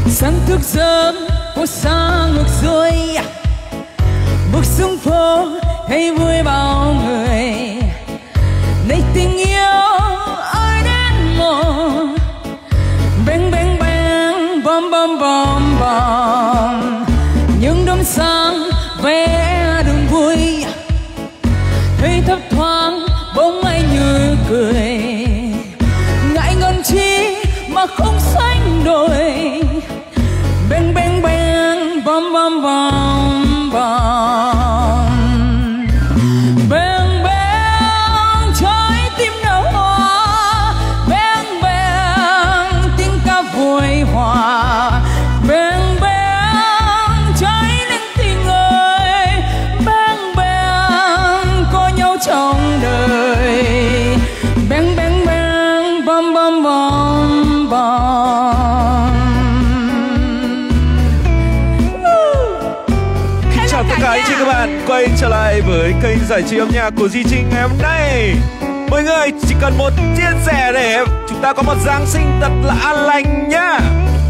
Sáng thức sớm phố xa ngược xuôi, bước xuống phố thấy vui bao người. Này tình yêu ơi đến mồ, bang bang bang, bom bom bom bom. Những đốm sáng vẽ đường vui, thấy thấp thoáng bóng ai như cười. Ngại ngần chi mà không sánh đôi, bang bang bang, bom bom bom bom. Bang bang trái tim nở hoa, bang bang tiếng ca vui hòa. Bang bang trái lên tình ơi, bang bang có nhau trong đời. Bang bang bang, bom bom bom bom. Chào tất cả anh chị các bạn quay trở lại với kênh giải trí âm nhạc của Duy Trinh ngày hôm nay. Mọi người chỉ cần một chia sẻ để chúng ta có một Giáng sinh thật là an lành nhá.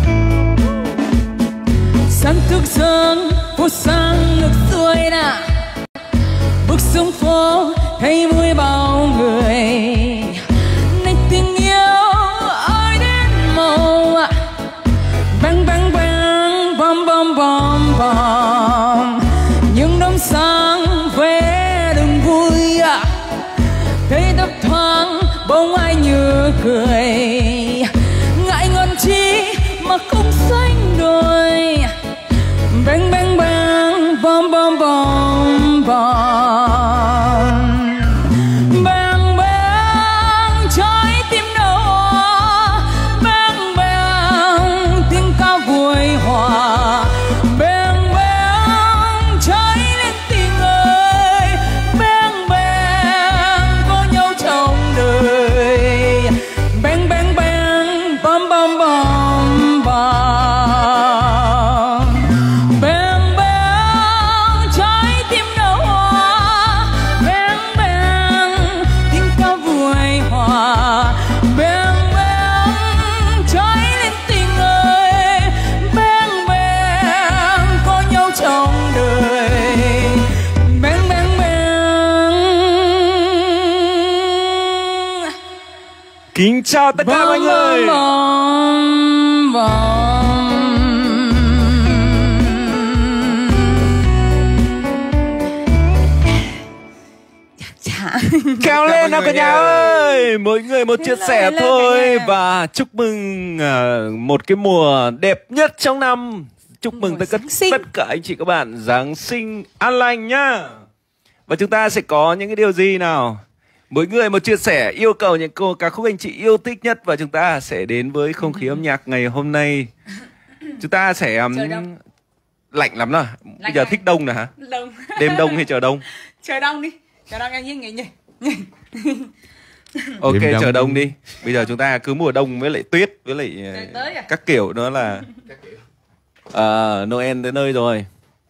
Sáng thức sớm phố sáng ngược xuôi nè, bước xuống phố thấy vui bao người. Này tình yêu ơi đến màu, bang bang bang, bom bom bom bom. Những đốm sáng vẽ đường vui, thấy thấp thoáng bóng ai như cười. Ngại ngần chi mà không sánh đôi, bang bang bang, bom bom bom bom. Bang bang trái tim nở hoa, bang bang tiếng ca vui hòa. Bang bang trái lên tình ơi, bang bang có nhau trong đời. Bang bang bang, bom bom bom bom. Bang bang trái tim nở hoa, bang bang tiếng ca vui hòa. Bang bang trái lên tình ơi, bang bang có nhau trong đời. Bang bang bang. Kính chào tất cả mọi người. Bom bom. Kéo lên nào cả nhà ơi. Mỗi người một chia sẻ thôi. Và chúc mừng một cái mùa đẹp nhất trong năm. Chúc mừng tất cả anh chị các bạn Giáng sinh an lành nhá. Và chúng ta sẽ có những cái điều gì nào? Mỗi người một chia sẻ, yêu cầu những ca khúc anh chị yêu thích nhất. Và chúng ta sẽ đến với không khí âm nhạc ngày hôm nay. Chúng ta sẽ lạnh lắm nào. Bây giờ thích đông nè hả? Đông. Đêm đông hay chờ đông? Chờ đông đi. Chờ đông em nhỉ. Ok, chờ đông đi. Bây giờ chúng ta cứ mùa đông với lại tuyết với lại các kiểu đó là Noel tới nơi rồi.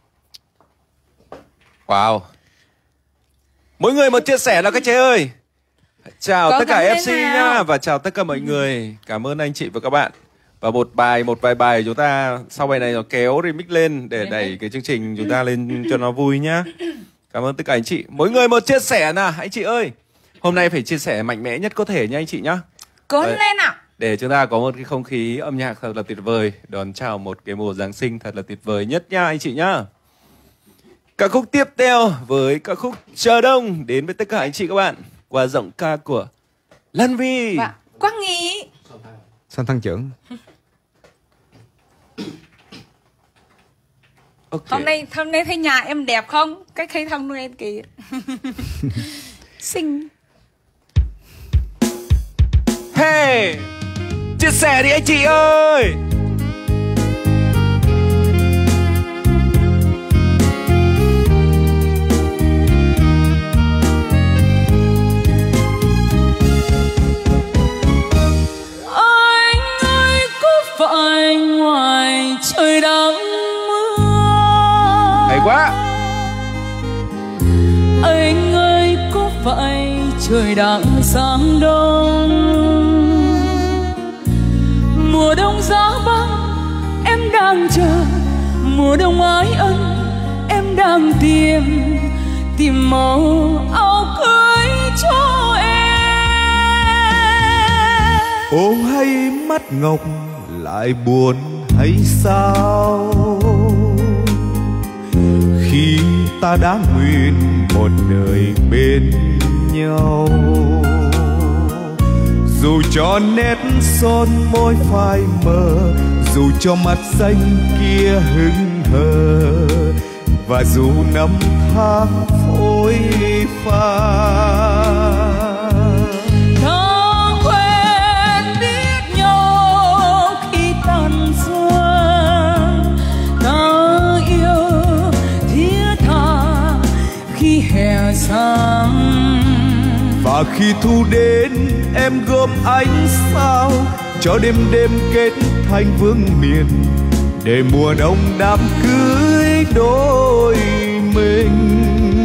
Wow. Mỗi người một chia sẻ nào các chế ơi. Chào tất cả FC nhá. Và chào tất cả mọi người. Cảm ơn anh chị và các bạn. Và một vài bài chúng ta sau bài này nó kéo remix lên để đẩy cái chương trình chúng ta lên cho nó vui nhá. Cảm ơn tất cả anh chị. Mỗi người một chia sẻ nào anh chị ơi. Hôm nay phải chia sẻ mạnh mẽ nhất có thể nha anh chị nhá. Cố lên nào. Để chúng ta có một cái không khí âm nhạc thật là tuyệt vời, đón chào một cái mùa Giáng sinh thật là tuyệt vời nhất nha anh chị nhá. Ca khúc tiếp theo với ca khúc Chờ Đông đến với tất cả anh chị các bạn qua giọng ca của Lan Vy và Quang Nghị. San Thăng Trưởng. Okay. Hôm nay thấy nhà em đẹp không? Cách thấy thăm Noel kìa. Xinh. Hey, chia sẻ đi anh chị ơi. Anh ơi có phải ngoài trời đang mưa? Hay quá. Anh ơi có phải trời đang sáng đông? Mùa đông giá băng em đang chờ mùa đông ái ân, em đang tìm màu áo cưới cho em. Ô hay mắt ngọc lại buồn hay sao, khi ta đã nguyện một đời bên nhau. Dù cho nét son môi phai mờ, dù cho mắt xanh kia hững hờ, và dù năm tháng phôi pha. Ta quen biết nhau khi tàn xuân, ta yêu thiết tha khi hè sáng. Và khi thu đến em gom ánh sao, cho đêm đêm kết thành vương miền, để mùa đông đám cưới đôi mình.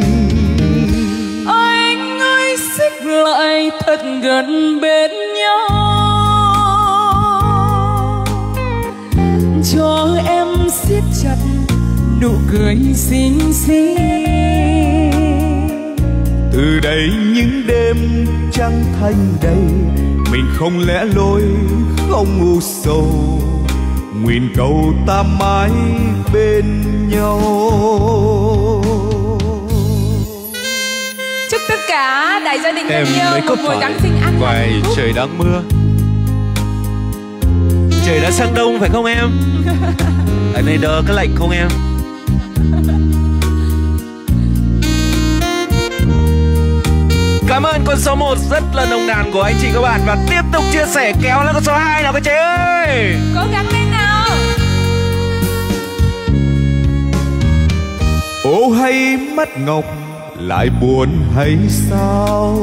Anh ơi xích lại thật gần bên nhau, cho em siết chặt nụ cười xinh xinh. Từ đây những đêm trăng thanh đầy, mình không lẽ loi không u sầu, nguyện cầu ta mãi bên nhau. Chúc tất cả đại gia đình Em thân yêu mới có một mùa phải Giáng sinh an ngoài hạnh phúc. trời đang mưa, trời đã sang đông phải không em? Ở đây đỡ có lạnh không em? Cảm ơn con số 1 rất là nồng nàn của anh chị các bạn, và tiếp tục chia sẻ kéo lên con số 2 nào các chị ơi. Cố gắng lên nào. Ô hay mắt ngọc lại buồn hay sao,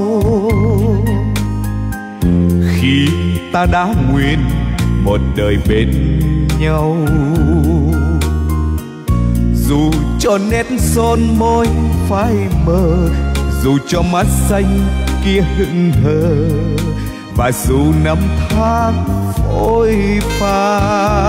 khi ta đã nguyện một đời bên nhau. Dù cho nét son môi phai mờ, dù cho mắt xanh kia hững hờ, và dù năm tháng phôi pha.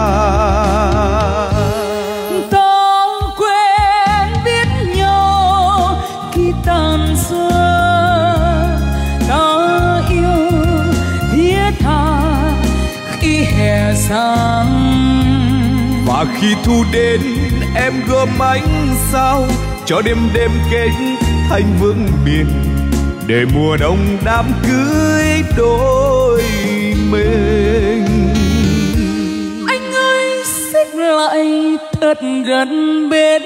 Ta quen biết nhau khi tàn xuân, ta yêu thiết tha khi hè sáng. Và khi thu đến em gom ánh sao, cho đêm đêm kết thành vương miền, để mùa đông đám cưới đôi mình. Anh ơi xích lại thật gần bên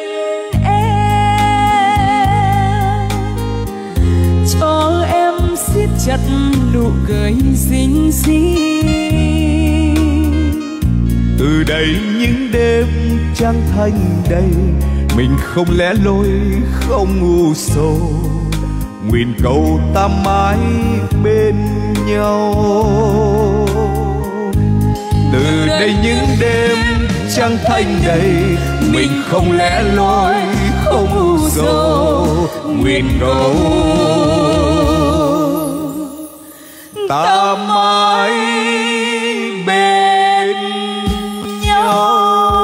em, cho em siết chặt nụ cười xinh xinh. Từ đây những đêm trăng thanh đầy, mình không lẽ loi không u sầu, nguyện cầu ta mãi bên nhau. Từ đây những đêm trăng thanh đầy, mình không lẽ loi không u sầu, nguyện cầu ta mãi bên nhau.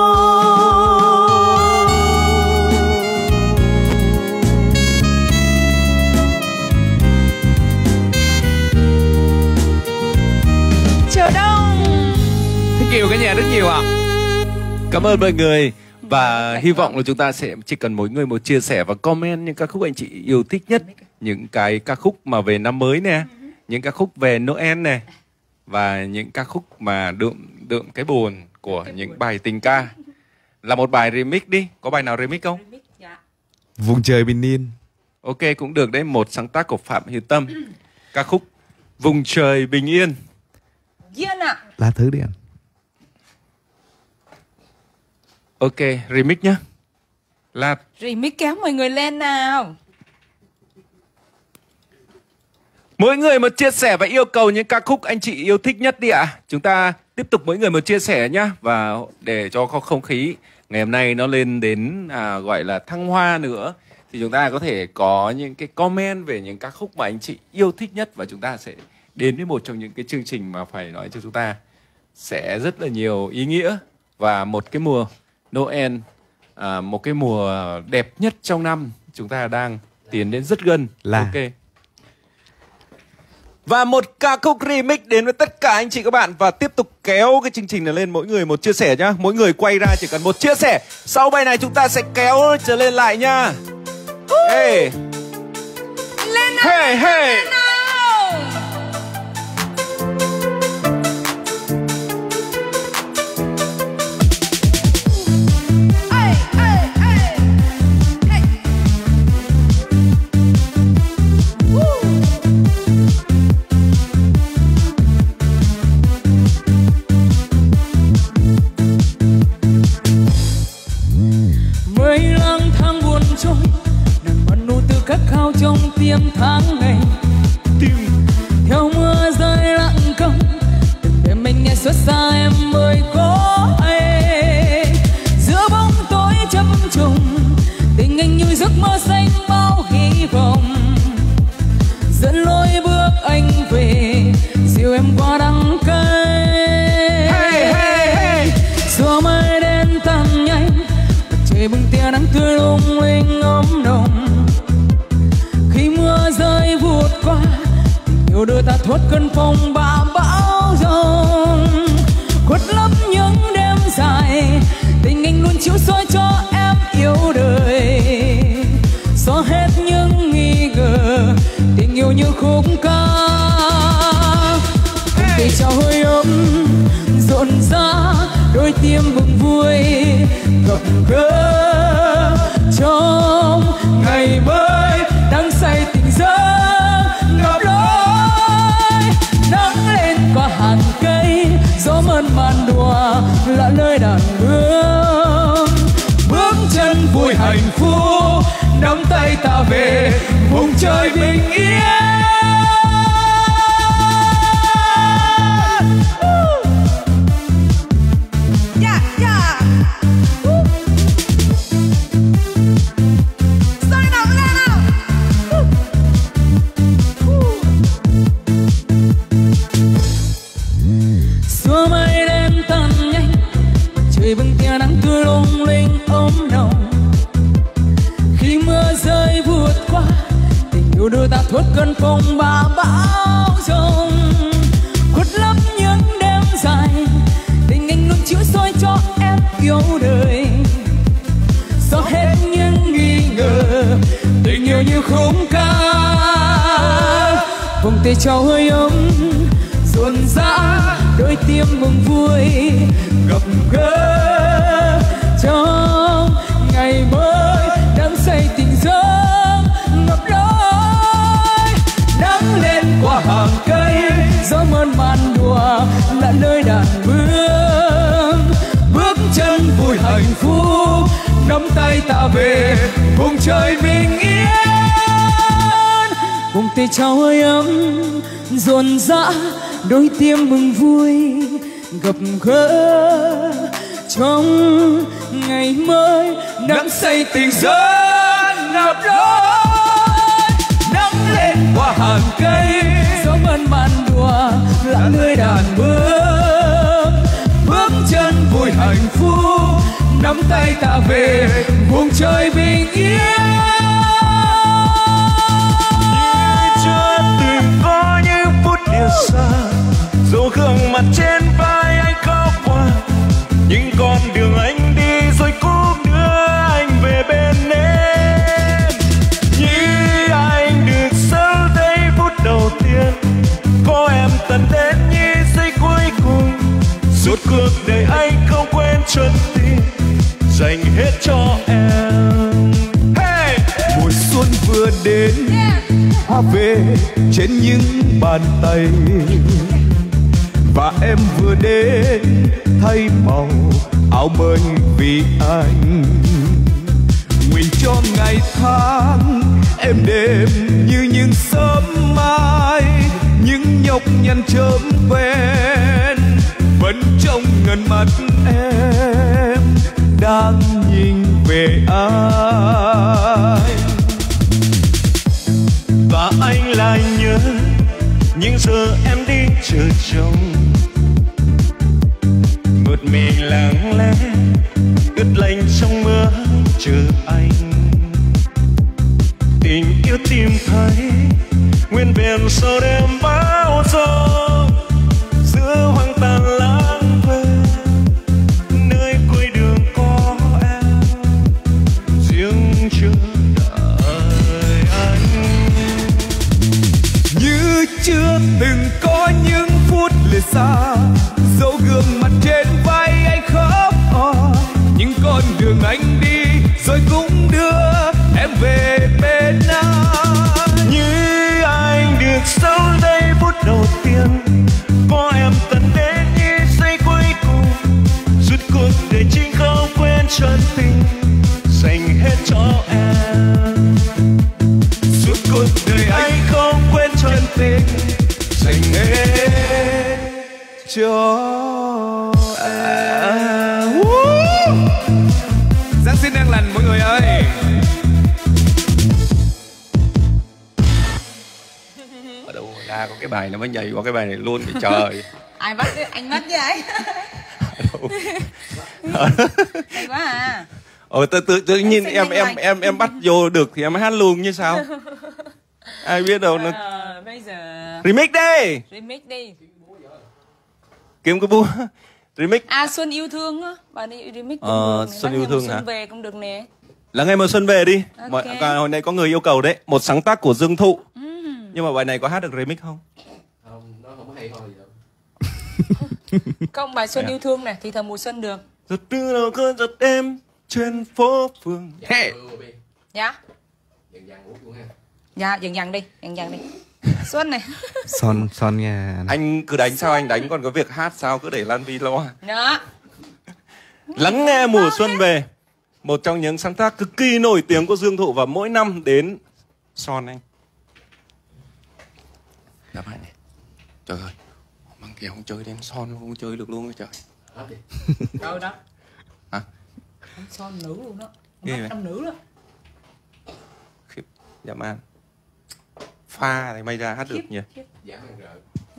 Nhiều cả nhà rất nhiều ạ. Cảm ơn mọi người, và hy vọng là chúng ta sẽ chỉ cần mỗi người một chia sẻ và comment những ca khúc anh chị yêu thích nhất, những cái ca khúc mà về năm mới nè, những ca khúc về Noel này, và những ca khúc mà đượm cái buồn của những bài tình ca. Là một bài remix đi, có bài nào remix không? Vùng trời bình yên. Ok, cũng được đấy, một sáng tác của Phạm Hiếu Tâm. Ca khúc Vùng trời bình yên. Yên ạ. Lá thứ đi anh. Ok, remix nhá. Là Remix kéo mọi người lên nào. mỗi người một chia sẻ và yêu cầu những ca khúc anh chị yêu thích nhất đi ạ. Chúng ta tiếp tục mỗi người một chia sẻ nhá. Và để cho không khí ngày hôm nay nó lên đến gọi là thăng hoa nữa, thì chúng ta có thể có những cái comment về những ca khúc mà anh chị yêu thích nhất, và chúng ta sẽ đến với một trong những cái chương trình mà phải nói cho chúng ta sẽ rất là nhiều ý nghĩa Và một cái mùa Noel, một cái mùa đẹp nhất trong năm, chúng ta đang tiến đến rất gần. Ok. Và một ca khúc remix đến với tất cả anh chị các bạn. Và tiếp tục kéo cái chương trình này lên, mỗi người một chia sẻ nhá. Mỗi người quay ra chỉ cần một chia sẻ. Sau bài này chúng ta sẽ kéo trở lên lại nha. Hey. Lên nào, hey, hey. lên nào. Hey, hey, hey. Hey. Woo. Mấy lang thang buồn trôi, nàng vẫn nụ từ khát khao trong tim tháng ngày. Theo mưa rơi lặng câm, từng đêm mình nghe xót xa em ơi có ai. Giữa bóng tối chập trùng, tình anh như giấc mơ xanh bao hy vọng. Dẫn lối bước anh về, dìu em qua đắng cay. Hey, hey, hey. Gió mây đen tan nhanh, trời bừng tia nắng tươi lung linh ấm nồng. Khi mưa rơi vụt qua, tình yêu đưa ta thoát cơn phong ba bão giông. Khuất lấp những đêm dài, tình anh luôn chiếu soi cho em yêu đời. Xóa hết những nghi ngờ, tình yêu như khúc ca. Cây trao hơi ấm rộn rã, đôi tim mừng vui gặp gỡ trong ngày mới đang say tình giấc ngập lối. Nắng lên qua hàng cây, gió mơn màn đùa lạ nơi đàn bướm. Bước chân vui hạnh phúc, nắm tay ta về vùng trời bình yên. Xua mây đen tan nhanh, trời bừng tia nắng tươi lung linh ấm nồng. Khi mưa rơi vụt qua, tình yêu đưa ta thoát cơn phong ba bão giông. Khuất lấp những đêm dài, tình anh luôn chiếu soi cho em yêu đời. Xóa hết những nghi ngờ, tình yêu như khúc ca. Vòng tay trao hơi ấm rộn rã, đôi tim mừng vui gặp gỡ trong ngày mới đang say tình giấc ngập lối. Nắng lên qua hàng cây, gió mơn màn đùa là nơi đàn bướm. Bước chân vui hạnh phúc, nắm tay ta về vùng trời bình yên. Vùng tay trao hơi ấm rộn rã, đôi tim mừng vui gặp gỡ trong ngày mới nắng say tình giấc ngập lối. Nắng lên qua hàng cây, gió mơn màn đùa là nơi đàn bướm. Bước chân vui hạnh phúc, nắm tay ta về vùng trời bình yên. Xa, dù gương mặt trên vai anh khóc qua, những con đường anh đi rồi cũng đưa anh về bên em. Như anh được sớm thấy phút đầu tiên, có em tận đến như giây cuối cùng. Suốt cuộc đời anh không quên chân tình, dành hết cho em. Hey! Mùa xuân vừa đến, hoa về trên những bàn tay, và em vừa đến thay màu áo mới vì anh. Nguyện cho ngày tháng êm đềm như những sớm mai, những nhọc nhằn chớm ven vẫn trong ngần mắt em đang nhìn về anh. Và anh lại nhớ những giờ em đi chờ chồng, mượt mình lặng lẽ ướt lạnh trong mưa chờ anh. Tình yêu tìm thấy nguyên vẹn sau đêm bão giông, giữa hoang tàn lãng quên nơi cuối đường có em riêng chờ đợi anh. Như chưa từng có những phút lìa xa, dấu gương mặt trên vai anh khóc những con đường anh đi rồi cũng đưa em về bên anh. Như anh được sống giây phút đầu tiên, có em tận đến như giây cuối cùng, suốt cuộc đời chính không quên chân tình dành hết cho em. Suốt cuộc đời anh không quên chân tình dành hết cho em. Giáng sinh an lành mọi người ơi. Ở đâu ra có cái bài nó mới nhảy qua cái bài này luôn thì trời. Ai bắt anh bắt với anh. Hay quá à. Tự nhiên em bắt vô được thì em hát luôn như sao? Ai biết đâu nó. Bây giờ Remix đi. remix đi. Kiếm cái búa. Remix. À, Xuân yêu thương á, bà đi remix cũng được này. Xuân yêu thương hả? Xuân về cũng được nè. Là ngày mùa xuân về đi. Ok. Hồi nay có người yêu cầu đấy, một sáng tác của Dương Thụ. Nhưng mà bài này có hát được remix không? Không, nó không có hay ho gì đâu. Không, bài Xuân yêu thương này thì thầm mùa xuân được. Giọt đưa đầu cơn giọt đêm trên phố phường. Hey. Dạ. Dần dần uống luôn ha. Dạ, dần đi, dần đi. Xuân này. Son nha. Anh cứ đánh sao anh đánh, còn có việc hát sao cứ để Lan Vi lo. Đó. Lắng nghe mùa xuân về, một trong những sáng tác cực kỳ nổi tiếng của Dương Thụ và mỗi năm đến Son anh. Đáp lại này. Trời ơi, Bằng Kiều không chơi đến Son không chơi được luôn trời. Hết đi. Đâu đó. Hả? Anh Son nữ luôn đó. Ghê vậy? Năm nữ đó. Khiếp, dã man. Pha thì may ra hát được nhỉ. Giảm ăn rợ.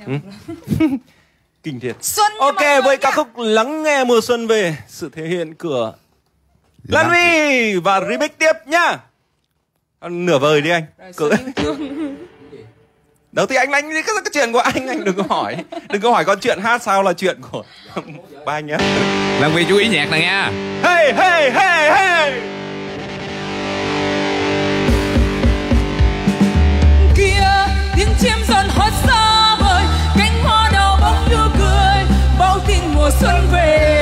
Kinh thiệt. Xuân Ok, với ca khúc Lắng nghe mùa xuân về, sự thể hiện của Lan Vi và remix tiếp nhá. Nửa vời đi anh. Đầu thì anh cái chuyện của anh đừng có hỏi. Đừng có hỏi con chuyện hát sao là chuyện của ba anh nhé. Lan Vi chú ý nhạc này nha. Hey hey hey hey. Kia tiếng chim dần hót xa vời, cánh hoa đào bóng đưa cười, bao tin mùa xuân về.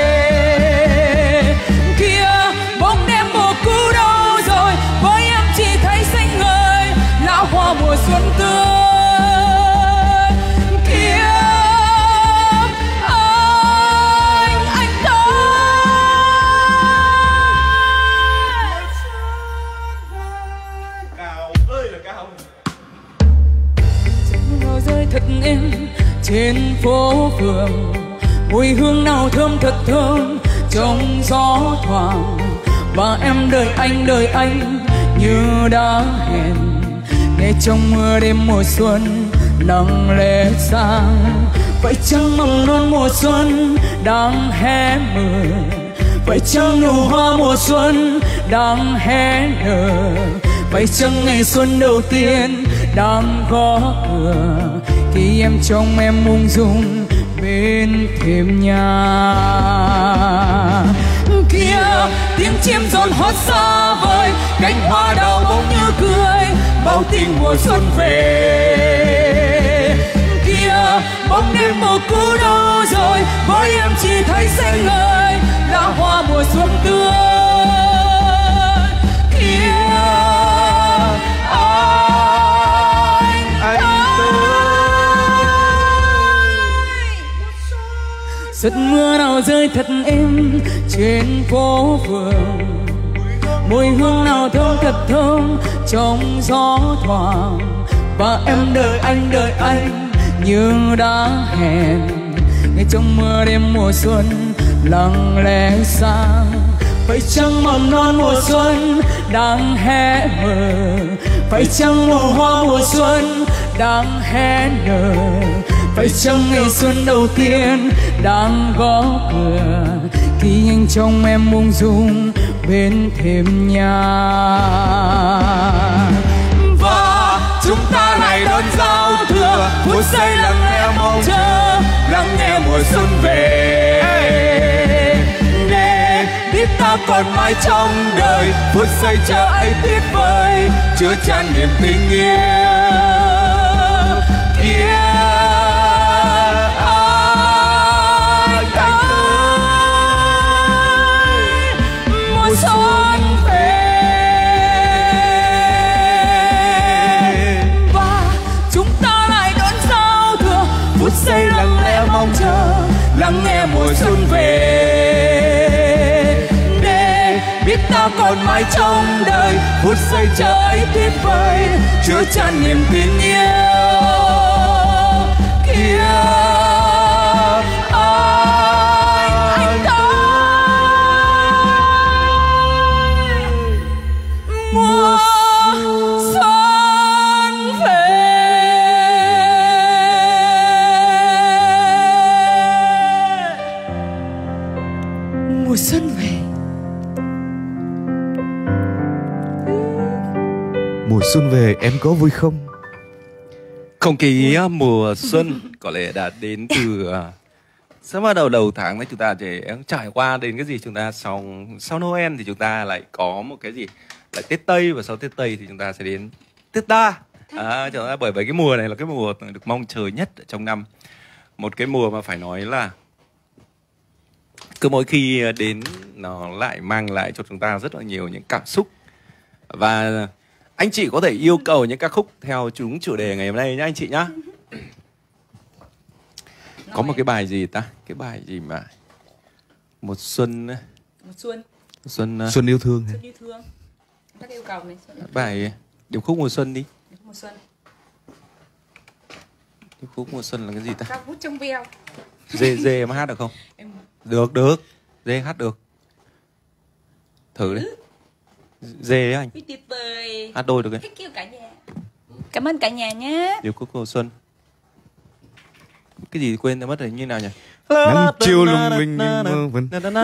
Kia bóng đêm mùa cũ đâu rồi, với em chỉ thấy xanh ngời lá hoa mùa xuân tươi. Kia anh tới. Cao ơi là cao. Mưa rơi thật êm trên phố phường, mùi hương nào thơm thật thơm trong gió thoảng. Và em đợi anh như đã hẹn, nghe trong mưa đêm mùa xuân nắng lẽ sang. Vậy chăng mầm non mùa xuân đang hé mở, vậy chăng nụ hoa mùa xuân đang hé nở, vậy chăng ngày xuân đầu tiên đang gõ cửa khi em trông em ung dung bên thềm nhà. Kia tiếng chim giòn hót xa vời, cánh hoa đào bóng như cười, bao tình mùa xuân về. Kia bóng đêm mùa cũ đâu rồi, với em chỉ thấy xanh ngời lá hoa mùa xuân tươi. Kia anh giọt mưa nào rơi thật êm trên phố phường, mùi hương nào thơm thật thơm trong gió thoảng. Và em đợi anh như đã hẹn, ngay trong mưa đêm mùa xuân lặng lẽ sang. Vậy chăng mầm non mùa xuân đang hé mở, vậy chăng nụ hoa mùa xuân đang hé nở, vậy chăng ngày xuân đầu tiên đang gõ cửa khi nhanh chóng em ung dung bên thềm nhà. Và chúng ta lại đón giao thừa, phút giây lặng lẽ mong chờ, lắng nghe mùa xuân về. Để biết ta còn mãi trong đời, phút giây chờ ấy tuyệt vời, chứa chan niềm tình yêu kia. Mùa xuân về và chúng ta lại đón giao thừa, phút giây lặng lẽ mong chờ, lắng nghe mùa xuân về. Để biết ta còn mãi trong đời, phút giây chờ ấy tuyệt vời, chứa chan niềm tin yêu kia. Anh mùa xuân về. Mùa xuân về. Mùa xuân về em có vui không? Không khí mùa xuân có lẽ đã đến từ sớm bắt đầu tháng đấy, chúng ta sẽ trải qua đến cái gì, chúng ta sau Noel thì chúng ta lại có một cái gì lại Tết Tây, và sau Tết Tây thì chúng ta sẽ đến Tết Ta. Chúng ta bởi vì cái mùa này là cái mùa được mong chờ nhất ở trong năm, một cái mùa mà phải nói là cứ mỗi khi đến nó lại mang lại cho chúng ta rất là nhiều những cảm xúc. Và anh chị có thể yêu cầu những ca khúc theo chúng chủ đề ngày hôm nay nhá anh chị nhá. Có một cái bài gì ta? Cái bài gì mà Một xuân Xuân yêu thương. Xuân yêu thương. Các yêu cầu này. Bài điệp khúc mùa xuân đi. Điệp khúc mùa xuân. Điệp khúc mùa xuân là cái gì ta? Cao vút trong veo. Dê em hát được không? Em... Được. Dê hát được. Thử đi. Dê anh. Tuyệt vời. Hát đôi được đấy. Thích yêu cả nhà. Cảm ơn cả nhà nhé. Điệp khúc mùa xuân. Cái gì quên đã mất rồi, như nào nhỉ? Nắng chiều lung linh như mơ vân.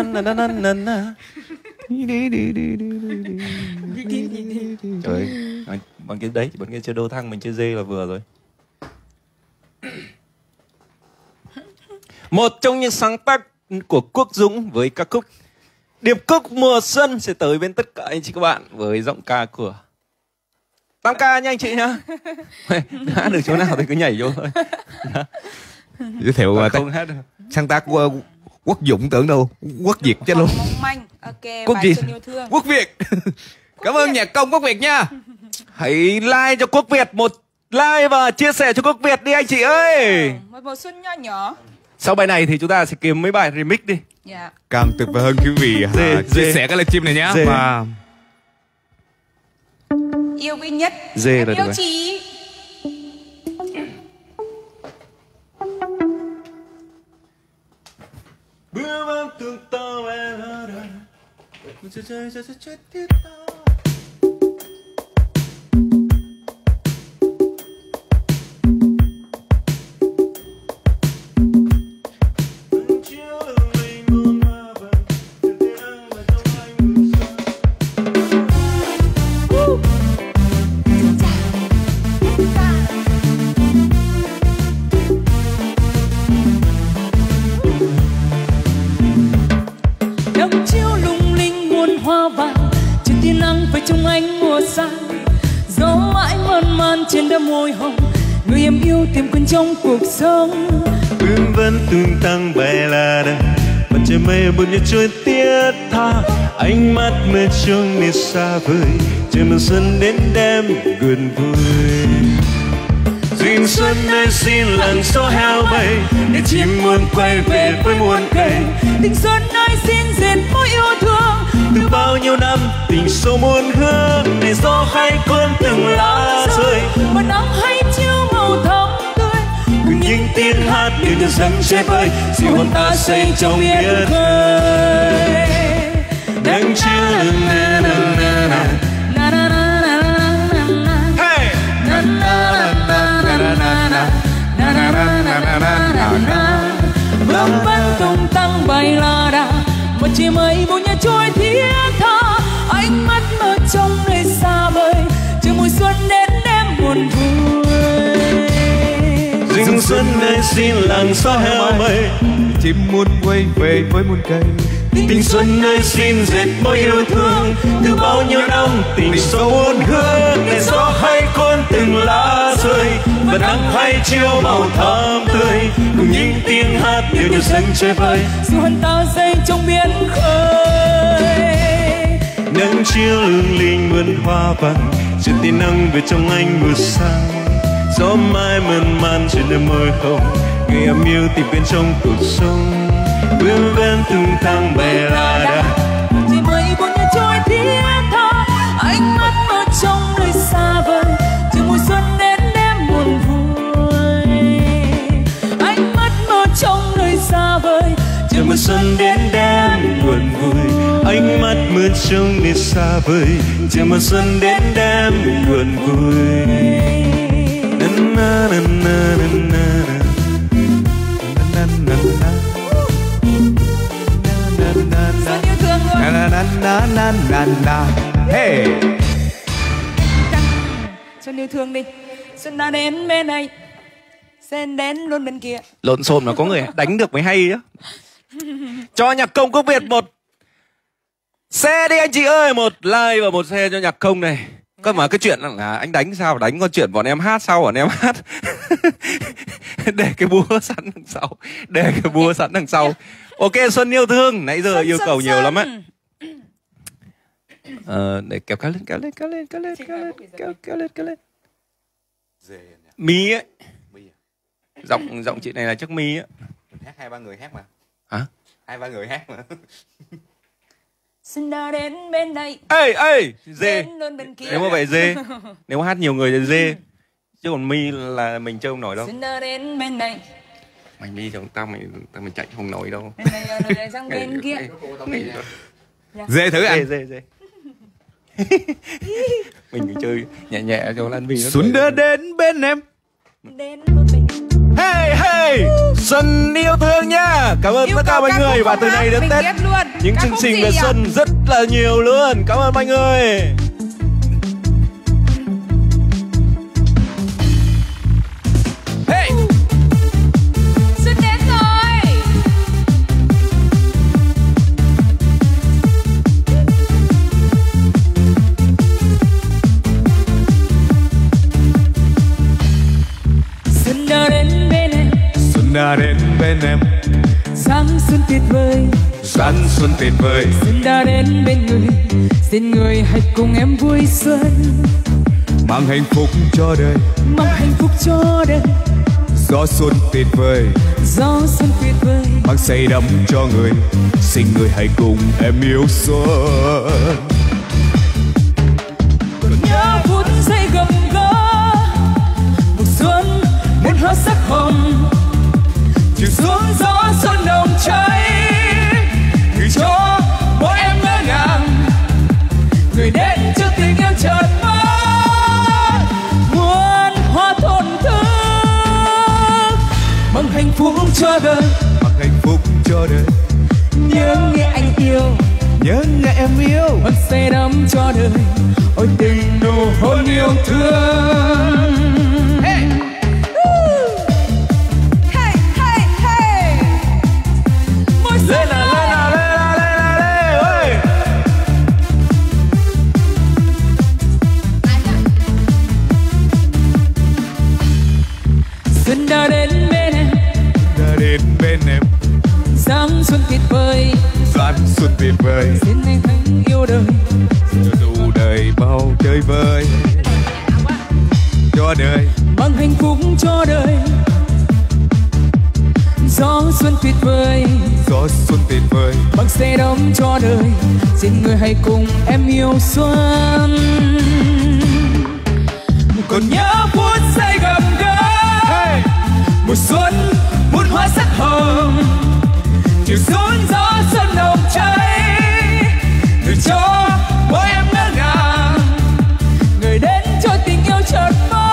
Trời ơi, bằng cái đấy, bằng cái chơi đô thăng mình chơi dê là vừa rồi. Một trong những sáng tác của Quốc Dũng với ca khúc Điệp khúc mùa xuân sẽ tới bên tất cả anh chị các bạn với giọng ca của Tam Ca nha anh chị nhá. Hát được chỗ nào thì cứ nhảy vô thôi. Giới thiệu không hát được. sáng tác của Quốc Dũng, tưởng đâu Quốc Việt chứ luôn. Quốc gì? Quốc Việt. Cảm ơn nhạc công Quốc Việt nha. Hãy like cho Quốc Việt một like và chia sẻ cho Quốc Việt đi anh chị ơi. Một mùa xuân nho nhỏ. Sau bài này thì chúng ta sẽ kiếm mấy bài remix đi. Dạ. Càng tuyệt vời hơn quý vị chia sẻ cái livestream này nhé. Và yêu quý nhất. Dê là yêu được chị. Trong ánh mùa sang gió mãi mơn man trên đôi môi hồng, người em yêu tìm quên trong cuộc sống. Bướm vẫn tung tăng bay là đà, mặt trời mây buồn như trôi tiết tha, ánh mắt mê trông như xa vời, trời mùa xuân đến đêm gần vui. Duyên xuân ơi xin lần gió heo bay, để chim muôn quay về với muôn cây. Tình xuân ơi xin dệt mối yêu thương, từ bao nhiêu năm tình sâu muôn hương, để gió hay cuốn từng lá rơi, mà nắng hay chiều màu thắm tươi, cùng những tiếng hát như được dâng chơi vơi, dịu hồn ta say trong biển khơi. Nắng chiều na na na na na na na na na hey na na na na na na na na na na na na bay la đà, một chiều mây buồn nhẹ trôi thiết tha, ánh mắt mơ trong nơi xa vời, chờ mùa xuân đến đêm buồn vui. Rừng xuân nơi xin làng xóa heo mây, chim muôn quay về với muôn cây. Tình xuân nơi xin dệt mối yêu thương, từ bao nhiêu năm tình sâu buồn hương. Ngày gió hay cuốn từng lá rơi, và nắng hay chiều màu thắm tươi, cùng những tiếng hát yêu nhau dâng chơi vơi. Dù hân ta dây trong biển khơi, Nắng chiều lung linh vườn hoa vàng, chuyện tia nắng về trong anh buổi sáng. Gió mai mơn man trên đôi môi hồng, người em yêu tìm bên trong cuộc sống. Vươn ven tung tăng bay la đà, chỉ mây buồn nhẹ trôi thiết tha, ánh mắt mơ trong nơi xa vời, chờ mùa xuân đến đêm buồn vui. Ánh mắt mơ trong nơi xa vời, chờ mùa xuân đến đêm buồn vui. Ánh mắt mưa trong nơi xa vời, chờ mùa xuân đến đêm buồn vui. Na na na na na na na na. Xuân yêu thương người. Na na na na na na. Hey. Xuân yêu thương đi. Xuân đã đến bên này, Xuân đến luôn bên kia. Lộn xộn mà có người đánh được mới hay á. Cho nhạc công quốc Việt một xe đi anh chị ơi, một like và một xe cho nhạc công này. Cơ mà cái chuyện là anh đánh sao đánh, con chuyện bọn em hát sau bọn em hát. Để cái búa sẵn đằng sau, để cái búa sẵn đằng sau. Ok, Xuân yêu thương, nãy giờ yêu cầu nhiều lắm á. Để kéo lên, kéo lên, kéo lên, kéo lên, kéo lên, kéo lên, kéo lên. Mi ấy. Giọng chị này là chắc Mi á. Hát 2-3 người hát mà. Hả? 2-3 người hát mà. Xuân đã đến bên này. Ê, dê. Đến luôn bên kia. Nếu mà vậy dê. Nếu mà hát nhiều người thì dê. Chứ còn Mi là mình chơi không nổi đâu. Xuân đã đến bên này. Mày Mi chồng tao mày chạy không nổi đâu. Bên này rồi sang bên kia. Dê thử anh. Dê. Mình chơi nhẹ nhẹ cho Lan Vi nó. Xuân đã đến bên em. Đến luôn bên kia. Hey, Xuân yêu thương nha. Cảm ơn tất cả mọi người. Và từ nay đến Tết những chương trình về Xuân rất là nhiều luôn. Cảm ơn mọi người. Hey. Xuân đến rồi. Xuân đã đến bên em. Xuân đã đến bên em. Sáng xuân tuyệt vời. Sáng xuân tuyệt vời. Xuân đã đến bên người, xin người hãy cùng em vui xuân. Mang hạnh phúc cho đời. Mang hạnh phúc cho đời. Gió xuân tuyệt vời. Gió xuân tuyệt vời. Mang say đắm cho người. Xin người hãy cùng em yêu xuân. Còn nhớ phút giây gầm gỡ mùa xuân muôn hoa sắc hồng, chiều xuống gió xuân nồng cháy, gửi cho mỗi em ngỡ ngàng, người đến cho tình yêu chợt mất, muôn hoa thổn thức, mang hạnh phúc cho đời, Mang hạnh phúc cho đời. nhớ nghe anh yêu, Nhớ nghe em yêu. mang say đắm cho đời, ôi tình nụ hôn yêu thương. Hey! Hey, hey, hey! Mùa xuân Lên nào, ơi. xuân đã đến bên em. Đã đến bên em. Sáng xuân tuyệt vời. Sáng xuân tuyệt vời. Xin anh hãy yêu đời. Đủ đời bao chơi vơi. Cho đời. Mang hạnh phúc cho đời. Gió xuân tuyệt vời. Gió xuân tuyệt vời. Mang say đắm cho đời. Xin người hãy cùng em yêu xuân. Còn nhớ phút giây gầm gỡ. Hey! Mùa xuân muôn hoa sắc hồng, chiều xuống gió xuân nồng cháy, gửi cho mỗi em ngỡ ngàng, người đến cho tình yêu chợt mất,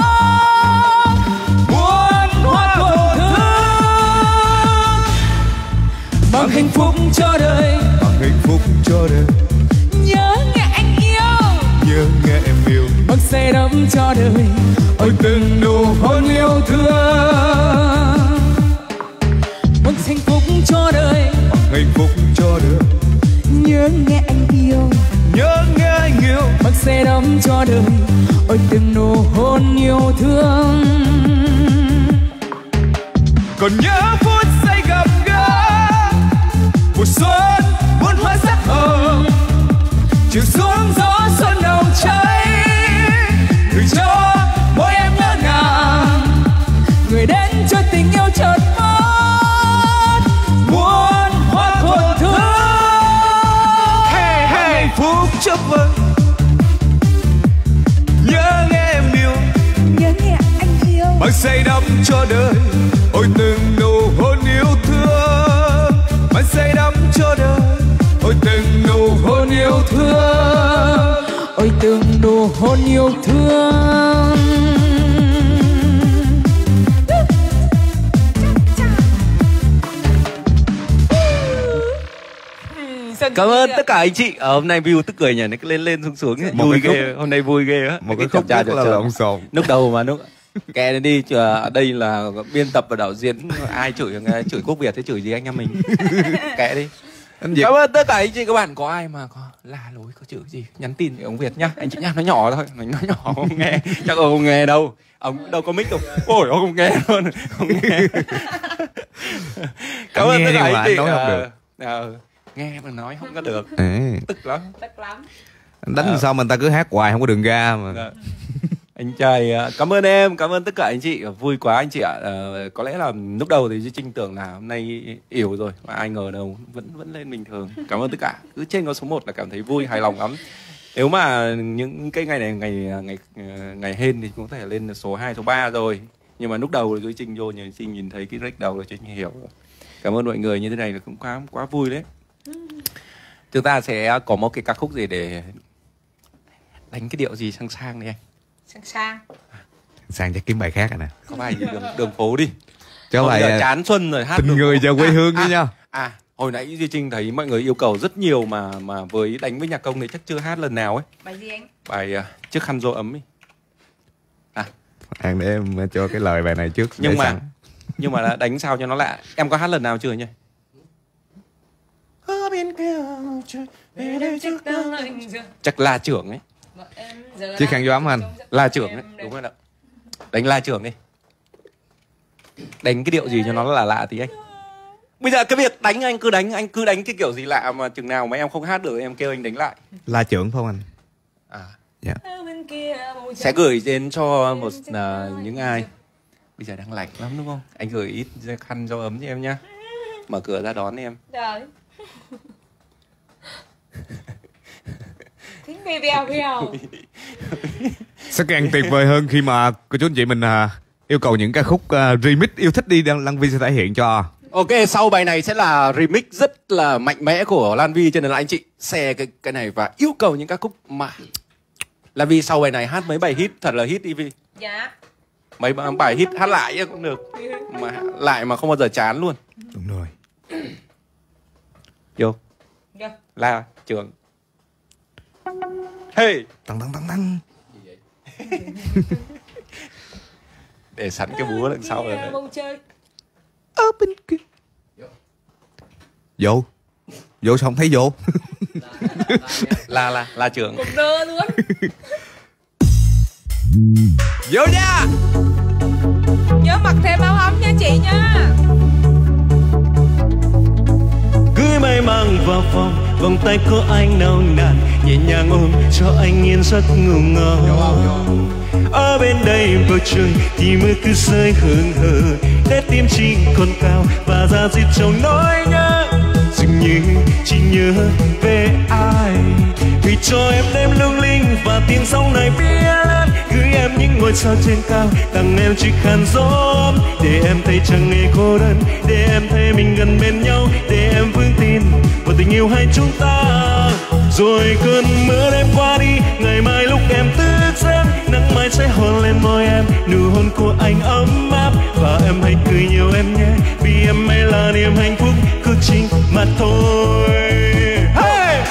muôn hoa thổn thức, mang hạnh hạnh phúc cho đời, bằng hạnh phúc cho đời. nhớ nghe anh yêu, Nhớ nghe em yêu, bằng say đắm cho đời, ôi từng nụ hôn yêu thương. Bằng hạnh phúc cho đời, bằng hạnh phúc cho đời. nhớ nghe anh yêu, Nhớ nghe anh yêu, bằng say đắm cho đời, ôi từng nụ hôn yêu thương. còn nhớ phút giây gặp gỡ, mùa xuân muôn hoa sắc hồng, chiều xuống gió xuân nồng cháy, gửi cho mỗi em ngỡ ngàng, Người đến cho tình yêu chợt mất, muôn hoa thuần thương. Hạnh phúc chấp vâng, nhớ nghe em yêu, nhớ nghe anh yêu, bằng say đắm cho đời, ôi từng nụ hôn yêu thương. Bằng say đắm cho đời, ôi từng nụ hôn yêu thương. ôi từng nụ hôn yêu thương. Cảm ơn tất cả anh chị. Hôm nay view tức cười nhỉ, nó cứ lên lên xuống xuống. Một Vui cái ghê, hôm nay vui ghê á. Một cái khúc rất là lộn xộn. Lúc đầu mà lúc kệ đi, đây là biên tập và đạo diễn, ai chửi chửi Quốc Việt thế chửi gì anh em mình. Kệ đi. Cảm ơn tất cả anh chị các bạn. Có ai mà có la lối có chửi gì nhắn tin để ông Việt nhá. Anh chị nhá, nó nhỏ thôi, mình nói nhỏ không nghe. Chắc ông không nghe đâu. Ông đâu có mic đâu. Ôi ông không nghe luôn, không nghe. Cảm ơn tất cả anh chị. Nói không được. Nghe mà nói không có được. Tức lắm. Đánh sao mà người ta cứ hát hoài không có đường ra mà. Anh trai, cảm ơn em, cảm ơn tất cả anh chị, vui quá anh chị ạ. Có lẽ là lúc đầu thì Duy Trinh tưởng là hôm nay yếu rồi, mà ai ngờ đâu vẫn lên bình thường. Cảm ơn tất cả, cứ trên con số 1 là cảm thấy vui, hài lòng lắm. Nếu mà những cái ngày này ngày hên thì cũng có thể lên số 2, số 3 rồi. Nhưng mà lúc đầu Duy Trinh vô Duy Trinh nhìn thấy cái rec đầu là Duy Trinh hiểu. Cảm ơn mọi người, như thế này là cũng quá vui đấy. Chúng ta sẽ có một cái ca khúc gì để đánh cái điệu gì sang sang đi anh. Sang cho kiếm bài khác nè. Có bài gì đường phố đi. Cho bài chán xuân rồi hát tình người cho quê hương đi nha. Hồi nãy Duy Trinh thấy mọi người yêu cầu rất nhiều mà với đánh với nhạc công thì chắc chưa hát lần nào ấy. Bài gì anh? Bài Chiếc khăn gió ấm ấy. Để em cho cái lời bài này trước. Nhưng mà đánh sao cho nó lạ. Em có hát lần nào chưa nhỉ? Chắc La Trưởng ấy. Chiếc khăn gió ấm anh. La Trưởng ấy, đúng rồi đó. Đánh La Trưởng đi. Đánh cái điệu gì cho nó là lạ tí anh. Bây giờ cái việc đánh anh cứ đánh cái kiểu gì lạ mà chừng nào mà em không hát được em kêu anh đánh lại. La Trưởng phải không anh? Dạ. Sẽ gửi đến cho những ai bây giờ đang lạnh lắm đúng không? Anh gửi ít khăn gió ấm cho em nhá. Mở cửa ra đón em. Trời. Tiếng bèo bèo. Sẽ càng tuyệt vời hơn khi mà cô chú anh chị mình yêu cầu những ca khúc remix yêu thích đi, Lan Vy sẽ thể hiện cho. Ok, sau bài này sẽ là remix rất là mạnh mẽ của Lan Vy, cho nên là anh chị share cái này và yêu cầu những ca khúc mà Lan Vy sau bài này hát mấy bài hit thật là hit đi Vy. Dạ. Mấy bài hit hát lại cũng được. Mà lại mà không bao giờ chán luôn. Đúng rồi. Vô. Dạ. La Trưởng. Hey. Tăng. Để sẵn cái búa đằng sau rồi đấy. Ở bên kia. Vô sao không thấy vô? La Trưởng. Cục đơ luôn. Vô nha. Nhớ mặc thêm áo ấm nha chị nha. Gửi may mang vào phòng, vòng tay của anh nồng nàn, nhẹ nhàng ôm cho anh yên giấc ngủ ngon. Ở bên đây bầu trời thì mưa cứ rơi hững hờ, trái tim chỉ còn cao và ra diết trong nỗi nhớ. Dường như chỉ nhớ về ai, vì cho em đêm lung linh và tiếng sóng này biết lớn. Gửi em những ngôi sao trên cao, tặng em chiếc khăn gió để em thấy chẳng hề cô đơn, để em thấy mình gần bên nhau, để em vững tin vào tình yêu hai chúng ta. Rồi cơn mưa đêm qua đi, ngày mai lúc em thức giấc, nắng mai mai sẽ hôn lên môi em, nụ hôn của anh ấm áp. Và em hãy cười nhiều em nhé, vì em mới là niềm hạnh phúc của chính mà thôi. Hey!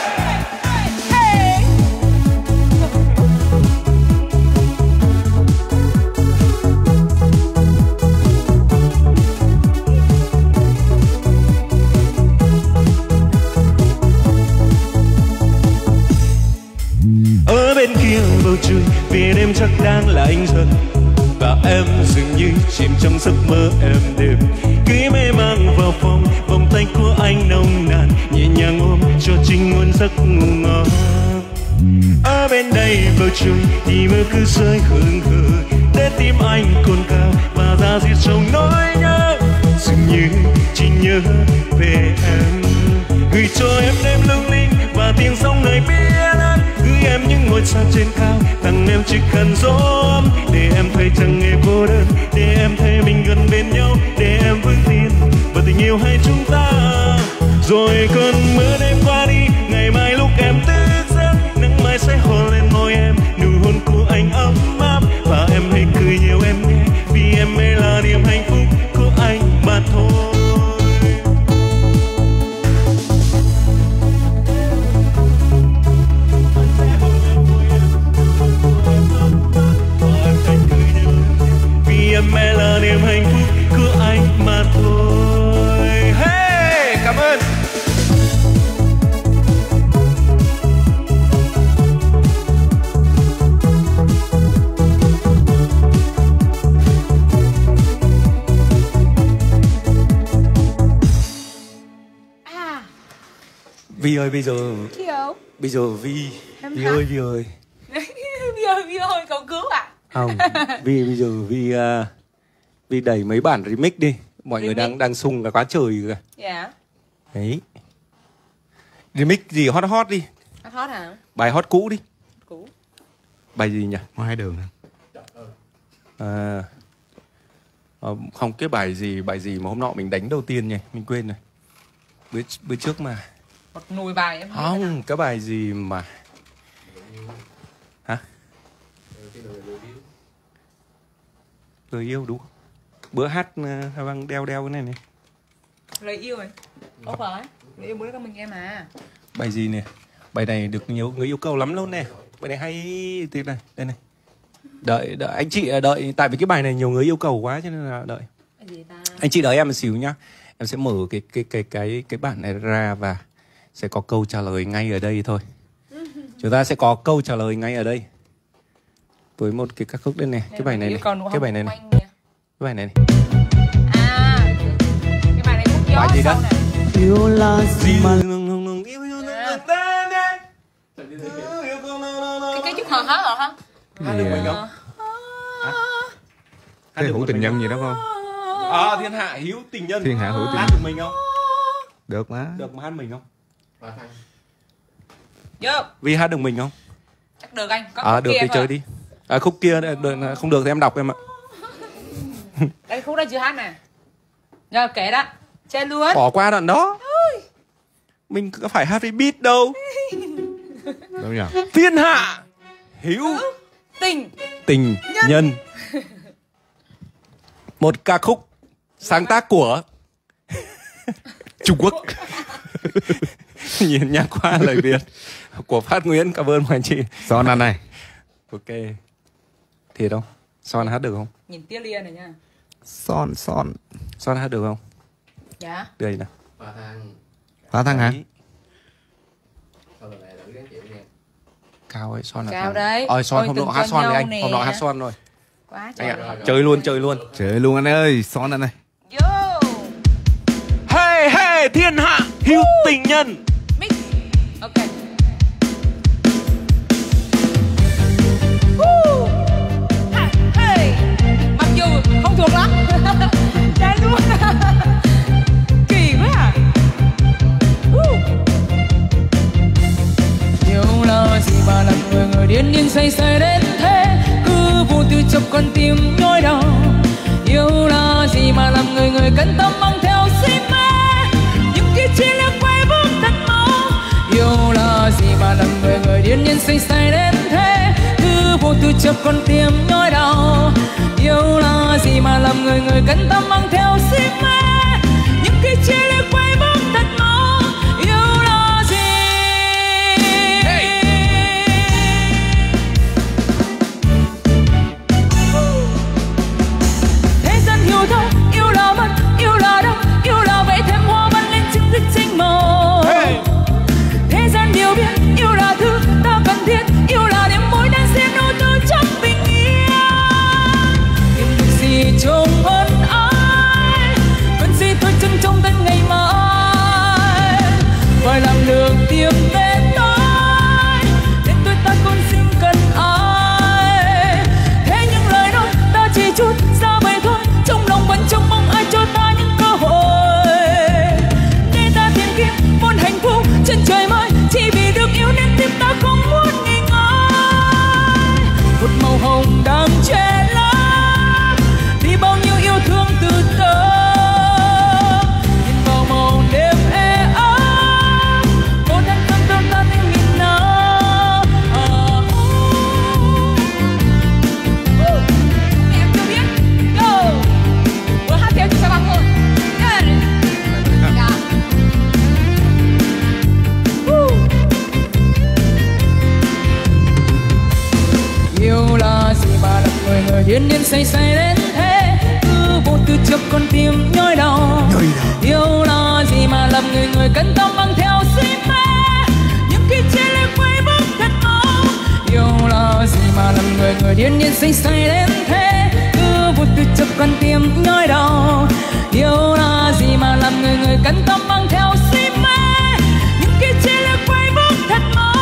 Ở bên kia bầu trời, vì đêm chắc đang là anh giấc. Và em dường như chìm trong giấc mơ êm đềm, cứ mê mang vào phòng, vòng tay của anh nồng nàn, nhẹ nhàng ôm cho chính nguồn giấc ngủ ngon. Ở bên đây bầu trời thì mưa cứ rơi hừng hờ, để tim anh cồn cào và ra diết trong nỗi nhớ. Dường như chỉ nhớ về em, gửi cho em đêm lung linh và tiếng sóng nơi biển ơi. Gửi em những ngôi sao trên cao, tặng em chiếc khăn gió ấm, để em thấy chẳng hề cô đơn, để em thấy mình gần bên nhau, để em vững tin vào tình yêu hai chúng ta. Rồi cơn mưa đêm qua đi, ngày mai lúc em thức giấc, nắng mai sẽ hôn lên môi em, nụ hôn của anh ấm áp. Và em hãy cười nhiều em nhé, vì em mới là niềm hạnh phúc của anh mà thôi. Em là niềm hạnh phúc của anh mà thôi. Hey, cảm ơn. Vi ơi, bây giờ Vi ơi Vi ơi cầu cứu à? Không, bây giờ Vi đẩy mấy bản remix đi. Mọi người đang sung là quá trời kìa. Dạ. Đấy. Remix gì hot hot đi. Hot hả? Bài hot cũ đi. Cũ. Bài gì nhỉ? Hoa Hai Đường. Không, cái bài gì mà hôm nọ mình đánh đầu tiên nhỉ? Mình quên rồi. Bữa trước mà. Một nùi bài em không, cái bài gì mà hả? Lời yêu đúng không? Bữa hát vang đeo cái này này. Lời yêu ấy. Không phải. Lời yêu bữa đó mình nghe mà. Bài gì nè? Bài này được nhiều người yêu cầu lắm luôn nè. Bài này hay thế này, đây này. Đợi anh chị đợi, tại vì cái bài này nhiều người yêu cầu quá cho nên là đợi. Gì ta? Anh chị đợi em một xíu nhá. Em sẽ mở cái bản này ra và sẽ có câu trả lời ngay ở đây thôi. Chúng ta sẽ có câu trả lời ngay ở đây. Với một cái ca khúc đây này, cái bài này này, cái bài này này. Cái bài này này. À, cái bài này cũng gió. Bài gì đó? Yêu là gì mà cái chút hờ hả? Hát được mình không? Thế hữu tình nhân gì đó không? Thiên hạ hữu tình nhân. Thiên hạ hữu tình nhân. Hát được mình không? Được mà. Được mà hát mình không? Được. Vi hát được mình không? Chắc được anh. Có Được thì chơi đi. Khúc kia không được thì em đọc em ạ. Đây khúc đây chưa hát nè. Nhờ kể đó. Chơi luôn. Bỏ qua đoạn đó. Mình có phải hát với beat đâu. Đâu nhỉ? Thiên hạ hữu tình nhân. Một ca khúc sáng tác của Trung Quốc. Nhìn nhạc qua lời Việt của Phát Nguyễn. Cảm ơn mọi anh chị. Son ăn này. Ok. Thiệt không? Son hát được không? Nhìn tia lia này nha. Son Son hát được không? Dạ. Đây nào. Phá thăng hả? Đấy. Cao ấy, Son là Cao đấy. Son hôm nọ hát Son với anh. nè. Hôm nọ hát Son rồi. Quá Anh trời. ạ. Chơi luôn. Chơi luôn anh ơi. Son ăn này. Yo. Hey, thiên hạ hữu tình nhân. Mix. Ok. Hey. Mặc dù không thuộc lắm. Đây luôn. Kỳ quá à. Yêu là gì mà làm người điên điên say say đến thế, cứ vô tư chọc con tim nhói đau. Yêu là gì mà làm người cân tâm mang theo si mê, những kia chỉ là quay bước thật mau. Yêu là gì mà làm người điên điên say say đến thế, cứ vô tư từ trước con tim nhói đau. Yêu là gì mà làm người người cân tâm mang theo si mê, những khi chia ly quay bước thật mau. Yêu là gì? Thế gian hiểu thôi, yêu là mất, yêu là đau, yêu là vậy thêm hoa văn lên chứng thức xinh màu. Thế gian điều biết, yêu là thứ ta cần thiết, yêu là niềm vui đang xen nỗi từ trong bình yên. Tìm được gì trong ân ái, cần gì thôi chân trong tân ngày mai. Phải làm đường tìm về tôi, nên tôi ta còn xin cần ai. Thế những lời nói ta chỉ chút ra vậy thôi, trong lòng vẫn trông mong ai cho ta những cơ hội để ta tìm kiếm một hạnh phúc trên trời mới. Chỉ vì được yêu nên tim ta không muốn nghỉ ngơi. Một màu hồng đang che lấp đi bao nhiêu yêu thương từ tơ. Nhìn vào màu đêm ê ấm, cô thân tâm tâm ta tiếng nghìn nào. Em chưa biết. Go. Vừa hát theo chị sao bằng rồi. Dạ. Yêu là gì mà làm người người điên điên say say đến thế, cứ vô tư trước con tim nhói đau. Yêu là gì mà làm người người cân tâm mang theo si mê, những khi chia ly quay bước thật mau. Yêu là gì mà làm người người điên điên say say đến thế, cứ vô tư trước con tim nhói đau. Yêu là gì mà làm người người cân tâm mang theo si mê, những khi chia ly quay bước thật mau.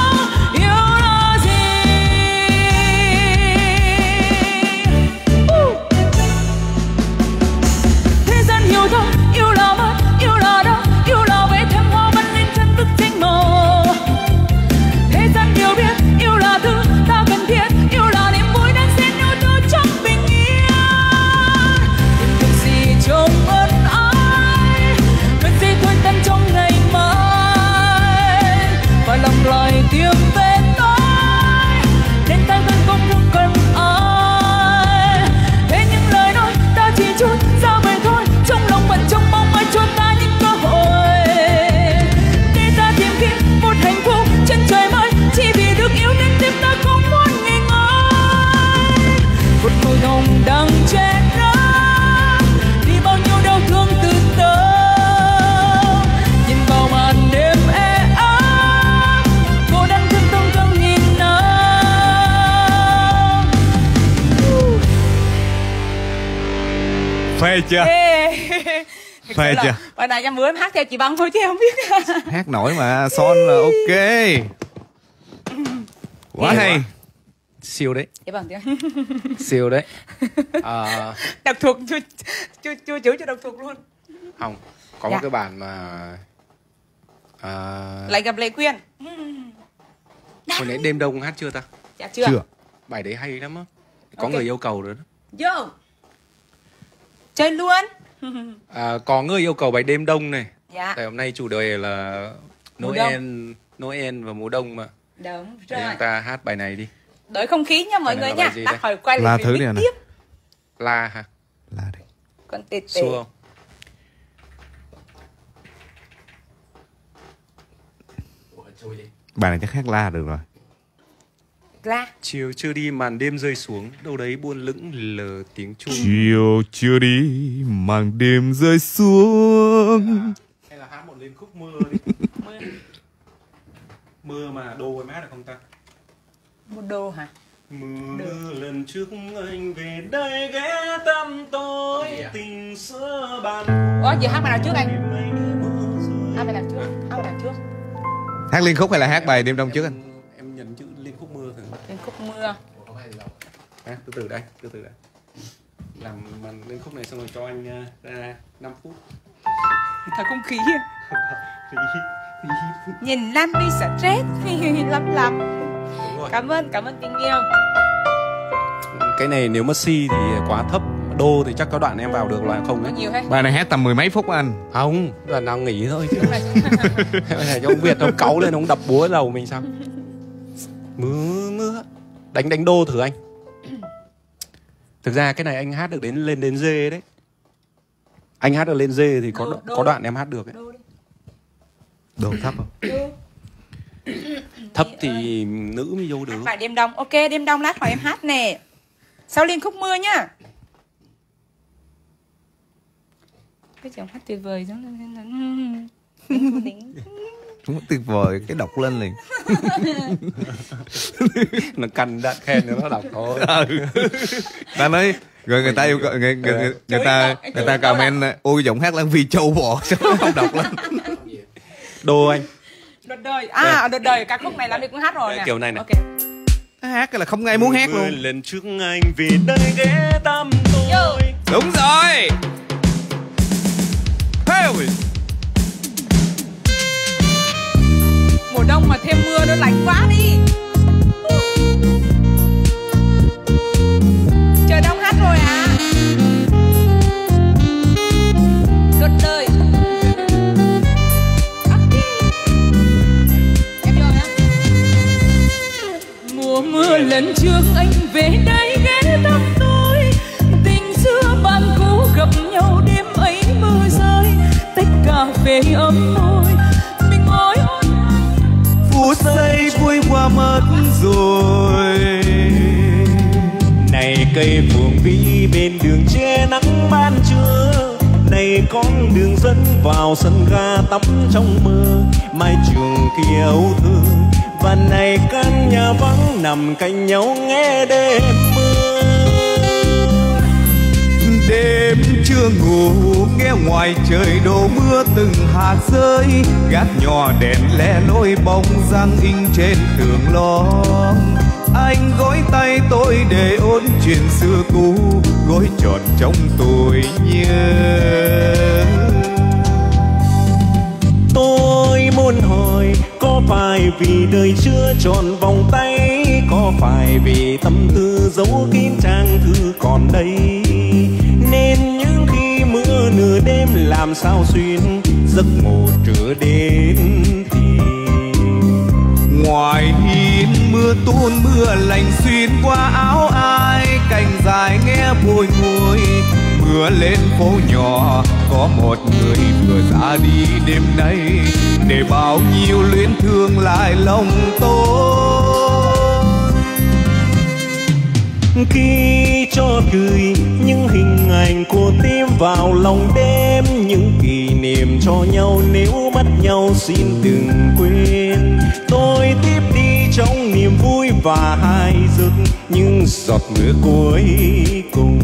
Yêu thôi, yêu là mất, yêu là đau, yêu là vẽ thêm hoa văn lên chân bức tranh màu. Thế gian điều biết, yêu là thứ ta cần thiết, yêu là niềm vui đang xen nhau từ trong bình yên. Tìm được gì trong ân ái, cần gì thôi tan trong ngày mai. Và lòng loài tìm về tôi, nên ta vẫn không thương cần ai. Thế những lời nói ta chỉ chút ra vậy thôi, trong lòng vẫn trông mong ai cho ta những cơ hội để ta tìm kiếm một hạnh phúc trên trời mới. Chỉ vì được yêu nên tim ta không muốn nghỉ ngơi. Một màu hồng đang che lấp đi bao nhiêu đau thương từ tơ. Nhìn vào màn đêm ê ấm, cô đang thương tâm không nhìn nào. Phê chưa? Phê chưa? Bài này em vừa em hát theo chị Băng thôi chứ không biết. Hát nổi mà, son là ok. Quá hay. Siêu đấy. Chị Băng tiếng. Siêu đấy. Đọc thuộc chưa chữ cho đọc thuộc luôn. Không, có Dạ. một cái bản mà Lại gặp Lệ Quyên. hồi nãy đêm đông hát chưa ta? Dạ chưa. Chưa. Bài đấy hay lắm á. Có Ok. người yêu cầu rồi đó. Vô. Chơi luôn. Có người yêu cầu bài đêm đông này. Dạ. Tại hôm nay chủ đề là Mùa Noel và mùa đông mà. Đúng Để rồi. chúng ta hát bài này đi. Đổi không khí nha mọi Bài này người là nha. bài gì Đã đây? hỏi quay La lại thứ mic này này. tiếp. La hả? Là đây. Con tê tê. Xua không? Ủa, chui đi. Bài này chắc hát la được rồi. La. Chiều chưa đi màn đêm rơi xuống, đâu đấy buôn lững lờ tiếng chuông. Chiều chưa đi, màn đêm rơi xuống. Hay là hát một lên khúc mưa đi. Mưa mà đô với mát được không ta? Một đô hả? Mưa lần trước anh về đây ghé thăm tôi, tình xưa bàn. Ủa giờ hát bài nào trước anh? Hát bài nào trước? Hát bài nào trước? Hát liên khúc hay là hát bài đêm đông trước anh? Em nhấn chữ lên khúc mưa thử. Lên khúc mưa. Ủa, không hay gì đâu. Từ từ đây, từ từ đây. Làm màn lên khúc này xong rồi cho anh ra 5 phút. Thật không khí. Nhìn Lan đi stress lắm. Đúng rồi. Cảm ơn tình yêu. Cái này nếu mà si thì quá thấp, đô thì chắc có đoạn em vào được là không Có đấy. nhiều hết. Bài này hát tầm mười mấy phút anh. Không, đoạn nào nghỉ thôi. Đúng rồi. Cho ông Việt ông cáu lên ông đập búa đầu mình sao? Mưa. Đánh đô thử anh. Thực ra cái này anh hát được lên đến G đấy. Anh hát được lên G thì có đoạn em hát được ấy. Đồ thấp không? Thấp thì nữ mới vô được. Phải đêm đông. Ok, đêm đông lát hỏi em hát nè. Sau liên khúc mưa nhá. Cái chồng hát tuyệt vời giống Đúng tuyệt vời, cái đọc lên liền. Nó canh đã khen nó đọc thôi. Ta nói rồi người ta yêu người ta comment ôi giọng hát Lan Vy trâu bò sao không đọc lên. Đô anh. Đợt đời. Đợt đời ca khúc này là mình cũng hát rồi nè. Kiểu này nè. Okay. Hát cái là không ai muốn hát luôn. Lần trước anh vì đây ghé thăm tôi. Đúng rồi. Hey. Mùa đông mà thêm mưa nó lạnh quá đi. Trời đông hát rồi à. Đợt đời. Em vô nhá. Mùa mưa lần trước anh về đây ghé thăm tôi. Tình xưa bạn cũ gặp nhau đêm ấy mưa rơi. Tách cà phê ấm môi. Mình ngồi phút giây vui qua mất rồi. Này cây phượng vĩ bên đường che nắng ban trưa, này con đường dẫn vào sân ga tắm trong mơ, mai trường kia âu thương, và này căn nhà vắng nằm cạnh nhau nghe đêm mưa. Đêm chưa ngủ nghe ngoài trời đổ mưa từng hạt rơi, gác nhỏ đèn le lối bóng dáng in trên tường lon. Anh gối tay tôi để ôn chuyện xưa cũ, gối tròn trong tôi nhớ. Tôi muốn hỏi có phải vì đời chưa tròn vòng tay, có phải vì tâm tư giấu kín trang thư còn đây, nên những khi mưa nửa đêm làm sao xuyên giấc ngủ trưa đến thì ngoài hiên mưa tuôn mưa lạnh xuyên qua áo ai, cành dài nghe bồi hồi. Mưa lên phố nhỏ có một người vừa ra đi đêm nay, để bao nhiêu luyến thương lại lòng tôi. Khi cho cười những hình ảnh của tim vào lòng đêm, những kỷ niệm cho nhau nếu mất nhau xin đừng quên. Tôi tiếp đi trong niềm vui và hai giấc những giọt mưa cuối cùng.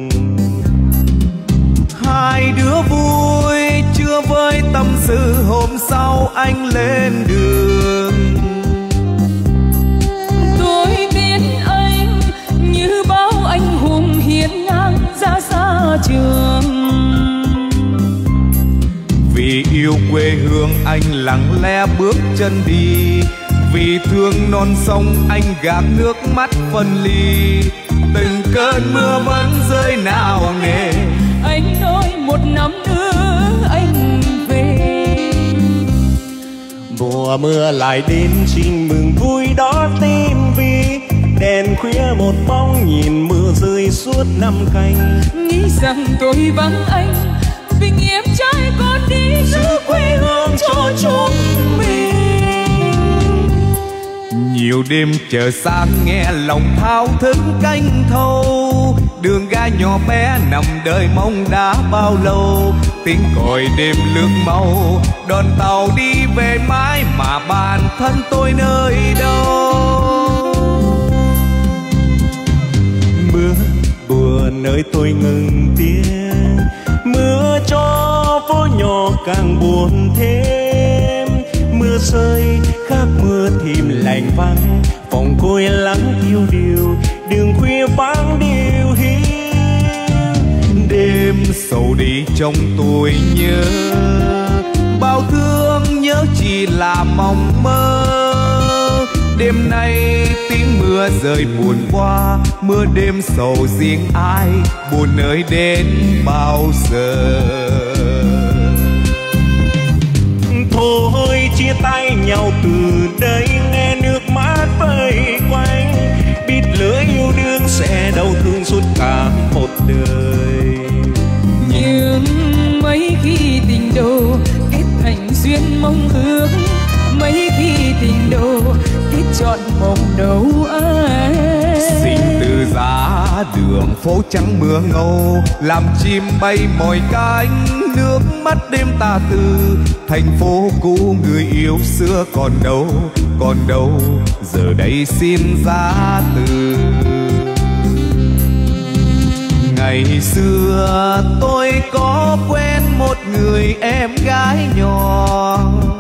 Hai đứa vui chưa với tâm sự, hôm sau anh lên đường. Tôi biết anh như bao anh hùng hiên ngang ra xa trường. Vì yêu quê hương anh lặng lẽ bước chân đi, vì thương non sông anh gạt nước mắt phân ly. Từng cơn mưa vẫn rơi nào nề, Anh nói một năm nữa anh về. Mùa mưa lại đến xin mừng vui đó tim vì đèn khuya một bóng nhìn mưa rơi suốt năm canh. Nghĩ rằng tôi vắng anh vì nghiệp trai con đi giữ quê hương cho chúng mình. nhiều đêm chờ sáng nghe lòng thao thức canh thâu. Đường ga nhỏ bé nằm đợi mong đã bao lâu, tiếng còi đêm lướt mau đón tàu đi về mãi mà bản thân tôi nơi đâu. Mưa buồn nơi tôi ngừng tiếng, mưa cho phố nhỏ càng buồn thêm. Mưa rơi khác mưa thìm lạnh vắng, phòng côi lắng tiêu điều, đường khuya vắng điều hiu. Đêm sầu đi trong tôi nhớ, bao thương nhớ chỉ là mộng mơ. Đêm nay tiếng mưa rơi buồn qua, mưa đêm sầu riêng ai, buồn nơi đến bao giờ. Thôi chia tay nhau từ đây, nghe nước mắt vây quanh, biết lỡ yêu đương sẽ đau thương suốt cả đời. Nhưng mấy khi tình đầu kết thành duyên mong ước, mấy khi tình đầu kết trọn mộng đầu ai. Sinh từ giá đường phố trắng mưa ngâu, làm chim bay mỏi cánh, nước mắt đêm tà tư. Thành phố cũ người yêu xưa còn đâu, giờ đây xin giá từ. Ngày xưa tôi có quen một người em gái nhỏ,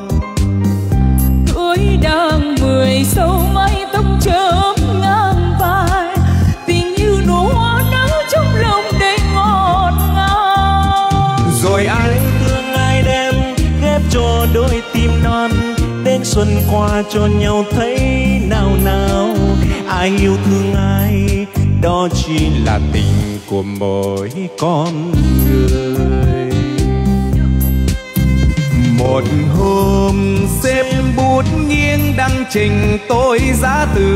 tuổi đang 10 sâu mái tóc chớm ngang vai, tình như nụ hoa nắng trong lòng đầy ngọt ngào. Rồi ai thương ai đem ghép cho đôi tim non, đến xuân qua cho nhau thấy nào nào. Ai yêu thương ai đó chỉ là tình của mỗi con người. Một hôm xếp bút nghiêng đăng trình tôi giá từ,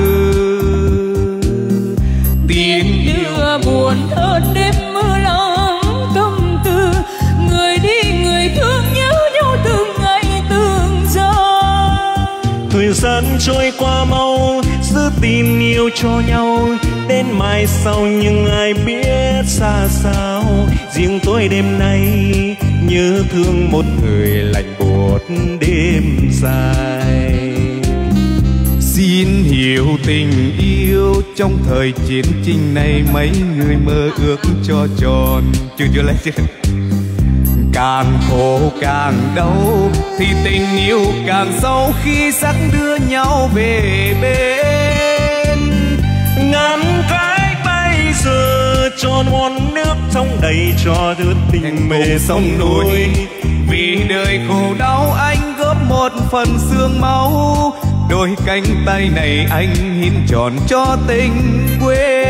tiếng đưa buồn hơn đêm mưa lắng tâm tư. Người đi người thương nhớ nhau từng ngày từng giờ. Thời gian trôi qua mau, giữ tình yêu cho nhau đến mai sau, nhưng ai biết xa sao. Riêng tôi đêm nay nhớ thương một người lạnh buốt đêm dài. Xin hiểu tình yêu trong thời chiến tranh này, mấy người mơ ước cho tròn. Chưa lấy chưa. Càng khổ càng đau thì tình yêu càng sâu, khi sắc đưa nhau về bên. Ngàn cái bây giờ cho non nước trong đầy cho thứ tình mê sông núi. Vì đời khổ đau anh góp một phần xương máu, đôi cánh tay này anh hiến tròn cho tình quê.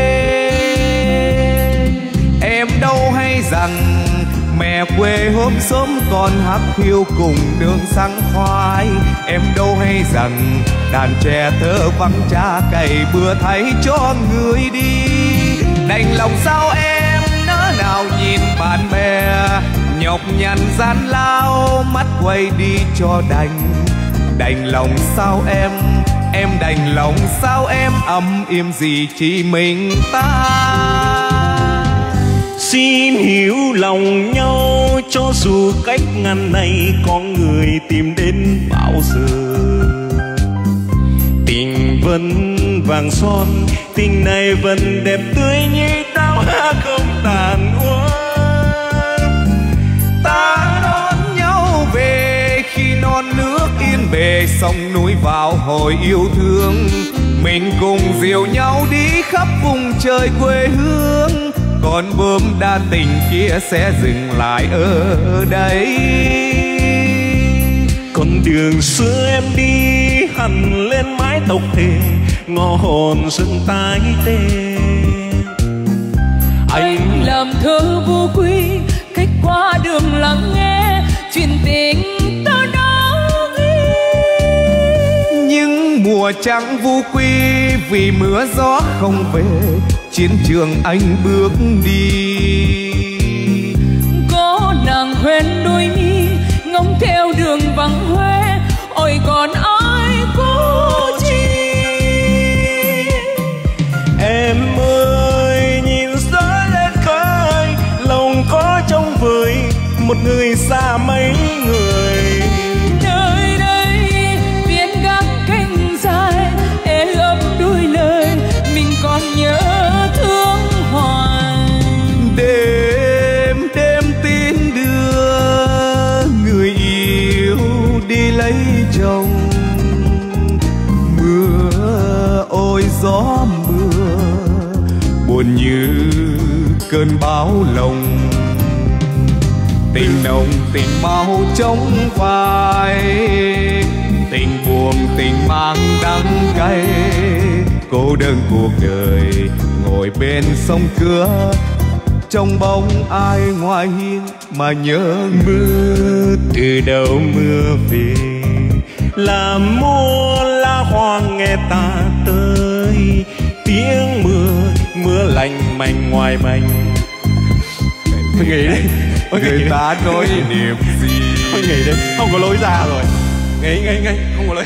Em đâu hay rằng mẹ quê hôm sớm còn hát khiêu cùng đường sáng khoai. Em đâu hay rằng đàn trẻ thơ vắng cha cày bừa thay cho người đi. Đành lòng sao em nỡ nào nhìn bạn bè nhọc nhằn gian lao, mắt quay đi cho đành lòng sao em đành lòng sao em ấm im gì chỉ mình ta. Xin hiểu lòng nhau cho dù cách ngàn này, con người tìm đến bao giờ. Tình vẫn vàng son, tình này vẫn đẹp tươi như tao không tàn úa. Ta đón nhau về khi non nước yên bề, sông núi vào hồi yêu thương. Mình cùng dìu nhau đi khắp vùng trời quê hương, còn bướm đa tình kia sẽ dừng lại ở đây. Con đường xưa em đi hằn lên mái tóc thề, ngõ hồn dưng tái tê. Anh làm thơ vô quy, cách qua đường lắng nghe chuyện tình ta đã ghi. Nhưng mùa trắng vô quy vì mưa gió không về, chiến trường anh bước đi. Có nàng hoen đôi mi ngóng theo đường vắng hoe, ôi còn ai cố chi. Em ơi nhìn gió lên khơi, lòng có trông vời một người xa mấy người. Nơi đây viên gác cánh dài ê ấp đôi lời, mình còn nhớ thương hoài. Đêm tin đưa người yêu đi lấy chồng, mưa ôi gió mưa buồn như cơn bão lồng. Tình nồng tình máu trong vai, tình buồn tình mang đắng cay. Cô đơn cuộc đời ngồi bên sông cửa, trong bóng ai ngoài hiên mà nhớ. Mưa từ đâu mưa về, làm mua lá hoa nghe ta tới. Tiếng mưa lạnh manh ngoài manh, Thôi nghỉ đi. Người ta nói niềm gì. Thôi nghỉ đi, không có lối ra rồi. Nghỉ, không có lối.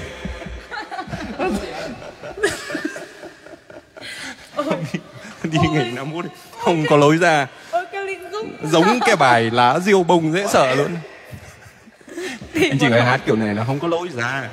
Đi nghỉ 5 phút đi. Không có lối ra. Giống cái bài lá diêu bông dễ sợ luôn. Anh chị phải hát kiểu này là không có lối ra.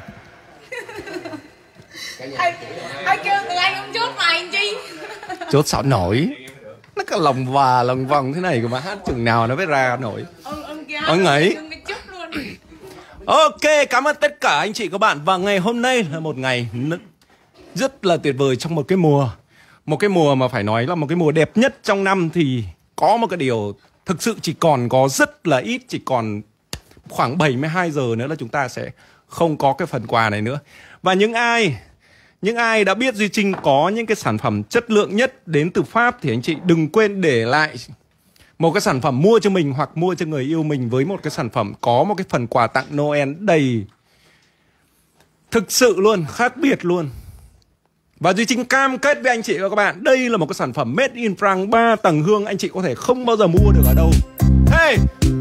Ai kêu từ anh không chốt mày anh chi. Chốt sao nổi. Nó có lòng vòng thế này mà hát chừng nào nó mới ra nổi. Ông nghỉ. Ok, cảm ơn tất cả anh chị các bạn. Và ngày hôm nay là một ngày rất là tuyệt vời trong một cái mùa. Một cái mùa mà phải nói là một cái mùa đẹp nhất trong năm. Thì có một cái điều thực sự chỉ còn có rất là ít. Chỉ còn khoảng 72 giờ nữa là chúng ta sẽ không có cái phần quà này nữa. Và những ai đã biết Duy Trinh có những cái sản phẩm chất lượng nhất đến từ Pháp thì anh chị đừng quên để lại một cái sản phẩm mua cho mình hoặc mua cho người yêu mình với một cái sản phẩm có một cái phần quà tặng Noel đầy thực sự luôn, khác biệt luôn. Và Duy Trinh cam kết với anh chị và các bạn, đây là một cái sản phẩm Made in France 3 tầng hương, anh chị có thể không bao giờ mua được ở đâu. Hey!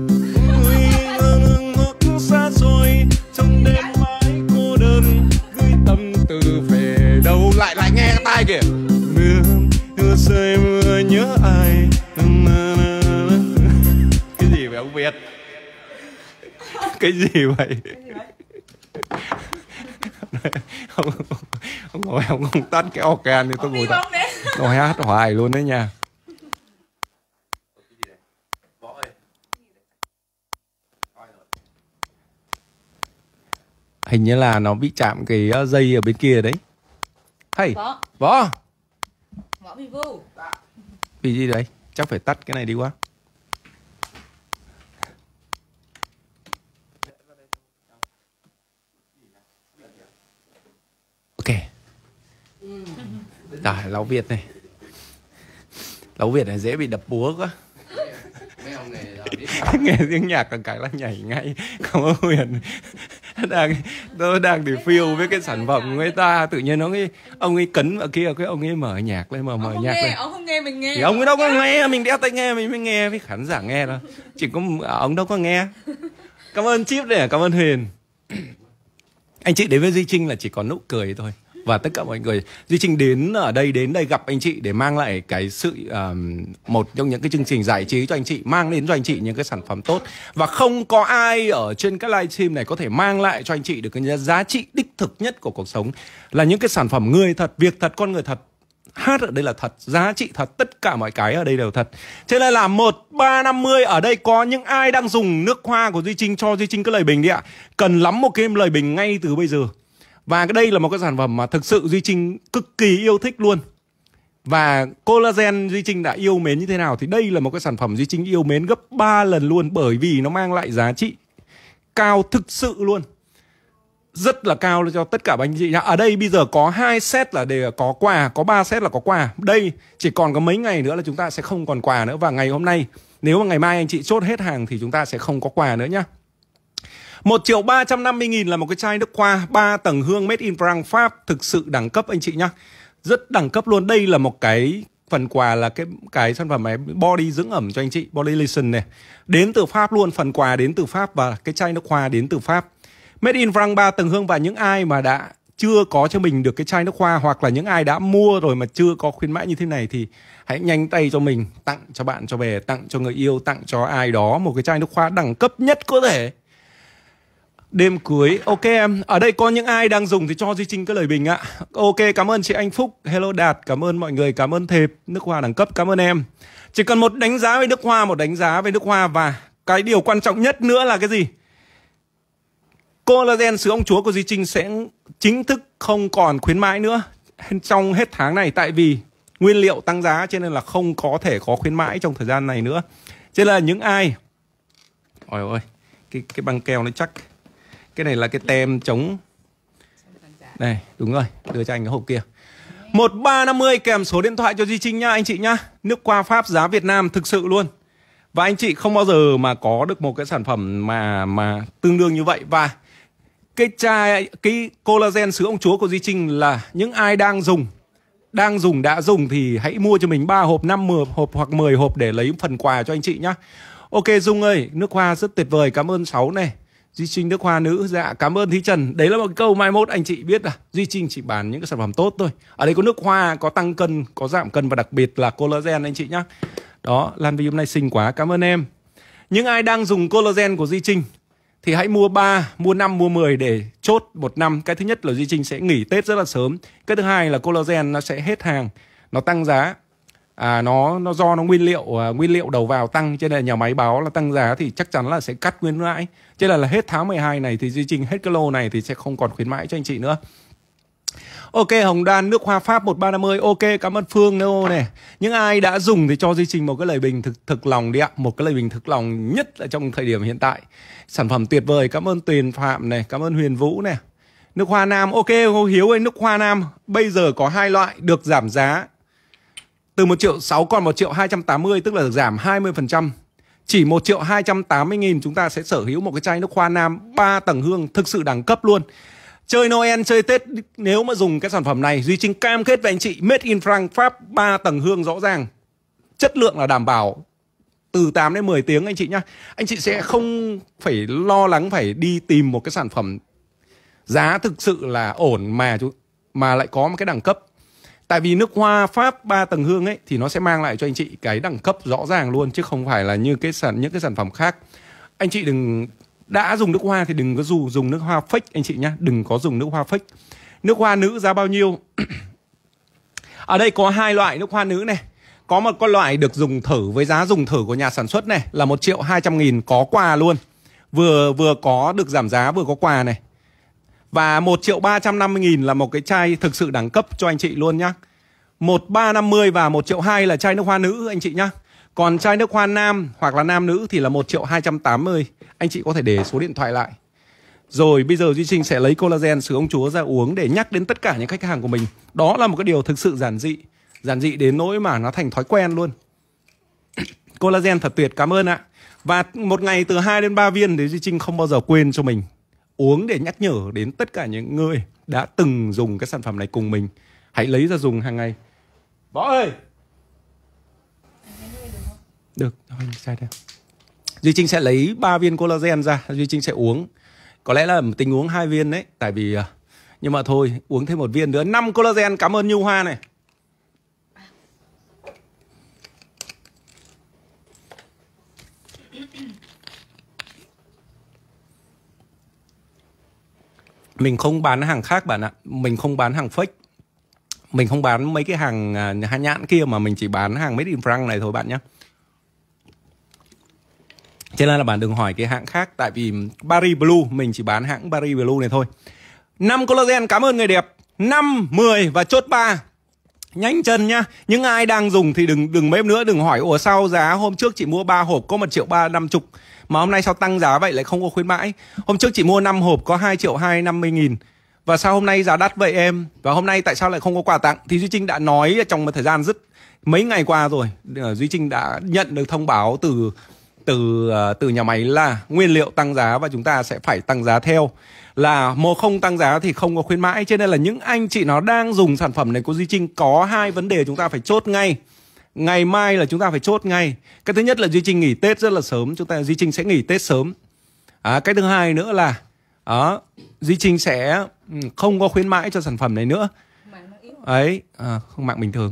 Xa xôi trong đêm mãi cô đơn gửi tâm tư về đâu. Lại nghe cái tai kìa. Mưa rơi mưa nhớ ai. Cái gì vậy ông Việt? Cái gì vậy? Ông ngồi ông không tắt cái organ thì tôi ngồi tắt. Ngồi hát hoài luôn đấy nha. Hình như là nó bị chạm cái dây ở bên kia đấy. Hey, Võ bị vô. Vì gì đấy? Chắc phải tắt cái này đi quá. Ok. Rồi, Lão Việt này. Lão Việt này dễ bị đập búa quá. Nghe tiếng nhạc càng cái là nhảy ngay. Không có Huyền. Tôi đang review với cái sản phẩm của người ta. Tự nhiên ông ấy cấn vào kia, cái ông ấy mở nhạc lên, mở nhạc lên. Ông không nghe mình nghe. Thì ông ấy đâu có nghe, mình đeo tai nghe mình mới nghe, với khán giả nghe đâu. Chỉ có ông đâu có nghe. Cảm ơn Chip này, cảm ơn Huyền. Anh chị đến với Duy Trinh là chỉ có nụ cười thôi. Và tất cả mọi người, Duy Trinh đến đây gặp anh chị để mang lại cái sự một trong những cái chương trình giải trí cho anh chị, mang đến cho anh chị những cái sản phẩm tốt. Và không có ai ở trên các livestream này có thể mang lại cho anh chị được cái giá trị đích thực nhất của cuộc sống, là những cái sản phẩm người thật, việc thật, con người thật. Hát ở đây là thật, giá trị thật, tất cả mọi cái ở đây đều thật. Thế nên là 1350 ở đây có những ai đang dùng nước hoa của Duy Trinh cho Duy Trinh cái lời bình đi ạ. Cần lắm một cái lời bình ngay từ bây giờ. Và đây là một cái sản phẩm mà thực sự Duy Trinh cực kỳ yêu thích luôn. Và collagen Duy Trinh đã yêu mến như thế nào thì đây là một cái sản phẩm Duy Trinh yêu mến gấp 3 lần luôn. Bởi vì nó mang lại giá trị cao thực sự luôn, rất là cao cho tất cả anh chị. Ở đây bây giờ có 2 set là đều có quà, có 3 set là có quà. Đây chỉ còn có mấy ngày nữa là chúng ta sẽ không còn quà nữa. Và ngày hôm nay, nếu mà ngày mai anh chị chốt hết hàng thì chúng ta sẽ không có quà nữa nhá. 1.350.000 là một cái chai nước hoa 3 tầng hương Made in France Pháp, thực sự đẳng cấp anh chị nhá. Rất đẳng cấp luôn. Đây là một cái phần quà là cái sản phẩm này, body dưỡng ẩm cho anh chị, body lotion này. Đến từ Pháp luôn, phần quà đến từ Pháp và cái chai nước hoa đến từ Pháp. Made in France 3 tầng hương. Và những ai mà đã chưa có cho mình được cái chai nước hoa, hoặc là những ai đã mua rồi mà chưa có khuyến mãi như thế này thì hãy nhanh tay cho mình, tặng cho bạn, cho bè, tặng cho người yêu, tặng cho ai đó một cái chai nước hoa đẳng cấp nhất có thể. Đêm cưới. Ok em. Ở đây có những ai đang dùng thì cho Duy Trinh cái lời bình ạ. Ok, cảm ơn chị Anh Phúc. Hello Đạt. Cảm ơn mọi người. Cảm ơn Thệp. Nước hoa đẳng cấp. Cảm ơn em. Chỉ cần một đánh giá về nước hoa, một đánh giá về nước hoa. Và cái điều quan trọng nhất nữa là cái gì? Collagen sứ ông chúa của Duy Trinh sẽ chính thức không còn khuyến mãi nữa trong hết tháng này. Tại vì nguyên liệu tăng giá cho nên là không có thể có khuyến mãi trong thời gian này nữa. Cho nên là những ai... Ôi ôi, cái băng keo nó chắc. Cái này là cái tem chống... Đây, đúng rồi, đưa cho anh cái hộp kia. 1350 kèm số điện thoại cho Duy Trinh nha anh chị nhá. Nước hoa Pháp giá Việt Nam thực sự luôn. Và anh chị không bao giờ mà có được một cái sản phẩm mà tương đương như vậy. Và cái collagen sứ ông chúa của Duy Trinh là những ai đang dùng đang dùng đã dùng thì hãy mua cho mình 3 hộp, 5 hộp hoặc 10 hộp để lấy phần quà cho anh chị nhá. Ok Dung ơi, nước hoa rất tuyệt vời, cảm ơn Sáu này. Duy Trinh nước hoa nữ, dạ cảm ơn Thí Trần. Đấy là một câu mai mốt anh chị biết là Duy Trinh chỉ bán những cái sản phẩm tốt thôi. Ở đây có nước hoa, có tăng cân, có giảm cân và đặc biệt là collagen anh chị nhá. Đó, Lan Vi hôm nay xinh quá, cảm ơn em. Những ai đang dùng collagen của Duy Trinh thì hãy mua 3, mua 5, mua 10 để chốt 1 năm. Cái thứ nhất là Duy Trinh sẽ nghỉ Tết rất là sớm. Cái thứ hai là collagen nó sẽ hết hàng, nó tăng giá. Nó do nó nguyên liệu đầu vào tăng, cho nên là nhà máy báo là tăng giá thì chắc chắn là sẽ cắt khuyến mãi. Cho nên là hết tháng 12 này thì Duy Trinh hết cái lô này thì sẽ không còn khuyến mãi cho anh chị nữa. Ok, Hồng Đan nước hoa Pháp 1350. Ok, cảm ơn Phương Nô này. Những ai đã dùng thì cho Duy Trinh một cái lời bình thực lòng đi ạ. Một cái lời bình thực lòng nhất là trong thời điểm hiện tại. Sản phẩm tuyệt vời, cảm ơn Tuyền Phạm này, cảm ơn Huyền Vũ này. Nước hoa nam, ok Hồ Hiếu ơi, nước hoa nam bây giờ có 2 loại được giảm giá. Từ 1.600.000 còn 1.280.000, tức là được giảm 20%. Chỉ 1.280.000 chúng ta sẽ sở hữu một cái chai nước hoa nam 3 tầng hương thực sự đẳng cấp luôn. Chơi Noel, chơi Tết nếu mà dùng cái sản phẩm này, Duy Trinh cam kết với anh chị Made in France, Pháp 3 tầng hương rõ ràng. Chất lượng là đảm bảo từ 8 đến 10 tiếng anh chị nhá. Anh chị sẽ không phải lo lắng phải đi tìm một cái sản phẩm giá thực sự là ổn mà lại có một cái đẳng cấp. Tại vì nước hoa Pháp 3 tầng hương ấy thì nó sẽ mang lại cho anh chị cái đẳng cấp rõ ràng luôn, chứ không phải là như những cái sản phẩm khác. Anh chị đã dùng nước hoa thì đừng có dùng nước hoa fake anh chị nhá, đừng có dùng nước hoa fake. Nước hoa nữ giá bao nhiêu? Ở đây có 2 loại nước hoa nữ này. Có một con loại được dùng thử với giá dùng thử của nhà sản xuất này là 1.200.000 có quà luôn. Vừa có được giảm giá vừa có quà này. Và 1.350.000 là một cái chai thực sự đẳng cấp cho anh chị luôn nhá. 1.350 và 1.200.000 là chai nước hoa nữ anh chị nhá. Còn chai nước hoa nam hoặc là nam nữ thì là 1.280.000. Anh chị có thể để số điện thoại lại. Rồi bây giờ Duy Trinh sẽ lấy collagen sứ ông chúa ra uống để nhắc đến tất cả những khách hàng của mình. Đó là một cái điều thực sự giản dị. Giản dị đến nỗi mà nó thành thói quen luôn. Collagen thật tuyệt, cảm ơn ạ. Và một ngày từ 2 đến 3 viên thì Duy Trinh không bao giờ quên cho mình. Uống để nhắc nhở đến tất cả những người đã từng dùng cái sản phẩm này cùng mình. Hãy lấy ra dùng hàng ngày. Võ ơi! Được, sai đây. Duy Trinh sẽ lấy 3 viên collagen ra, Duy Trinh sẽ uống. Có lẽ là tính uống 2 viên đấy, tại vì nhưng mà thôi, uống thêm 1 viên nữa. 5 collagen, cảm ơn Nhu Hoa này. Mình không bán hàng khác bạn ạ. Mình không bán hàng fake. Mình không bán mấy cái hàng nhãn kia, mà mình chỉ bán hàng Made in France này thôi bạn nhé. Cho nên là bạn đừng hỏi cái hãng khác. Tại vì Paris Blue, mình chỉ bán hãng Paris Blue này thôi. 5 collagen, cảm ơn người đẹp. 5, 10 và chốt 3. Nhanh chân nhá. Những ai đang dùng thì đừng mấy nữa, đừng hỏi ủa sao giá hôm trước chị mua 3 hộp có 1.350.000 mà hôm nay sao tăng giá vậy lại không có khuyến mãi. Hôm trước chị mua 5 hộp có 2.250.000 và sao hôm nay giá đắt vậy em? Và hôm nay tại sao lại không có quà tặng? Thì Duy Trinh đã nói trong một thời gian mấy ngày qua rồi. Duy Trinh đã nhận được thông báo từ nhà máy là nguyên liệu tăng giá và chúng ta sẽ phải tăng giá theo. Là một không tăng giá thì không có khuyến mãi. Cho nên là những anh chị nó đang dùng sản phẩm này của Duy Trinh có 2 vấn đề chúng ta phải chốt ngay. Ngày mai là chúng ta phải chốt ngay. Cái thứ nhất là Duy Trinh nghỉ Tết rất là sớm. Duy Trinh sẽ nghỉ Tết sớm. Cái thứ hai nữa là Duy Trinh sẽ không có khuyến mãi cho sản phẩm này nữa. Ấy, không mạng bình thường.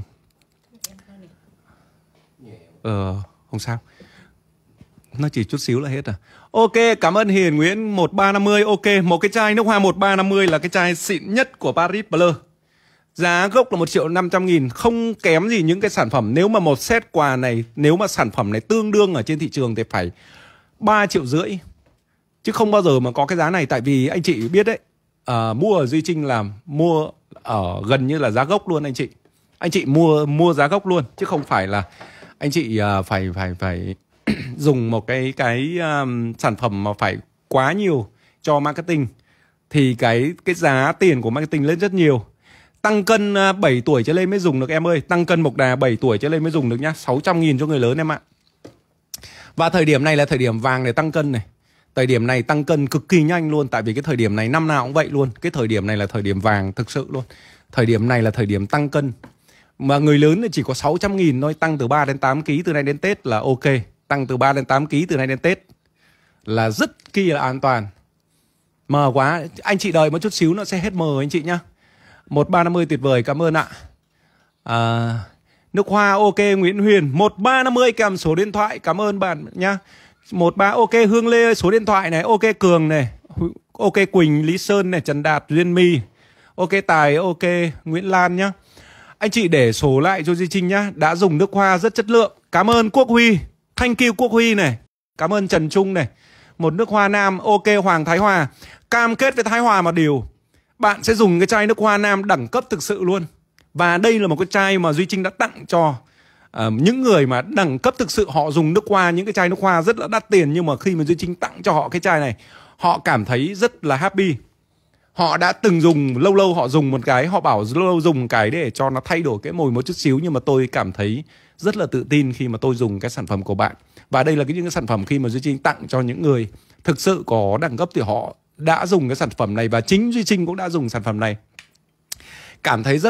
Không sao. Nó chỉ chút xíu là hết à. Ok, cảm ơn Hiền Nguyễn 1350. Ok, một cái chai nước hoa 1350 là cái chai xịn nhất của Paris Bleu. Giá gốc là 1.500.000, không kém gì những cái sản phẩm. Nếu mà một set quà này, nếu mà sản phẩm này tương đương ở trên thị trường thì phải 3,5 triệu. Chứ không bao giờ mà có cái giá này. Tại vì anh chị biết đấy, mua ở Duy Trinh là mua ở gần như là giá gốc luôn anh chị. Anh chị mua giá gốc luôn, chứ không phải là anh chị phải dùng một cái sản phẩm mà phải quá nhiều cho marketing. Thì cái giá tiền của marketing lên rất nhiều. Tăng cân 7 tuổi trở lên mới dùng được em ơi. Tăng cân Mộc Đà 7 tuổi trở lên mới dùng được nhá. 600.000 cho người lớn em ạ. Và thời điểm này là thời điểm vàng để tăng cân này. Thời điểm này tăng cân cực kỳ nhanh luôn. Tại vì cái thời điểm này năm nào cũng vậy luôn. Cái thời điểm này là thời điểm vàng thực sự luôn. Thời điểm này là thời điểm tăng cân. Mà người lớn thì chỉ có 600.000 thôi. Tăng từ 3 đến 8 kg từ nay đến Tết là ok. Tăng từ 3 đến 8 kg từ nay đến Tết là rất kỳ là an toàn. Mờ quá. Anh chị đợi một chút xíu nó sẽ hết mờ anh chị nhá. 1350 tuyệt vời, cảm ơn ạ. Nước hoa ok Nguyễn Huyền 1350 kèm số điện thoại, cảm ơn bạn nhá. 13 ok Hương Lê số điện thoại này, ok Cường này, ok Quỳnh, Lý Sơn này, Trần Đạt, Duyên My, ok Tài, ok Nguyễn Lan nhá. Anh chị để số lại cho Duy Trinh nhá. Đã dùng nước hoa rất chất lượng. Cảm ơn Quốc Huy, thank you Quốc Huy này. Cảm ơn Trần Trung này. Một nước hoa nam ok Hoàng Thái Hòa. Cam kết với Thái Hòa một điều, bạn sẽ dùng cái chai nước hoa nam đẳng cấp thực sự luôn. Và đây là một cái chai mà Duy Trinh đã tặng cho những người mà đẳng cấp thực sự. Họ dùng nước hoa, những cái chai nước hoa rất là đắt tiền, nhưng mà khi mà Duy Trinh tặng cho họ cái chai này, họ cảm thấy rất là happy. Họ đã từng dùng, lâu lâu họ dùng một cái, họ bảo lâu lâu dùng một cái để cho nó thay đổi cái mùi một chút xíu. Nhưng mà tôi cảm thấy rất là tự tin khi mà tôi dùng cái sản phẩm của bạn. Và đây là những cái sản phẩm khi mà Duy Trinh tặng cho những người thực sự có đẳng cấp thì họ đã dùng cái sản phẩm này. Và chính Duy Trinh cũng đã dùng sản phẩm này. Cảm thấy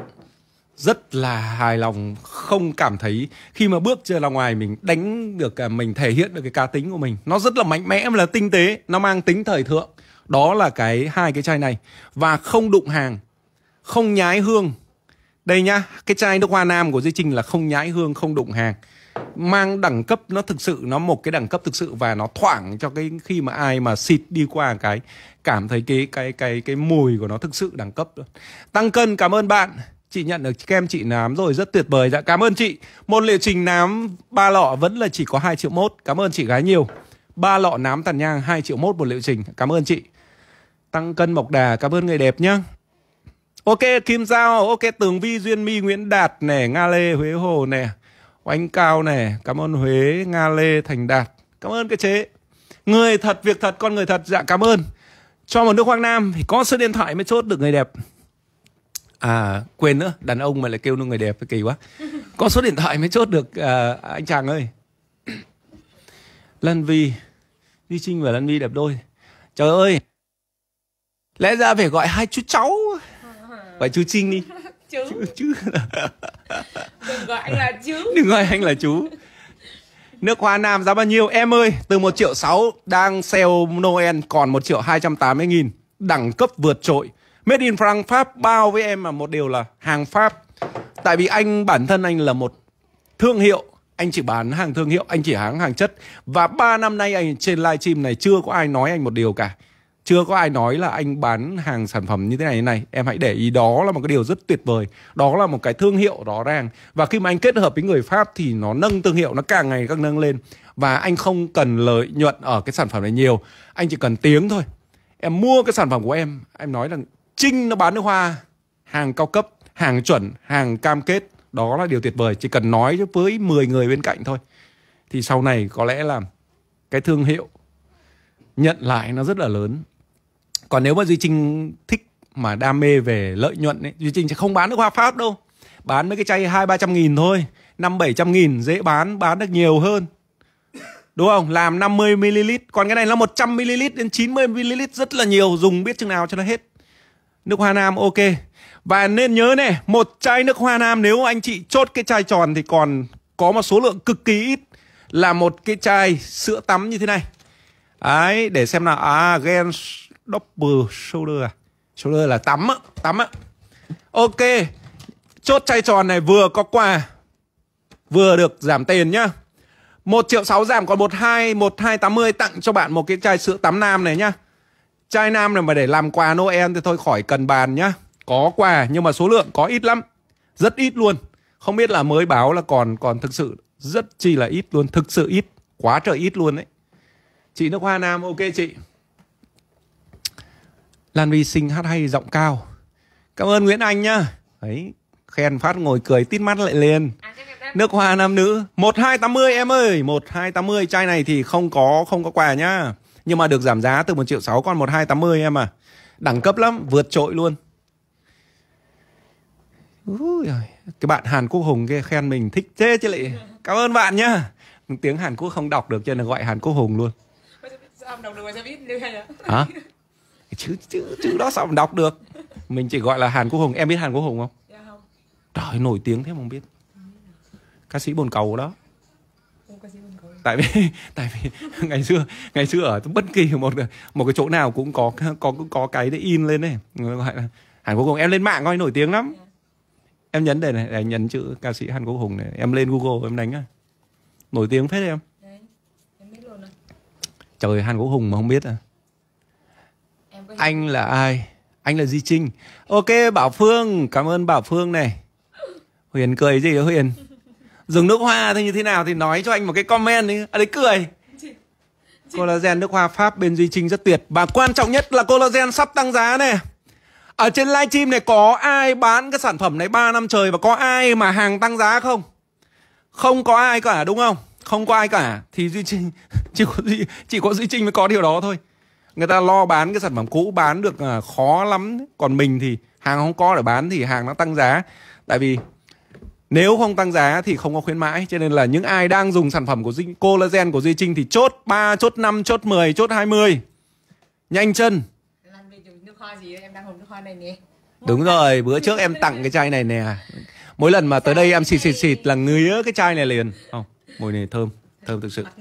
rất là hài lòng. Không cảm thấy khi mà bước ra ngoài mình đánh được, mình thể hiện được cái cá tính của mình. Nó rất là mạnh mẽ và là tinh tế. Nó mang tính thời thượng. Đó là hai cái chai này. Và không đụng hàng, không nhái hương. Đây nhá, cái chai nước hoa nam của Duy Trinh là không nhái hương, không đụng hàng. Mang đẳng cấp, nó thực sự, nó một cái đẳng cấp thực sự. Và nó thoảng cho cái khi mà ai mà xịt đi qua cái cảm thấy cái mùi của nó thực sự đẳng cấp. Tăng cân, cảm ơn bạn. Chị nhận được kem trị nám rồi, rất tuyệt vời. Dạ cảm ơn chị. Một liệu trình nám 3 lọ vẫn là chỉ có 2,1 triệu. Cảm ơn chị gái nhiều. 3 lọ nám tàn nhang 2,1 triệu một liệu trình. Cảm ơn chị. Tăng cân Mộc Đà, cảm ơn người đẹp nhá. Ok Kim Giao, ok Tường Vi, Duyên My, Nguyễn Đạt nè, Nga Lê, Huế Hồ nè, Oanh Cao nè, cảm ơn Huế, Nga Lê, Thành Đạt. Cảm ơn cái chế. Người thật, việc thật, con người thật. Dạ cảm ơn. Cho một nước hoa nam thì có số điện thoại mới chốt được người đẹp. À quên nữa, đàn ông mà lại kêu được người đẹp kỳ quá. Có số điện thoại mới chốt được anh chàng ơi. Lan Vi, Duy Trinh và Lan Vi đẹp đôi. Trời ơi, lẽ ra phải gọi hai chú cháu. Gọi chú Trinh đi. Chú. Đừng gọi anh là chú. Đừng gọi anh là chú. Nước hoa nam giá bao nhiêu? Em ơi, từ 1,6 triệu đang sale Noel còn 1,280,000. Đẳng cấp vượt trội. Made in France, Pháp, bao với em mà một điều là hàng Pháp. Tại vì anh, bản thân anh là một thương hiệu. Anh chỉ bán hàng thương hiệu, anh chỉ hàng chất. Và 3 năm nay anh trên livestream này chưa có ai nói anh một điều cả. Chưa có ai nói là anh bán hàng sản phẩm như thế này. Em hãy để ý, đó là một cái điều rất tuyệt vời. Đó là một cái thương hiệu rõ ràng. Và khi mà anh kết hợp với người Pháp thì nó nâng thương hiệu, nó càng ngày càng nâng lên. Và anh không cần lợi nhuận ở cái sản phẩm này nhiều. Anh chỉ cần tiếng thôi. Em mua cái sản phẩm của em nói rằng Trinh nó bán nước hoa hàng cao cấp, hàng chuẩn, hàng cam kết. Đó là điều tuyệt vời. Chỉ cần nói với 10 người bên cạnh thôi thì sau này có lẽ là cái thương hiệu nhận lại nó rất là lớn. Còn nếu mà Duy Trinh thích mà đam mê về lợi nhuận ấy, Duy Trinh sẽ không bán nước hoa Pháp đâu. Bán mấy cái chai 200-300 nghìn thôi, 500-700 nghìn dễ bán được nhiều hơn. Đúng không? Làm 50ml. Còn cái này là 100ml đến 90ml, rất là nhiều. Dùng biết chừng nào cho nó hết. Nước hoa nam ok. Và nên nhớ này, một chai nước hoa nam nếu anh chị chốt cái chai tròn thì còn có một số lượng cực kỳ ít. Là một cái chai sữa tắm như thế này. Đấy, để xem nào. Gen Double Shoulder à? Shoulder là tắm á. Ok. Chốt chai tròn này vừa có quà, vừa được giảm tiền nhá. 1,6 triệu giảm còn 1,280 tặng cho bạn một cái chai sữa tắm nam này nhá. Chai nam này mà để làm quà Noel thì thôi khỏi cần bàn nhá. Có quà nhưng mà số lượng có ít lắm. Rất ít luôn. Không biết là mới báo là còn thực sự rất chi là ít luôn. Thực sự ít. Quá trời ít luôn đấy. Chị nước hoa nam ok chị. Lan Vi xinh, hát hay, giọng cao. Cảm ơn Nguyễn Anh nhá. Đấy, khen phát ngồi cười tít mắt lại lên. Nước hoa nam nữ 1,280 em ơi. 1,280. Chai này thì không có quà nhá. Nhưng mà được giảm giá từ 1,6 triệu còn 1,280 em à. Đẳng cấp lắm, vượt trội luôn. Cái bạn Hàn Quốc Hùng kia khen mình thích thế chứ lại. Cảm ơn bạn nhá. Tiếng Hàn Quốc không đọc được cho nên gọi Hàn Quốc Hùng luôn. Hả? Chữ đó sao mà đọc được. Mình chỉ gọi là Hàn Quốc Hùng. Em biết Hàn Quốc Hùng không? Dạ không. Trời, nổi tiếng thế mà không biết. Ca sĩ Bồn Cầu đó. Tại vì ngày xưa ở bất kỳ một cái chỗ nào cũng có cái để in lên này, gọi là Hàn Quốc Hùng. Em lên mạng coi nổi tiếng lắm. Em nhấn đây này, để nhấn chữ ca sĩ Hàn Quốc Hùng này, em lên Google em đánh á. Nổi tiếng phết đấy em. Em biết luôn rồi. Trời, Hàn Quốc Hùng mà không biết à? Anh là ai? Anh là Di Trinh. Ok, Bảo Phương, cảm ơn Bảo Phương này. Huyền cười gì đó Huyền? Dùng nước hoa thì như thế nào thì nói cho anh một cái comment đi. À đấy cười. Collagen nước hoa Pháp bên Duy Trinh rất tuyệt. Và quan trọng nhất là collagen sắp tăng giá này. Ở trên livestream này có ai bán cái sản phẩm này 3 năm trời và có ai mà hàng tăng giá không? Không có ai cả đúng không? Không có ai cả. Thì Duy Trinh chỉ có Duy Trinh mới có điều đó thôi. Người ta lo bán cái sản phẩm cũ bán được khó lắm. Còn mình thì hàng không có để bán thì hàng nó tăng giá. Tại vì nếu không tăng giá thì không có khuyến mãi. Cho nên là những ai đang dùng sản phẩm của collagen của Duy Trinh thì chốt 3, chốt 5, chốt 10, chốt 20. Nhanh chân. Làm gì dùng nước hoa gì? Em đang dùng nước hoa này nè. Đúng rồi, bữa trước em tặng cái chai này nè. Mỗi lần mà tới đây em xịt là ngứa cái chai này liền. Không, mùi này thơm, thơm thực sự.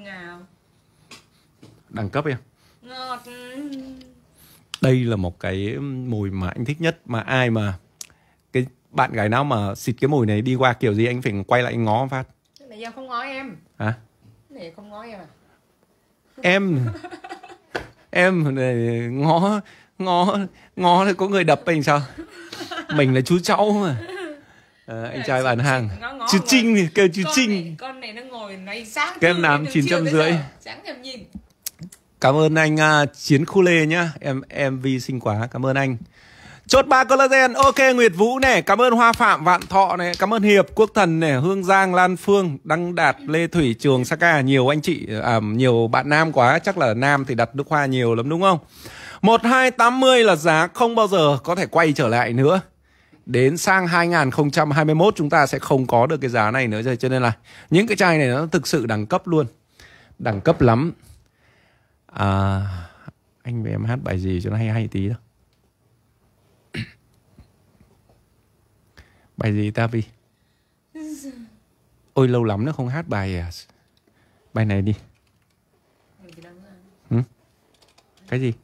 Đẳng cấp em. Ngọt. Đây là một cái mùi mà anh thích nhất. Mà ai mà cái bạn gái nào mà xịt cái mùi này đi qua kiểu gì anh phải quay lại anh ngó phát. Cái này em không ngó em. Hả? Cái này không ngó em à? Em này ngó thì có người đập anh sao? Mình là chú cháu mà. Anh trai bán hàng. Chú Trinh thì kêu chú Trinh. Con này nó ngồi này sáng. Kem nám 950. Sáng em nhìn. Cảm ơn anh Chiến Khu Lê nhá. Em vi xinh quá. Cảm ơn anh. Chốt 3 collagen. Ok, Nguyệt Vũ này. Cảm ơn Hoa Phạm Vạn Thọ này. Cảm ơn Hiệp Quốc Thần này. Hương Giang Lan Phương, Đăng Đạt, Lê Thủy, Trường Saka. Nhiều anh chị, nhiều bạn nam quá. Chắc là nam thì đặt nước hoa nhiều lắm đúng không? 1280 là giá không bao giờ có thể quay trở lại nữa. Đến sang 2021 chúng ta sẽ không có được cái giá này nữa rồi. Cho nên là những cái chai này nó thực sự đẳng cấp luôn. Đẳng cấp lắm. Anh với em hát bài gì cho nó hay tí đâu. Bài gì ta Vi? Ôi lâu lắm nó không hát bài à. Bài này đi. Cái gì?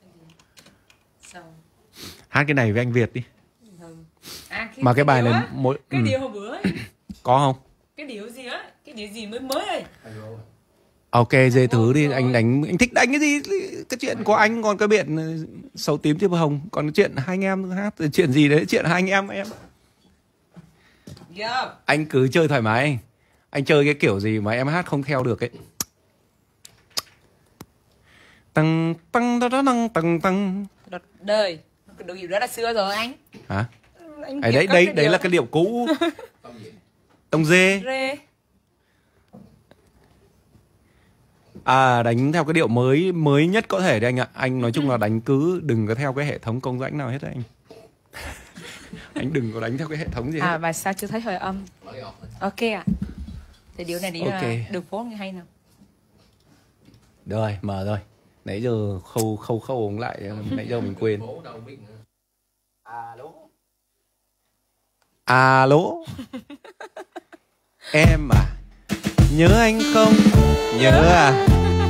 Hát cái này với anh Việt đi. Mà cái bài này mỗi cái điều hôm bữa ấy. Có không? Cái điều gì á? Cái điều gì mới ấy? Ok, dê thứ đi, anh thích đánh cái gì? Cái chuyện của anh còn cái biện sầu tím chứ hồng, còn chuyện hai anh em hát chuyện gì đấy, chuyện hai anh em. Yeah. Anh cứ chơi thoải mái. Anh chơi cái kiểu gì mà em hát không theo được ấy. Tăng tăng tăng tăng tăng. Đời, cái đồ gì đó là xưa rồi anh. Hả? Đấy là cái điệu cũ. Tông dê. Đánh theo cái điệu mới nhất có thể đấy anh ạ. Anh nói chung là đánh cứ đừng có theo cái hệ thống công dẫn nào hết đấy anh. Anh đừng có đánh theo cái hệ thống gì hết. Và sao chưa thấy hồi âm? Ok ạ. Thì điều này đi đường phố nghe hay nào. Rồi, mở rồi. Nãy giờ khâu uống lại, nãy giờ mình quên. Alo. Em à, nhớ anh không? Nhớ à.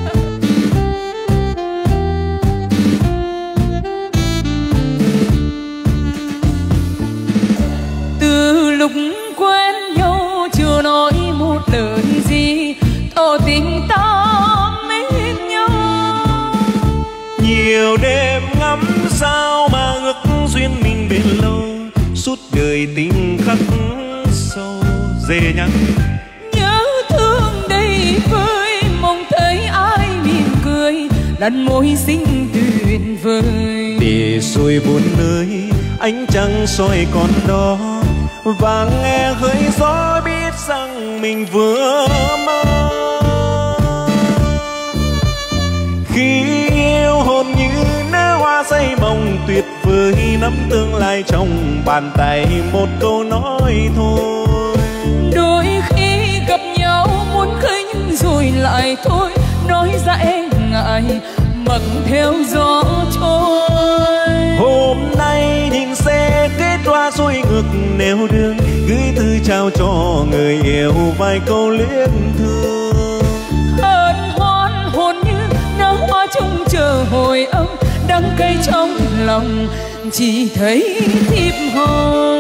Từ lúc quen nhau chưa nói một lời gì, tỏ tình ta mến nhau. Nhiều đêm ngắm sao mà ước duyên mình bền lâu, suốt đời tình khắc sâu. Dê nhắn nhớ thương đầy vơi, mong thấy ai mỉm cười, lần môi xinh tuyệt vời. để rồi buồn nơi ánh trăng soi con đó, và nghe hơi gió biết rằng mình vừa mơ. Khi yêu hồn như nở hoa say mộng tuyệt vời, nắm tương lai trong bàn tay một câu nói thôi. Đôi khi gặp nhau muốn khơi nhưng rồi lại thôi, nói ra e ngại mặc theo gió trôi. Hôm nay nhìn xe kết hoa xuôi ngược nẻo đường, gửi vài câu luyến thương. Hân hoan hồn như nở hoa trông chờ hồi âm, đắng cay trong lòng chỉ thấy thiệp hồng.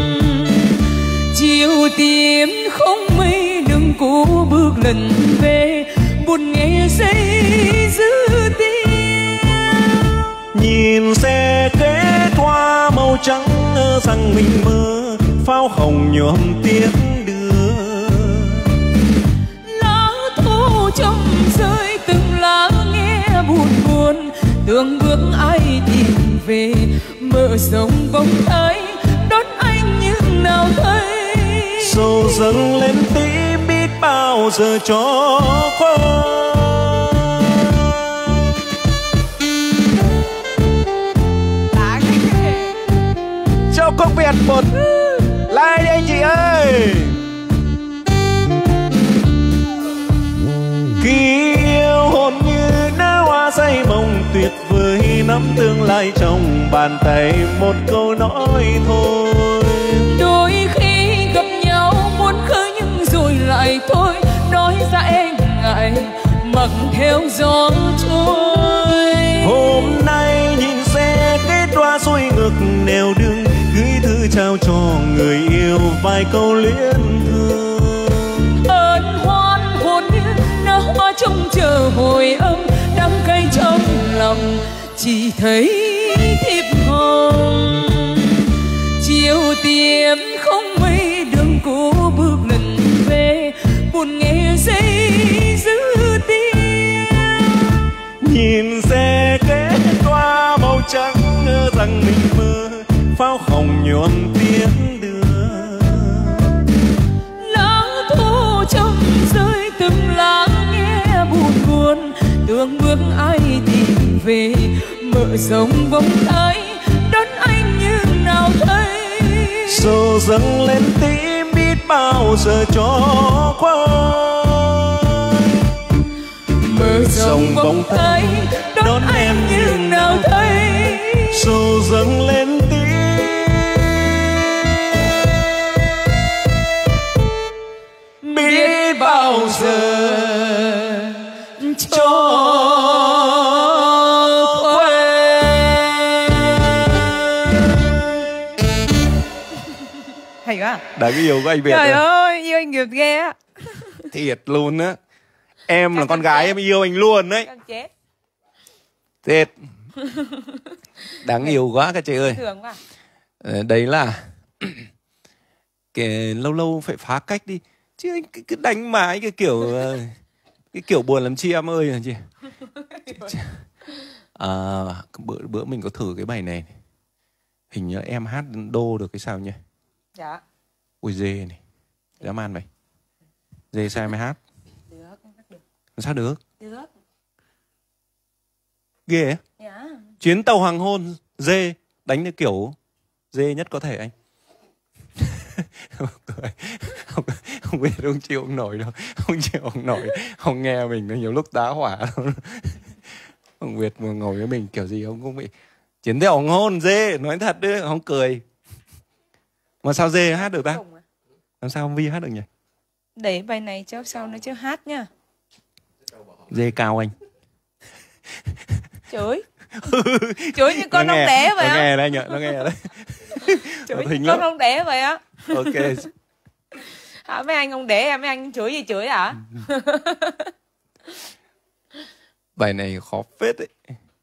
Chiều tím không mây đừng cố bước lần về, buồn nghe dây dư tiếng. Nhìn xe kế toa màu trắng rằng mình mơ, pháo hồng nhuộm tiếng đưa. Lá thu trong rơi từng lá nghe buồn buồn, đường bước ai tìm về, mở rộng bóng thấy đón anh nhưng nào thấy. Sầu dâng lên tim biết bao giờ cho qua. Cho công Việt một like đi anh chị ơi. Khi yêu hồn như nở hoa say mộng tuyệt vời, nắm tương lai trong bàn tay một câu nói thôi. Đôi khi gặp nhau muốn khơi nhưng rồi lại thôi, nói ra e ngại mặc theo gió trôi. Hôm nay nhìn xe kết toa xuôi ngược nẻo đường, gửi thư trao cho người yêu vài câu luyến thương. Hân hoan hồn như nở hoa trông chờ hồi âm, đắng cay trong lòng chỉ thấy thiệp hồng. Chiều tím không mây đường cố bước lần về, buồn nghe dây dư tiếng. Nhìn xe kết toa màu trắng rằng mình mơ, pháo hồng nhuộm tiếng đưa. Lá thu trong rơi từng lá nghe buồn buồn, đường bước ai tìm về, mở rộng vòng tay đón anh như nào thấy. Sầu dâng lên tim biết bao giờ cho qua. Mở rộng vòng tay đón anh như nào thấy. Sầu dâng lên tim biết bao giờ cho qua. Hay quá. Đáng yêu của anh Việt. Trời rồi. ơi, yêu anh Việt ghê á. Thiệt luôn á. Em là con gái em yêu anh luôn đấy. Con chết. Thiệt. Đáng yêu quá các chị ơi. Thường quá. Đấy là cái lâu lâu phải phá cách đi. Chứ anh cứ đánh mãi cái kiểu buồn làm chi em ơi hả chị. Bữa mình có thử cái bài này. Hình như em hát đô được cái sao nhỉ? Dạ. Ui dê này. Dám ăn vậy. Dê sao em hát? Được, được. Sao được? Được. Ghê ấy. Dạ. Chuyến tàu hoàng hôn dê đánh được kiểu dê nhất có thể anh. Không biết ông chịu ông nổi đâu. Ông chịu ông nổi. Ông nghe mình nhiều lúc tá hỏa. Ông Việt mà ngồi với mình kiểu gì ông cũng bị chuyến tàu hoàng hôn dê. Nói thật đấy, ông cười. Mà sao dê hát được ta? Làm sao ông Vi hát được nhỉ? Để bài này cho sau nó chứ hát nhá. Dê cao anh. Chửi. Chửi như con không đẻ vậy á. Nó nghe đây nhở, nó nghe đây. Chửi như con không đẻ vậy á. Ok. Hả, mấy anh không đẻ mấy anh chửi gì chửi hả? Bài này khó phết đấy.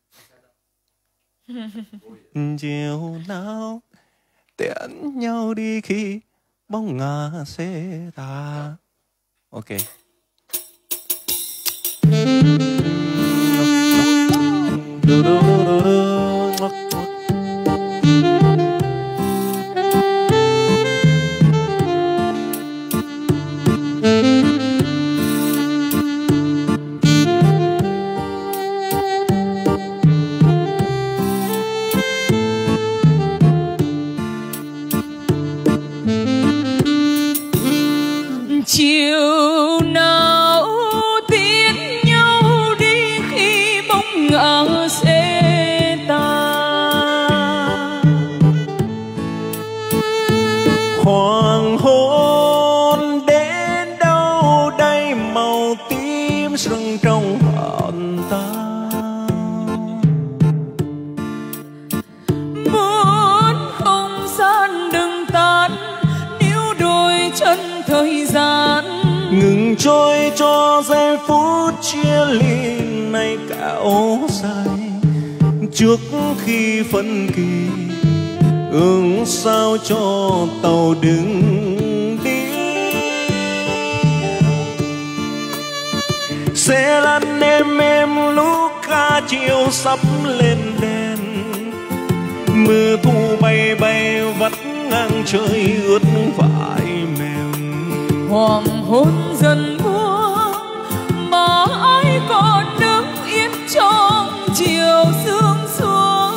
Chiều nào tiễn nhau đi khi bóng ngả xe ta. Ok. Chiều nào tiễn nhau đi khi bóng ngả xe ta. Hoàng hôn đến đâu sương trong hồn ta. Muốn không gian đừng tan, níu đôi chân thời gian Ngừng trôi cho giây phút chia ly này cao dài. Trước khi phân kỳ ước sao cho tàu đừng đi. Sẽ lăn em lúc ca chiều sắp lên đèn. Mưa thu bay bay vắt ngang trời ướt vải mềm. hoàng hôn dần buông mà ai còn đứng yên trong chiều sương xuống.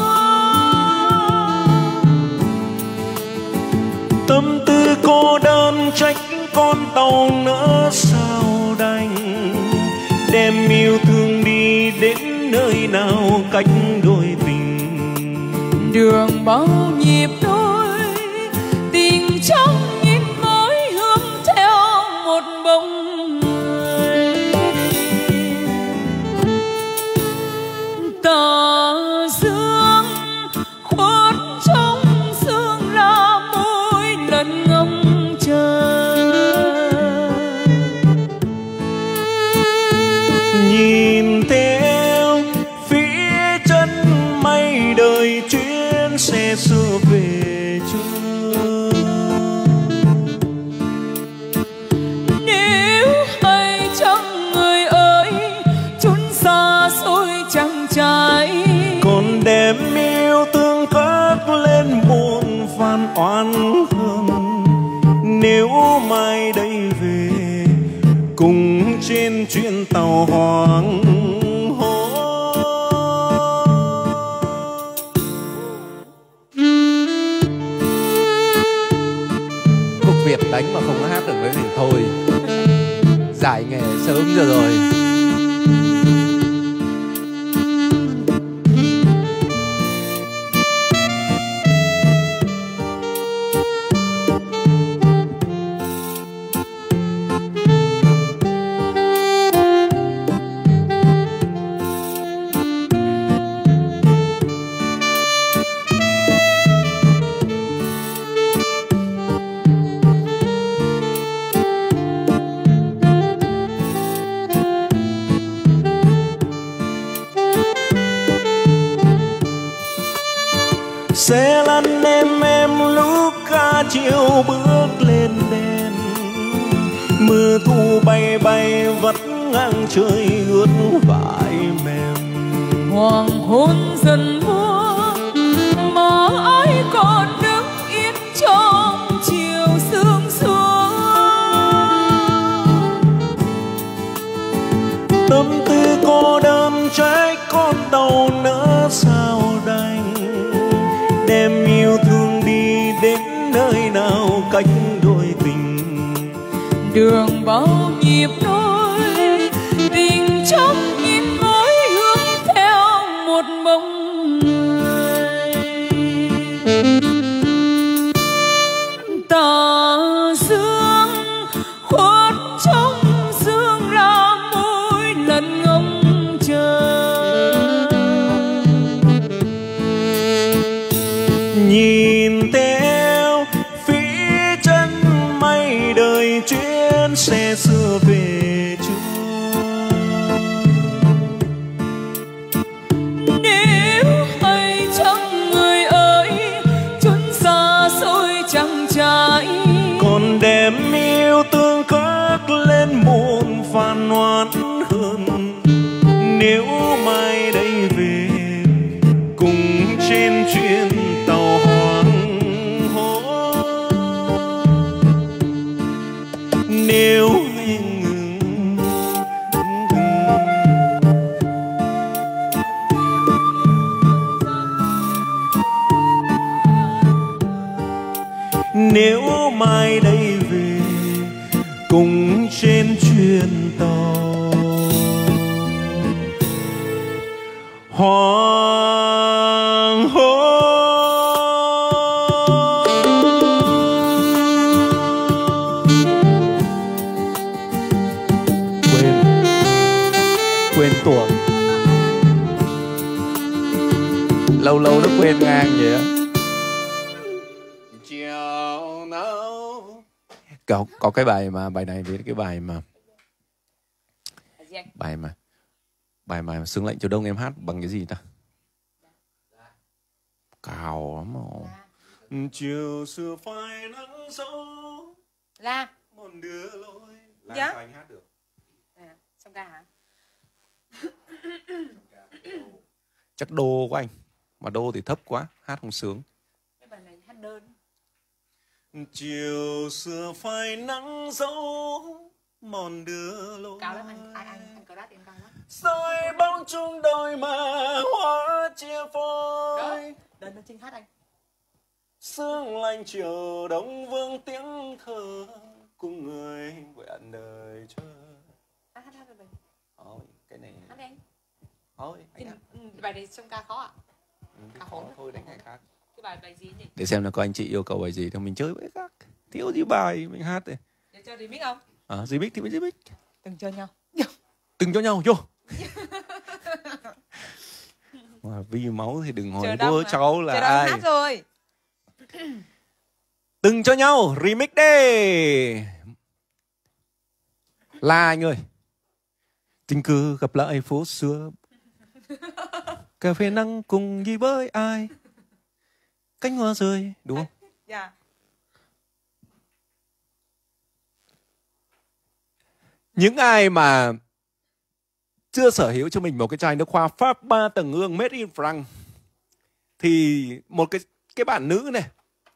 Tâm tư cô đơn trách con tàu nỡ sao đành. Đem yêu thương đi đến nơi nào cách đôi tình. Đường bao nhịp đôi tình trong nhìn mỗi hướng theo một bóng người. Tà dương khuất trong sương ra mỗi lần ngóng chờ. Nhìn theo phía chân mây đời chuyến xe xưa về chưa. Nếu hay chăng người ơi chốn xa xôi chẳng trái. Còn đem yêu thương cất lên muôn vàn oan hờn. Nếu mai đây về cùng trên chuyến tàu hoàng hôn. Khúc Việt đánh mà không có hát được với thì thôi, giải nghệ sớm rồi. Sẽ lăn em lúc ca chiều bước lên đèn. Mưa thu bay bay vắt ngang trời ướt vải mềm. Hoàng hôn dần buông mà ai còn đứng yên trong chiều sương xuống. Tâm tư cô đơn trách con tàu nỡ sao đành. Đem yêu thương đi đến nơi nào cách đôi tình. Đường bao nhịp đôi tình trong nhìn mỗi hướng theo một bóng người. Tà dương khuất trong sương ra mỗi lần ngóng chờ. Nhìn theo phía chân mây đời chuyến xe xưa về chưa. Nếu hay chăng người ơi chốn xa xôi chẳng trái. Còn đem yêu thương cất lên muôn phàn oán hờn. Nếu mai đây về cùng trên chuyến tàu hoàng hôn. Nếu nếu mai đây về cùng trên chuyến tàu hoàng hôn. Quên Lâu lâu nó quên ngang vậy á. Chiều nào. Có cái bài này với cái bài mà Sương lệnh Chiều Đông em hát bằng cái gì ta? Cào lắm rồi. Chiều xưa phai nắng sâu La. một đưa lối. Là Dạ. sao anh hát được? À, xong ca hả? Chắc đô của anh. Mà đô thì thấp quá, hát không sướng. Cái bài này hát đơn. Chiều xưa phai nắng dấu mòn đưa lối. Cao lắm anh có đắt em cao lắm. Rồi bóng chung đôi mà hoa chia phôi. Đơn Trinh hát anh. Sương lạnh chiều đông vương tiếng thơ cùng người nguyện đời chờ. Hát về mình. Ôi, cái này. Hát đi anh. Ôi, anh hát. Bài này xong ca khó ạ? Ca hốn thôi đánh ngày khác. Cái bài gì nhỉ? Để xem là có anh chị yêu cầu bài gì thì mình chơi với khác. Thiếu gì bài mình hát đi. Để cho remix không? Remix thì mới remix. Từng cho nhau. Từng cho nhau vô. Mà vì máu thì đừng hỏi cô cháu là ai. Hát rồi. Từng cho nhau remix đi. Là anh ơi. Tình cờ gặp lại phố xưa. Cà phê nắng cùng đi với ai. Cánh hoa rơi, đúng không? Dạ. Những ai mà chưa sở hữu cho mình một cái chai nước hoa Pháp 3 tầng hương made in France thì một cái bạn nữ này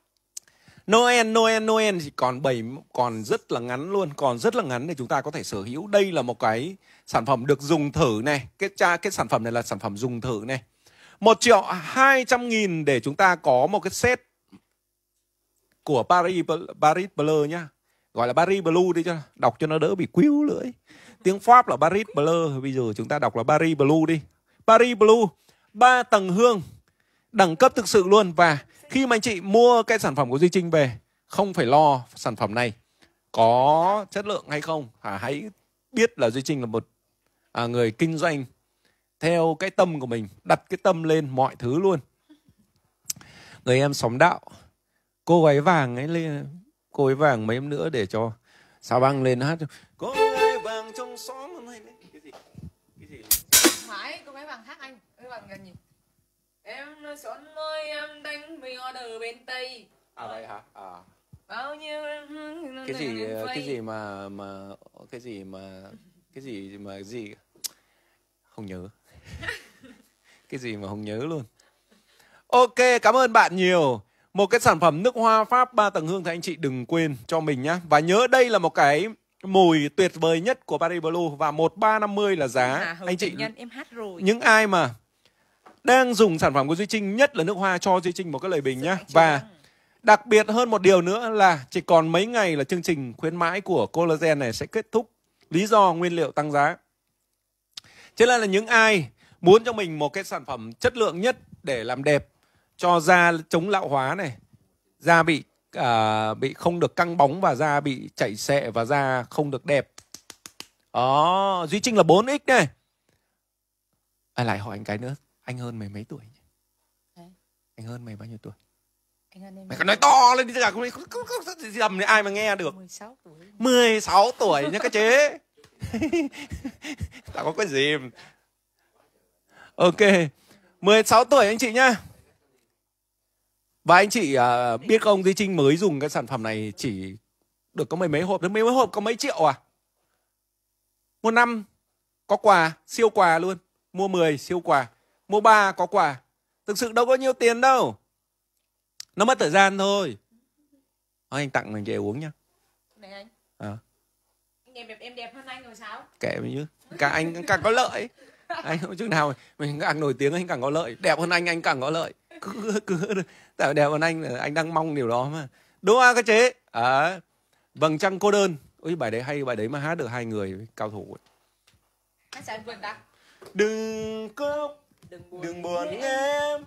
Noel thì còn rất là ngắn luôn, còn rất là ngắn để chúng ta có thể sở hữu. Đây là một cái sản phẩm được dùng thử này, cái sản phẩm này là sản phẩm dùng thử này. 1.200.000 để chúng ta có một cái set của Paris Bleu nhá. Gọi là Paris Blue đi cho đọc cho nó đỡ bị quýu lưỡi. Tiếng Pháp là Paris Bleu, bây giờ chúng ta đọc là Paris Blue đi. Paris Blue 3 tầng hương, đẳng cấp thực sự luôn. Và khi mà anh chị mua cái sản phẩm của Duy Trinh về, không phải lo sản phẩm này có chất lượng hay không. Hãy biết là Duy Trinh là một người kinh doanh theo cái tâm của mình, đặt cái tâm lên mọi thứ luôn. Người em xóm đạo, cô gái vàng ấy lên, cô ấy vàng mấy em nữa để cho Sao Băng lên hát. Cô gái vàng trong xóm này. Cái gì? Phải, cô gái vàng hát anh. Cô gái vàng gần gì? Em nói xón ơi em đánh mình order bên Tây. Vậy hả? Bao nhiêu cái gì mà không nhớ. Cái gì mà không nhớ luôn. Ok, cảm ơn bạn nhiều. Một cái sản phẩm nước hoa Pháp 3 tầng hương thì anh chị đừng quên cho mình nhá. Và nhớ đây là một cái mùi tuyệt vời nhất của Paris Blue. Và 1350 là giá. Anh chị nhân, em hát rồi. Những ai mà đang dùng sản phẩm của Duy Trinh, nhất là nước hoa, cho Duy Trinh một cái lời bình nhá. Và đặc biệt hơn một điều nữa là chỉ còn mấy ngày là chương trình khuyến mãi của collagen này sẽ kết thúc. Lý do nguyên liệu tăng giá. Cho nên là những ai muốn cho mình một cái sản phẩm chất lượng nhất để làm đẹp cho da chống lão hóa này, da bị không được căng bóng và da bị chảy xệ và da không được đẹp. Đó, Duy Trinh là 4X này. Lại hỏi anh cái nữa, anh hơn mày mấy tuổi nhỉ? Anh hơn mày bao nhiêu tuổi? Anh hơn em. Mày còn nói to lên đi, dầm ai mà nghe được. 16 tuổi. 16 tuổi nhá các chế. Tao có cái gì. Ok, 16 tuổi anh chị nhá. Và anh chị biết không, Duy Trinh mới dùng cái sản phẩm này chỉ được có mấy hộp. Mấy hộp có mấy triệu à? Một năm có quà, siêu quà luôn. Mua 10 siêu quà, mua 3 có quà. Thực sự đâu có nhiều tiền đâu. Nó mất thời gian thôi. Anh tặng mình về uống nhá. Này anh. Em đẹp hơn anh rồi sao? Kệ mình chứ. Anh càng có lợi. Anh không chừng nào mình càng nổi tiếng anh càng có lợi. Đẹp hơn anh càng có lợi. Tại đẹp hơn anh đang mong điều đó mà. Đúng không các chế? Vầng trăng cô đơn. Ôi bài đấy hay, bài đấy mà hát được 2 người cao thủ ấy. Hát sao anh quên ta? Đừng buồn em.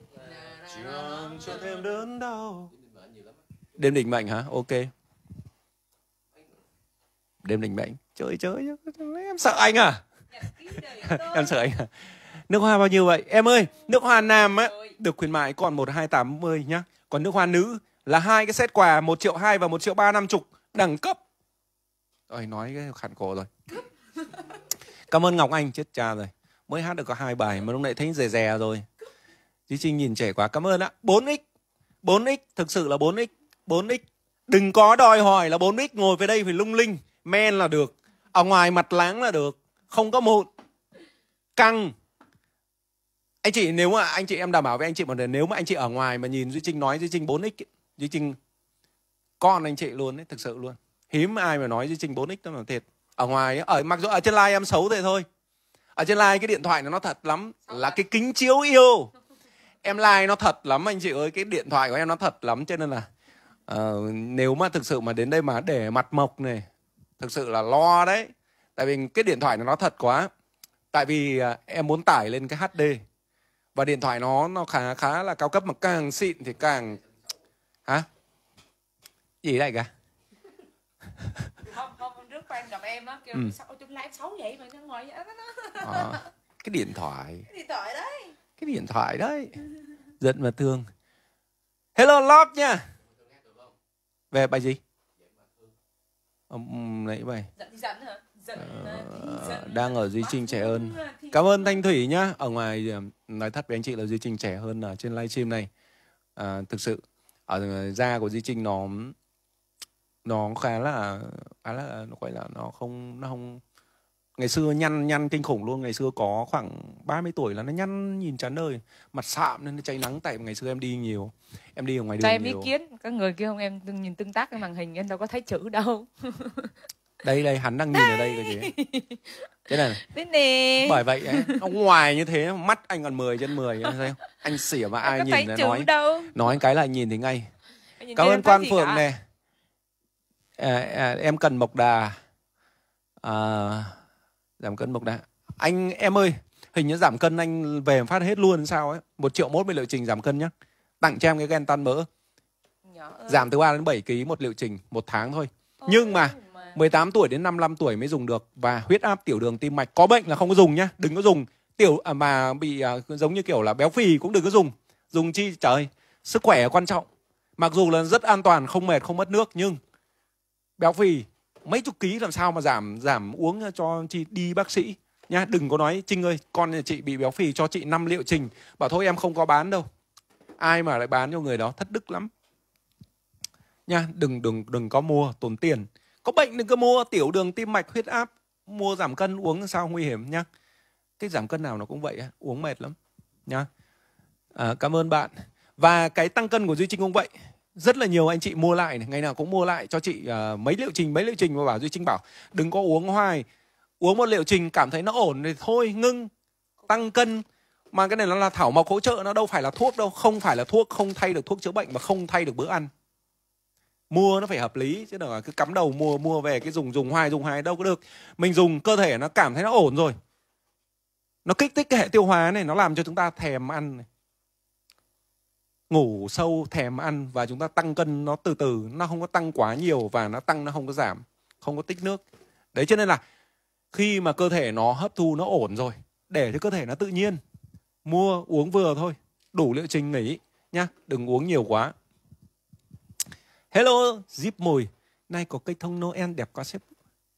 Chẳng cho thêm đớn đau. Đêm định mệnh hả? Ok. Đêm định mệnh. Chơi. Em sợ anh à? Em sợ anh à? Nước hoa bao nhiêu vậy? Em ơi, nước hoa nam á được khuyến mại còn 1.280 nhá. Còn nước hoa nữ là 2 cái set quà 1.2 triệu và 1.350 đẳng cấp. Rồi nói cái khản cổ rồi. Cảm ơn Ngọc Anh, chết cha rồi. Mới hát được có 2 bài mà lúc nãy thấy rè rè rồi. Chí Trinh nhìn trẻ quá, cảm ơn ạ. 4x, 4x, thực sự là 4x, 4x. Đừng có đòi hỏi là 4x ngồi về đây phải lung linh, men là được. Ở ngoài mặt láng là được, không có mụn, căng. Anh chị, nếu mà anh chị em đảm bảo với anh chị một điều, nếu mà anh chị ở ngoài mà nhìn Duy Trinh nói Duy Trinh 4x, Duy Trinh con anh chị luôn đấy, thực sự luôn. Hiếm ai mà nói Duy Trinh 4x đó mà thiệt. Ở ngoài, mặc dù ở trên live em xấu thế thôi. Ở trên live cái điện thoại nó thật lắm, là cái kính chiếu yêu. Em live nó thật lắm anh chị ơi, cái điện thoại của em nó thật lắm, cho nên là nếu mà thực sự mà đến đây mà để mặt mộc này, thực sự là lo đấy. Tại vì cái điện thoại nó thật quá. Tại vì em muốn tải lên cái HD. Và điện thoại nó khá là cao cấp, mà càng xịn thì càng... Hả? Gì đây cả? Hôm trước fan gặp em á, kêu sao trong live xấu vậy mà nó ngồi vậy đó. Cái điện thoại. Cái điện thoại đấy. Cái điện thoại đấy. Giận mà thương. Hello Love nha. Về bài gì? Nãy bài. Giận hả? Đang ở Duy Trinh trẻ hơn. Cảm ơn Thanh Thủy nhá. Ở ngoài nói thật với anh chị là Duy Trinh trẻ hơn ở trên livestream này. Thực sự ở da của Duy Trinh nó khá là nó gọi là nó không ngày xưa nhăn kinh khủng luôn. Ngày xưa có khoảng 30 tuổi là nó nhăn nhìn chán đời, mặt sạm nên nó cháy nắng. Tại ngày xưa em đi nhiều, em đi ở ngoài đường cho em nhiều. ý kiến các người kia không, em nhìn tương tác cái màn hình em đâu có thấy chữ đâu. Đây hắn đang nhìn ở đây cơ chị. Thế này. Thế nè. Bởi vậy ấy, nó ngoài như thế mắt anh còn 10/10 em thấy không? Anh xỉa mà ai nhìn là nói cái là anh nhìn thì ngay. Cảm ơn Quan Phượng này. Em cần Mộc Đà. Giảm cân Mộc Đà. Em ơi, hình như giảm cân anh về phát hết luôn sao ấy. 1.1 triệu một liệu trình giảm cân nhá. Tặng cho em cái gen tan mỡ. Giảm từ 3 đến 7 kg một liệu trình 1 tháng thôi. Nhưng mà 18 tuổi đến 55 tuổi mới dùng được. Và huyết áp, tiểu đường, tim mạch có bệnh là không có dùng nhá. Đừng có dùng mà bị giống như kiểu là béo phì cũng đừng có dùng. Dùng chi trời, sức khỏe quan trọng. Mặc dù là rất an toàn, không mệt, không mất nước, nhưng béo phì mấy chục ký làm sao mà giảm uống cho chị đi bác sĩ nha. Đừng có nói Trinh ơi con nhà chị bị béo phì cho chị 5 liệu trình, bảo thôi em không có bán đâu. Ai mà lại bán cho người đó, thất đức lắm nha. Đừng có mua tốn tiền. Có bệnh đừng có mua, tiểu đường, tim mạch, huyết áp, mua giảm cân uống sao nguy hiểm nhá. Cái giảm cân nào nó cũng vậy, uống mệt lắm nhá. Cảm ơn bạn. Và cái tăng cân của Duy Trinh cũng vậy. Rất là nhiều anh chị mua lại này, ngày nào cũng mua lại cho chị mấy liệu trình và bảo Duy Trinh bảo đừng có uống hoài. Uống một liệu trình cảm thấy nó ổn thì thôi ngưng. Tăng cân mà cái này nó là thảo mộc hỗ trợ, nó đâu phải là thuốc đâu. Không phải là thuốc, không thay được thuốc chữa bệnh và không thay được bữa ăn. Mua nó phải hợp lý chứ đừng là cứ cắm đầu mua về cái dùng hoài đâu có được. Mình dùng cơ thể nó cảm thấy nó ổn rồi, nó kích thích cái hệ tiêu hóa này, nó làm cho chúng ta thèm ăn này. Ngủ sâu, thèm ăn và chúng ta tăng cân nó từ từ, nó không có tăng quá nhiều và nó tăng nó không có giảm, không có tích nước. Đấy cho nên là khi mà cơ thể nó hấp thu nó ổn rồi, để cho cơ thể nó tự nhiên, mua uống vừa thôi, đủ liệu trình nghỉ nhá, đừng uống nhiều quá. Hello, Zip Mùi, nay có cây thông Noel đẹp quá sếp.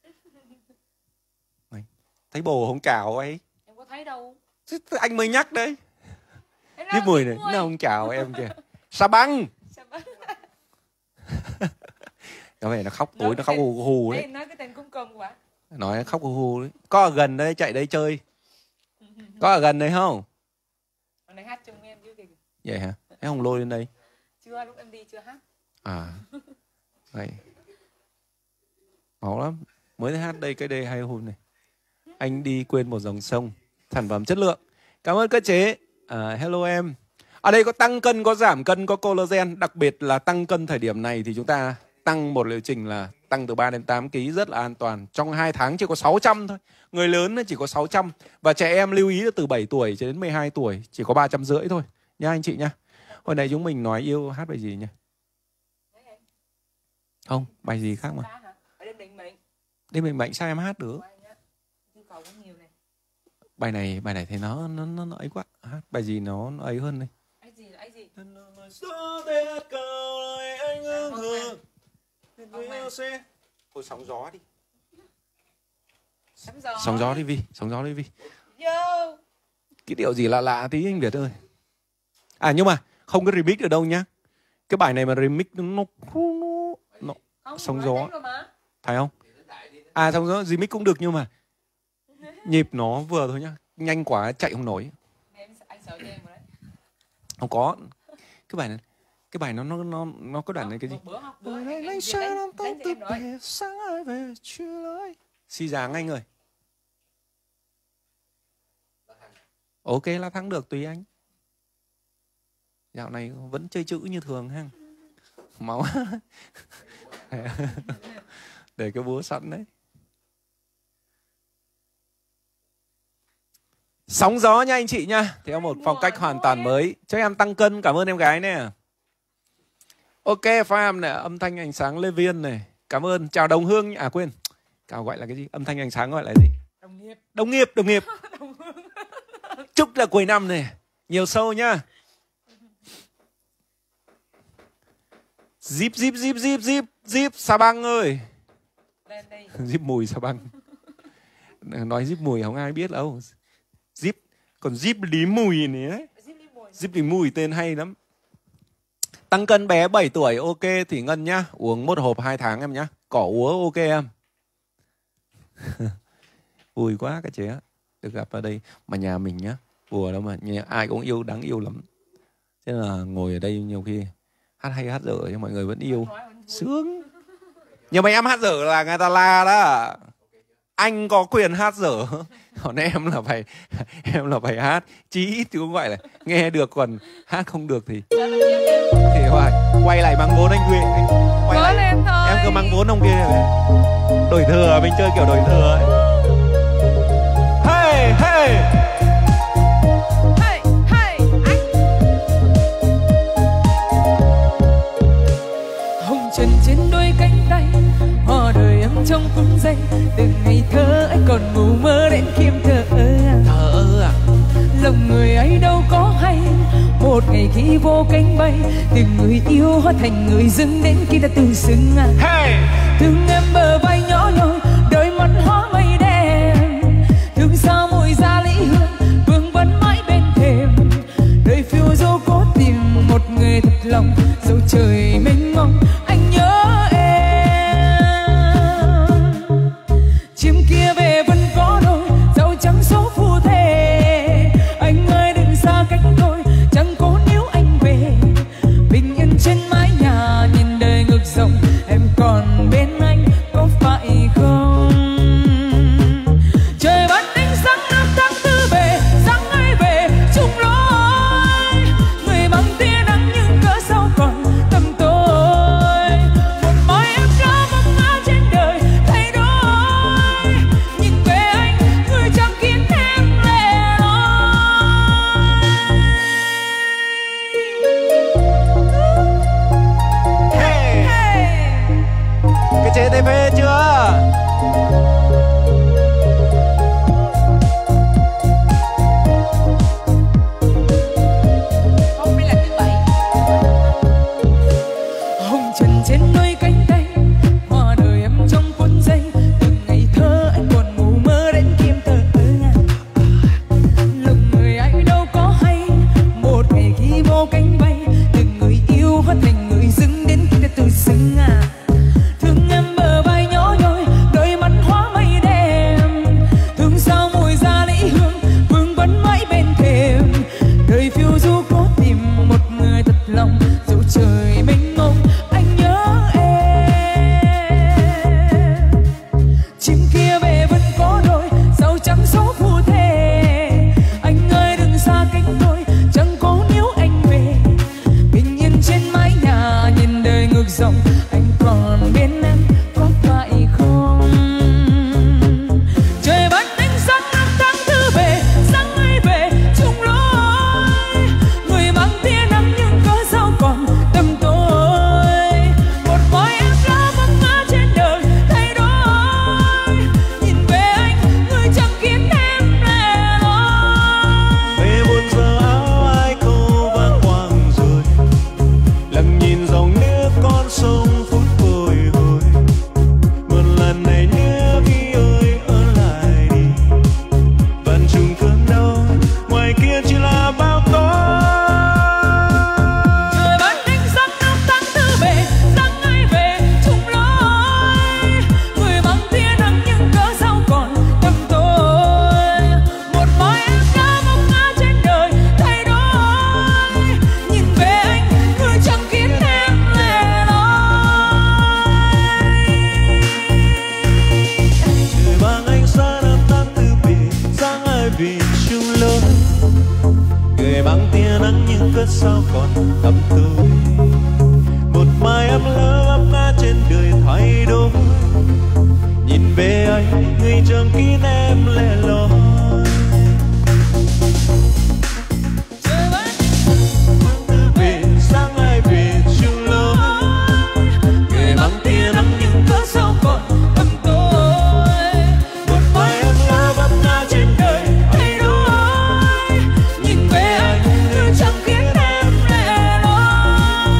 Thấy bồ không chào ấy. Em có thấy đâu. Anh mới nhắc đấy. Zip Mùi này, nó không chào em kìa. Sa băng. Có vẻ nó khóc tối, nó khóc hù hù đấy. Nói cái tên cũng cơm quá. Nói nó khóc hù hù đấy. Có ở gần đây, chạy đây chơi. Có ở gần đây không? Ở đây hát chung em chứ kìa. Vậy hả? Thế không lôi lên đây? Chưa, lúc em đi chưa hát. Vậy. Máu lắm. Mới hát đây cái đây 2 hôm này. Anh đi quên một dòng sông. Sản phẩm chất lượng. Cảm ơn các chế. Hello em. Ở đây có tăng cân, có giảm cân, có collagen. Đặc biệt là tăng cân thời điểm này thì chúng ta tăng một liệu trình là tăng từ 3 đến 8 kg rất là an toàn. Trong 2 tháng chỉ có 600 thôi. Người lớn chỉ có 600. Và trẻ em lưu ý là từ 7 tuổi cho đến 12 tuổi chỉ có 350 thôi. Nha anh chị nha. Hồi nãy chúng mình nói yêu hát bài gì nhỉ? Không, bài gì khác mà. Đêm định mệnh sao em hát được? Bài này thì nó ấy quá. Hát bài gì nó ấy hơn đây. Anh gì là anh gì? Thôi sóng gió đi. Sóng gió đi Vi, sóng gió đi Vi. Yo. Cái điệu gì lạ lạ tí anh Việt ơi. À nhưng mà không có remix ở đâu nhá. Cái bài này mà remix nó sóng gió. Phải không? À sóng gió remix cũng được nhưng mà nhịp nó vừa thôi nhá. Nhanh quá chạy không nổi. Không có. Cái bài nó có đoạn này cái gì? Xi dáng anh ơi. Ok là thắng được tùy anh. Dạo này vẫn chơi chữ như thường ha. Máu. Để cái búa sẵn đấy. Sóng gió nha anh chị nha. Theo một phong cách hoàn toàn mới. Cho em tăng cân, cảm ơn em gái nè. Ok Farm nè, âm thanh ánh sáng Lê Viên này. Cảm ơn, chào Đồng Hương. À quên, chào gọi là cái gì? Âm thanh ánh sáng gọi là gì? Đồng nghiệp. Chúc là cuối năm này nhiều show nhá. Zip Sa Băng ơi. Zip mùi Sa Băng. Nói zip mùi không ai biết đâu. Zip, còn zip lý mùi này ấy. Zip lý mùi tên hay lắm. Tăng cân bé 7 tuổi ok thì Ngân nhá. Uống 1 hộp 2 tháng em nhá. Cỏ úa ok em. Vui quá cái chế. Được gặp ở đây. Mà nhà mình nhá. Vừa đâu mà nhà ai cũng yêu, đáng yêu lắm. Thế là ngồi ở đây nhiều khi hát hay hát dở nhưng mọi người vẫn yêu. Sướng. Nhưng mà em hát dở là người ta la đó. Anh có quyền hát dở. Còn em là phải hát. Chí ít thì cũng gọi là nghe được, còn hát không được thì hoài. Quay lại mang vốn anh Nguyễn. Quay lại. Em cứ mang vốn ông kia này. Đổi thừa, mình chơi kiểu đổi thừa ấy. Hey, hey. Trần trên đôi cánh tay, hoa đời em trong phút giây. Từ ngày thơ anh còn ngủ mơ đến khiêm thơ à. Lòng người ấy đâu có hay, một ngày khi vô cánh bay, từ người yêu hóa thành người dưng đến khi đã tự xưng à. Hey! Thương em bờ vai nhỏ nhoi, đôi mắt hóa mây đen. Thương sao mùi da lý hương, vương vấn mãi bên thềm. Đời phiêu du cố tìm một người thật lòng, dẫu trời mênh mông. thắm tươi. Một mai ấm lỡ ấp ngã trên đời thay đổi. Nhìn về anh người trong kín em lẻ loi. Về sáng ai về chung lối. Người mang tia nắng nhưng cớ sao còn tầm tối. Một mai em lỡ ấp ngã trên đời thay đổi. Nhìn về anh người trong kín em lẻ loi.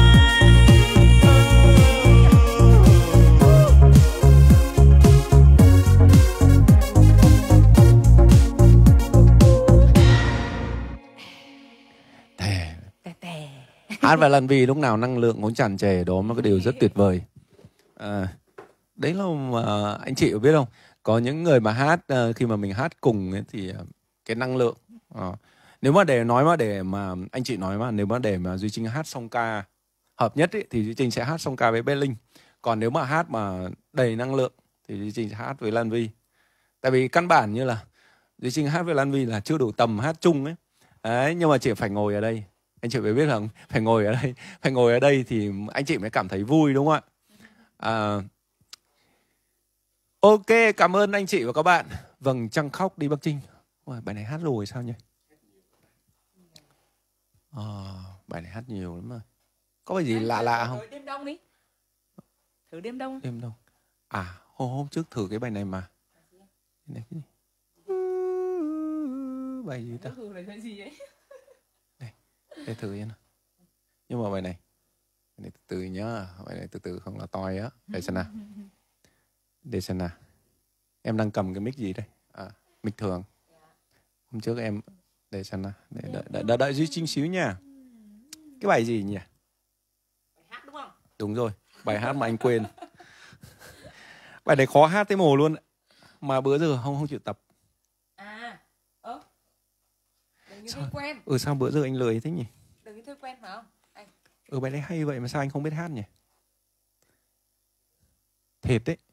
Hát và Lan Vy lúc nào năng lượng cũng tràn trề, đó là cái điều rất tuyệt vời. Đấy là mà anh chị có biết không? Có những người mà hát khi mà mình hát cùng ấy, thì cái năng lượng nếu mà để mà anh chị nói mà nếu mà để mà Duy Trinh hát song ca hợp nhất ấy, thì Duy Trinh sẽ hát song ca với Bé Linh. Còn nếu mà hát mà đầy năng lượng thì Duy Trinh sẽ hát với Lan Vy. Tại vì căn bản như là Duy Trinh hát với Lan Vy là chưa đủ tầm hát chung ấy. Đấy, nhưng mà chị phải ngồi ở đây. Anh chị phải biết rằng phải ngồi ở đây thì anh chị mới cảm thấy vui, đúng không ạ? Ok, cảm ơn anh chị và các bạn. Vầng trăng khóc đi Bắc Trinh. Ôi, bài này hát rồi sao nhỉ? Bài này hát nhiều lắm rồi. Có bài gì lạ không? Đêm đông đi. Thử đêm đông. Đêm đông. Hôm trước thử cái bài này mà. Này cái gì? Bài gì ta? Thử là cái gì ấy? Để thử nha. Nhưng mà bài này từ từ nhá, bài này từ từ không là toi á. Để xem nào. Em đang cầm cái mic gì đây? Mic thường. Hôm trước em để xem nào, để đợi Duy Trinh xíu nha. Cái bài gì nhỉ? Bài hát đúng không? Đúng rồi, bài hát mà anh quên. Bài này khó hát thế mồ luôn. Mà bữa giờ không chịu tập. Đừng như thói quen. Sao bữa giờ anh lười thế nhỉ? Đừng như thói quen phải không? Anh. Bài đấy hay vậy mà sao anh không biết hát nhỉ? Thiệt đấy.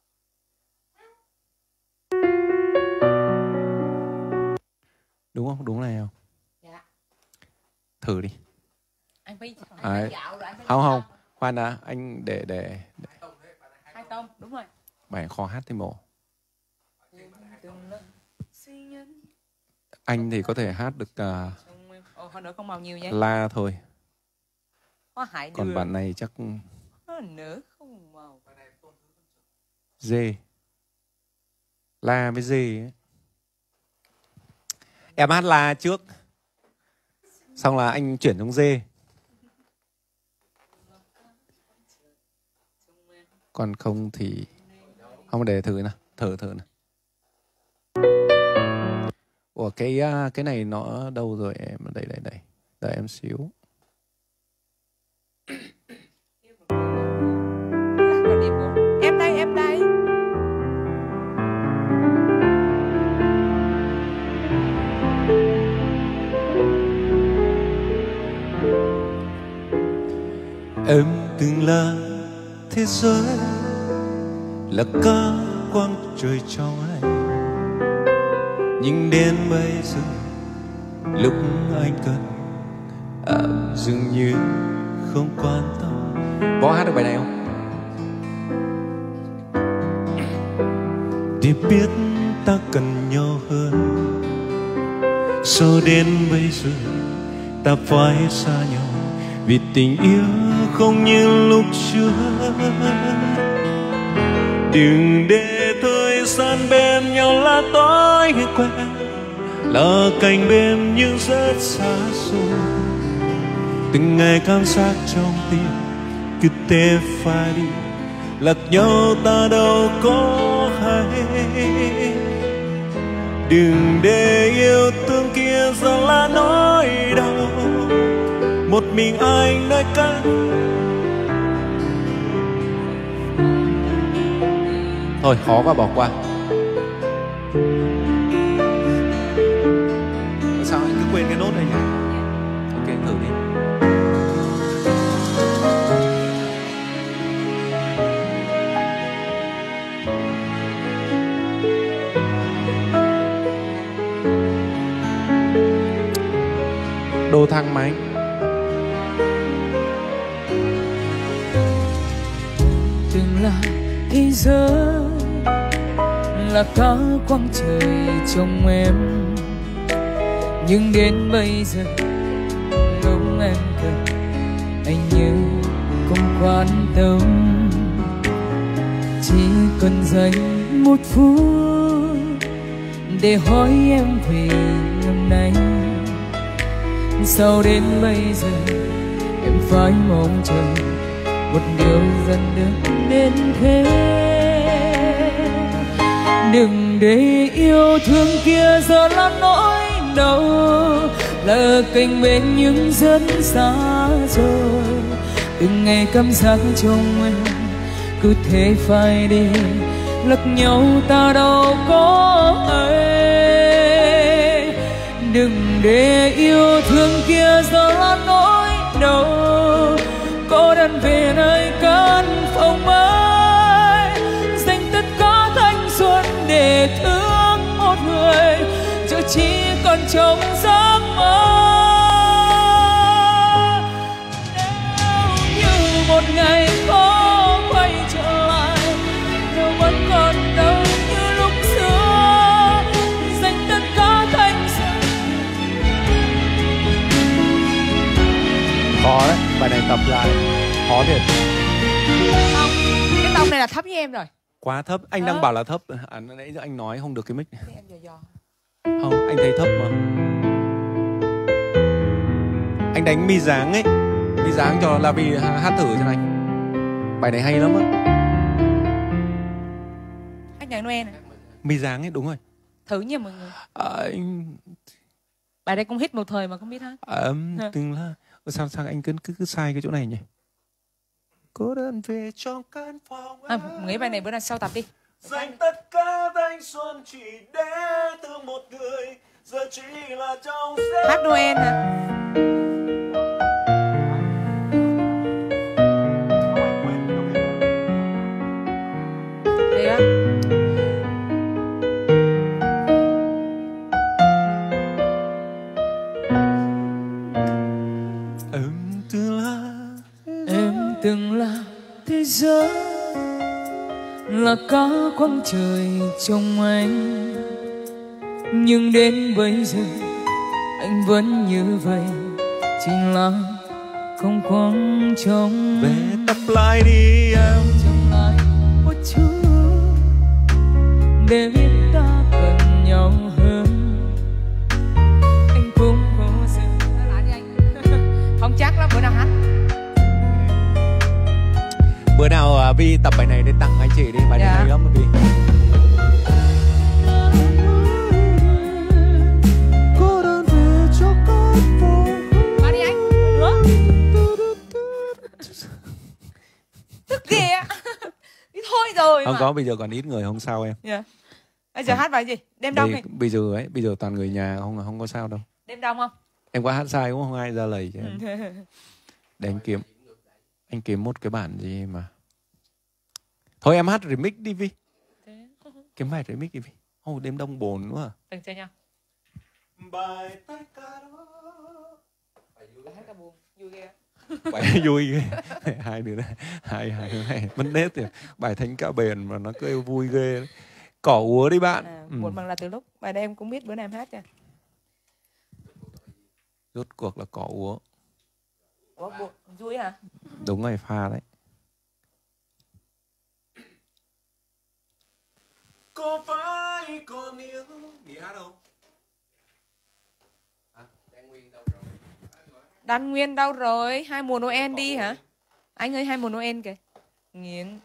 Đúng không? Đúng này không? Dạ. Thử đi. Anh phải dạo rồi anh phải không. Khoan đã, anh để 2 tông, đúng rồi. bài khó hát thế mồ. Anh thì có thể hát được Hồi nữa không màu nhiều nhé. La thôi. Còn bạn này chắc nữa không màu. D. La với D ấy. Em hát La trước. Xong là anh chuyển xuống D. Còn không thì không, để thử nào. Thử nào. Ủa cái này nó đâu rồi em? Đây. Đợi em xíu. Em đây. Em từng là thế giới, là cả quang trời trong anh. Nhưng đến bây giờ lúc anh cần dường như không quan tâm. Võ hát được bài này không? Để biết ta cần nhau hơn, sao đến bây giờ ta phải xa nhau. Vì tình yêu không như lúc trước. Đừng để thời gian bên nhau là tối quen, là cạnh bên nhưng rất xa xôi. Từng ngày cảm giác trong tim cứ thế phai đi, lạc nhau ta đâu có hay. Đừng để yêu thương kia giờ là nỗi đau, một mình anh nơi căng. Thôi khó quá, bỏ qua. Sao anh cứ quên cái nốt này nhỉ? Ok, thử đi. Đô thăng mà anh. từng là thế giới, là cả quang trời trong em. Nhưng đến bây giờ lúc em cần anh như không quan tâm, chỉ cần dành một phút để hỏi em về hôm nay. Sao đến bây giờ em phải mong chờ một điều dần được đến thế. Đừng để yêu thương kia giờ là nỗi đau, là cạnh bên nhưng rất xa rồi. Từng ngày cảm giác trong em cứ thế phai đi, lẫn nhau ta đâu có ấy. Đừng để yêu thương kia giờ là nỗi đau, cô đơn về nơi căn phòng mới, dành tất cả thanh xuân để thương một người, giờ chỉ còn trong giấc mơ. Nếu như một ngày có quay trở lại, rồi vẫn còn đâu như lúc xưa, dành tất cả thanh xuân. Khó đấy, bài này tập lại khó thiệt. Không, cái tông này là thấp với em rồi. Quá thấp, anh đang bảo là thấp. Nãy giờ anh nói không được cái mic này. Em dò dò. Không, anh thấy thấp mà. Anh đánh mi dáng ấy. Mi dáng cho La Vi hát thử cho anh. Bài này hay lắm á. Hát nhạc Noel này. Mi dáng ấy, đúng rồi. Thử nha mọi người. Anh... Bài đây cũng hit một thời mà không biết hát. Từng là... Sao anh cứ sai cái chỗ này nhỉ? Cô đơn về trong căn phòng Nghĩ bài này bữa nào sau tập đi. Dành tất cả thanh xuân chỉ để thương một người, giờ chỉ là trong giấc. Hát Noel hả? Thế á? Em từng là thế giới, là cả quang trời trong anh. Nhưng đến bây giờ anh vẫn như vậy, chỉ là không quan trọng. Về tập lại đi em, Trong lại một chút để biết ta cần nhau hơn. Anh cũng có sự lại đi anh. Không chắc lắm, bữa nào hát. bữa nào Vi tập bài này để tặng anh chị đi, bài này hay lắm mà Vi. Ba đi anh, nữa. Tức kìa. Đi thôi rồi Không mà. có, bây giờ còn ít người không sao em. Dạ. Bây giờ hát bài gì? Đêm đông đi. Bây giờ toàn người nhà không có sao đâu. Đêm đông không? Em có hát sai cũng không ai ra lời cho em. Để anh kiếm một cái bản gì mà. Thôi em hát remix đi Vi. Kiếm bài remix đi Vi. Đêm đông buồn quá à. Đừng chơi nhau. Bài tất cả đó. Hát ca buồn, vui ghê. Bài vui ghê. Hai đứa này mất nét rồi. Bài Thánh Ca Bền mà nó cứ vui ghê. Cỏ úa đi bạn. Buồn bằng là từ lúc. Bài đây em cũng biết bữa nào em hát nha. Rốt cuộc là cỏ úa. Ủa, buồn, vui hả? Đúng rồi, pha đấy. Có phải còn yêu Nghỉ hát không? Đan Nguyên đâu rồi? 2 mùa Noel đi hả? Anh ơi, 2 mùa Noel kìa. Nghiến.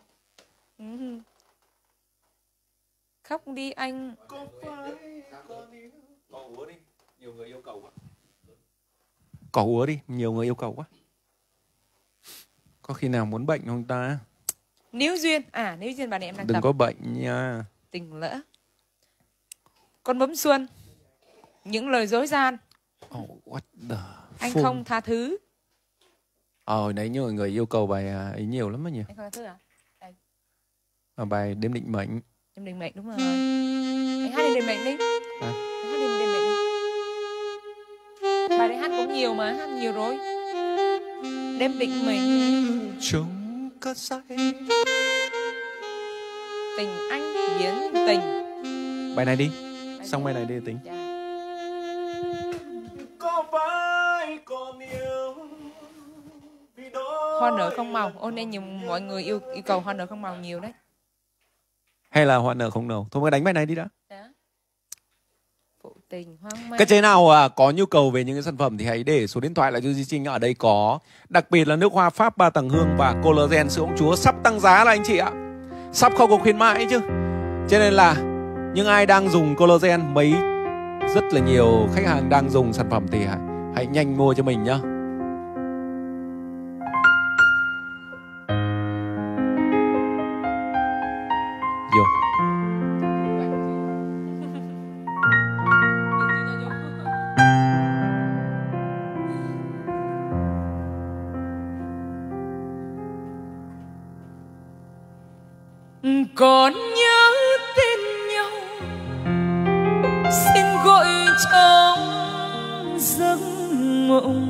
Khóc đi anh. Có phải còn yêu Cỏ úa đi, nhiều người yêu cầu quá. Cỏ úa đi, nhiều người yêu cầu quá. Có khi nào muốn bệnh không ta? Níu duyên. Níu duyên bài này em đang Đừng tập. có bệnh nha. Tình lỡ. Con bướm xuân. Những lời dối gian. What the Anh fuck? không tha thứ. Nãy nhiều người yêu cầu bài ấy nhiều lắm á nhỉ. Anh không tha thứ hả? Bài Đêm Định Mệnh. Em định mệnh đúng rồi. Anh hát đi định mệnh đi. Anh hát đi định mệnh đi. Bài đấy hát cũng nhiều mà, hát nhiều rồi. Đêm định mệnh. Trong cơn say Tình anh biến tình. Bài này đi. Xong bài này đi tính. Có phải còn yêu vì đó Hoa nở không màu. Ô nên nhiều mọi người yêu cầu hoa nở không màu nhiều đấy. Hay là hoa nở không nở? Thôi mới đánh bài này đi đã. Phụ tình hoang mang. Các chế nào có nhu cầu về những cái sản phẩm thì hãy để số điện thoại lại cho Duy Trinh. Ở đây có đặc biệt là nước hoa Pháp 3 tầng hương và collagen sữa ống chúa sắp tăng giá là anh chị ạ. Sắp không có khuyến mãi chứ. Cho nên là những ai đang dùng collagen, rất là nhiều khách hàng đang dùng sản phẩm thì hãy nhanh mua cho mình nhá. Vô. Còn nhớ tên nhau, xin gọi trong giấc mộng.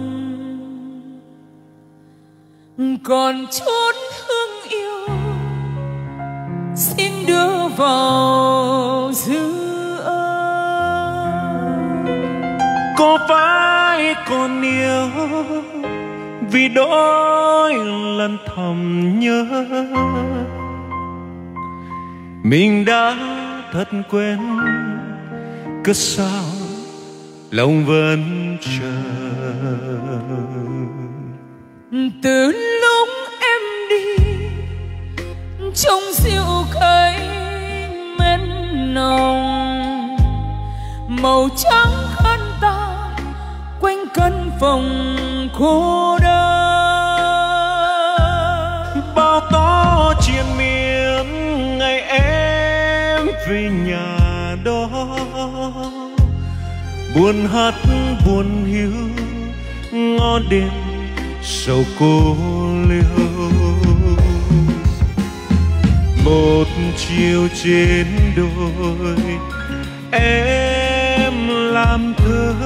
Còn chốn hương yêu, xin đưa vào giữa. có phải còn yêu vì đôi lần thầm nhớ mình đã thật quên, cớ sao lòng vẫn chờ. Từ lúc em đi trong rượu cây men nồng, màu trắng khăn ta quanh căn phòng cô đơn. Bao tố triền miên ngày em về nhà đó, buồn hát buồn hiu ngõ đêm sầu cô liêu. Một chiều trên đồi em làm thơ,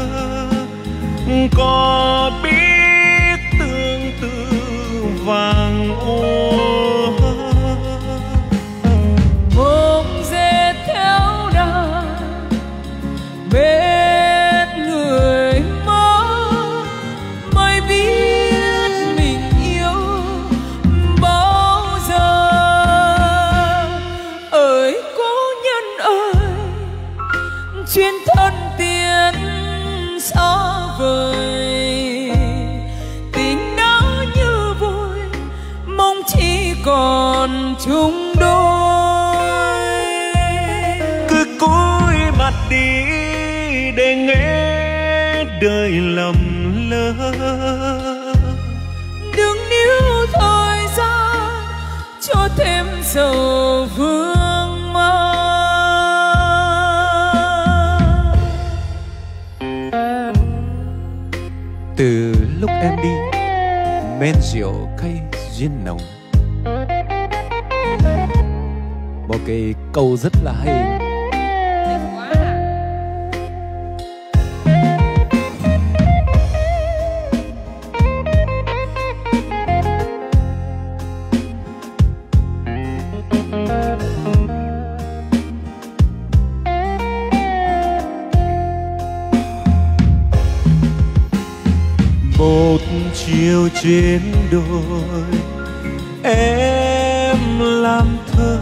có biết tương tư vàng ô. Bông dê theo đàn bên người mơ, mới biết mình yêu bao giờ. Ơi cố nhân ơi, chuyên thân tiến xa vời, tình đã như vội mong chỉ còn chung đôi. Cứ cúi mặt đi để nghe đời lầm lỡ, đừng níu thời gian cho thêm sầu vương mơ. Từ lúc em đi men rượu cây duyên nồng, một cái câu rất là hay. Một chiều trên đồi em làm thơ,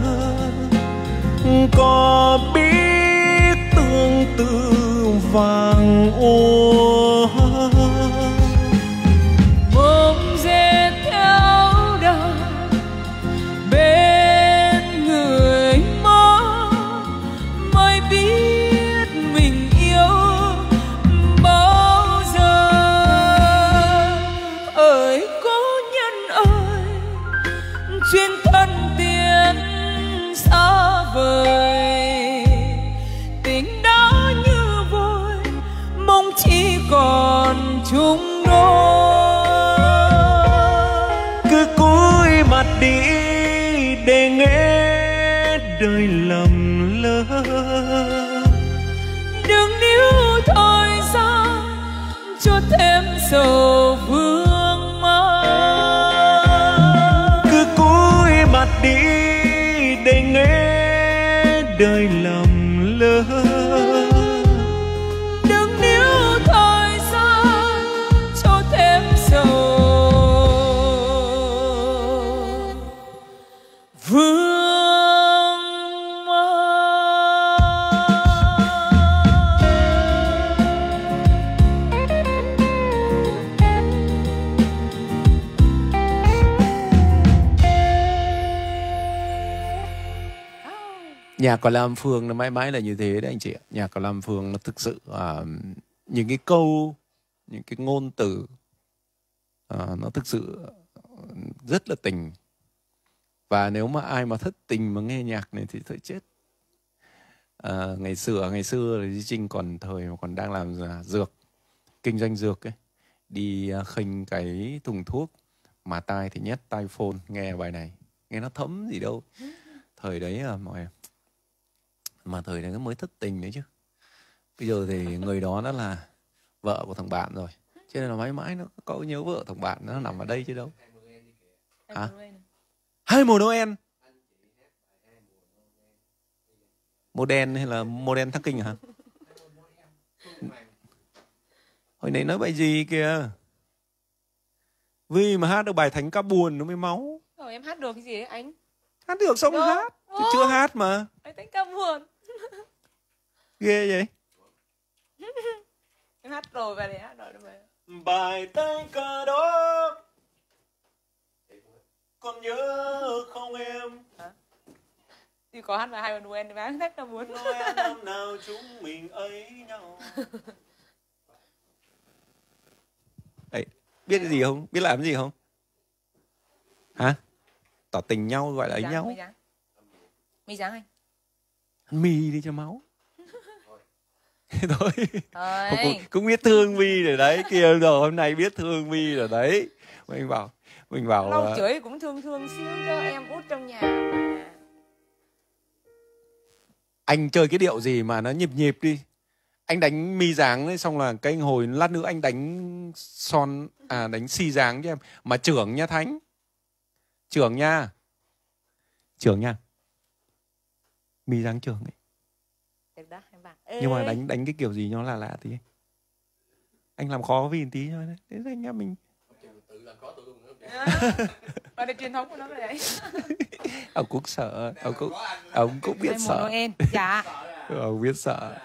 có biết tương tư vàng ô. Bông dê theo đàn bên người mơ, mới biết mình yêu bao giờ. Ơi cố nhân ơi, chuyên thân tiến xa vời, tình đã như vội mong chỉ còn chung đôi. Cứ cúi mặt đi để nghe đời lầm lỡ, đừng níu thời gian cho thêm sầu vương mơ. cứ cúi mặt đi để nghe đời lầm lỡ. Đừng níu thời gian cho thêm sầu vương Nhạc của Lam Phương nó mãi mãi là như thế đấy anh chị ạ. Nhạc của Lam Phương nó thực sự những cái câu, những cái ngôn từ nó thực sự rất là tình. Và nếu mà ai mà thất tình mà nghe nhạc này thì thôi chết. Ngày xưa thì Duy Trinh còn thời mà còn đang làm dược, kinh doanh dược ấy, đi khênh cái thùng thuốc mà tai thì nhét tai phone nghe bài này, nghe nó thấm gì đâu. Thời đấy mà thời đấy nó mới thất tình đấy chứ. Bây giờ thì người đó đã là vợ của thằng bạn rồi, cho nên là mãi mãi nó có nhớ vợ thằng bạn nó nằm ở đây chứ đâu. Hả? Hai mùa Noel. Mùa đen hay là mùa đen thăng kinh hả? Hồi nãy nói bài gì kìa? Vì mà hát được bài Thánh Ca Buồn nó mới máu. Em hát được cái gì đấy anh? Hát được xong hát. Thì chưa hát mà. Thánh Ca Buồn. Ghê vậy. Em hát rồi và để hát rồi đó mà. Bài Thánh Ca đó còn nhớ không em? Hả? Thì có hát bài Hai Noel thì mà Thánh Ca Buồn. Noel năm nào chúng mình ấy nhau. Đấy, biết cái gì không? Biết làm cái gì không? Hả? Tỏ tình nhau gọi là ấy nhau. Mì Giáng anh. Ăn mì đi cho máu. Thôi. Cũng biết thương Vi rồi đấy. Kia rồi hôm nay biết thương Vi rồi đấy. Mình bảo lâu chửi cũng thương xíu cho em út trong nhà mà. Anh chơi cái điệu gì mà nó nhịp đi. Anh đánh mi dáng ấy, xong là cái hồi lát nữa anh đánh đánh si dáng cho em. Mà trưởng nha Thánh. Trưởng nha. Mi dáng trưởng ấy. Được đó em bảo. Nhưng mà đánh cái kiểu gì nó lạ tí. Anh làm khó vì một tí thôi đấy. Thế anh em mình tự làm khó tự luôn nữa. Và đây truyền thống của nó là đấy. Ông cũng sợ. Ông cũng biết sợ. Dạ. Ông biết sợ.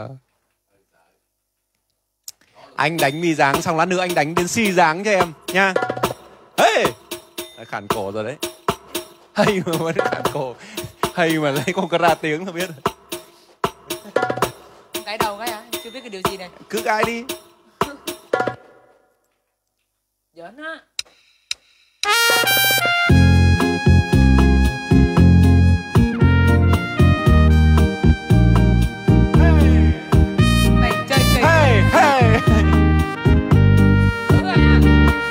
Anh đánh mi dáng xong lát nữa anh đánh đến si dáng cho em nha. Hey! Khản cổ rồi đấy. Hay mà vẫn khản cổ. Hay mà lấy không có ra tiếng không biết. Cái đầu cái hả? Chưa biết cái điều gì này. Cứ cái đi. Giỡn á. Này chơi kì. Hey! Đúng rồi à.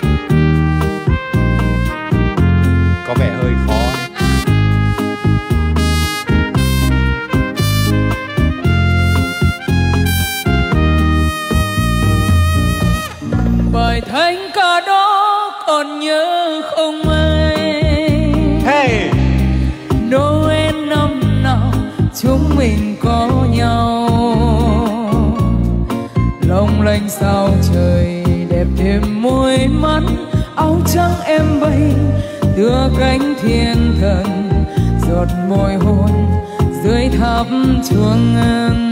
Có vẻ hơi khó. Bài Thánh Ca đó còn nhớ không anh? Hey! Noel năm nào chúng mình có nhau, long lanh sao trời đẹp thêm môi mắt, áo trắng em bay tựa cánh thiên thần, giọt môi hôn dưới tháp chuông ngân,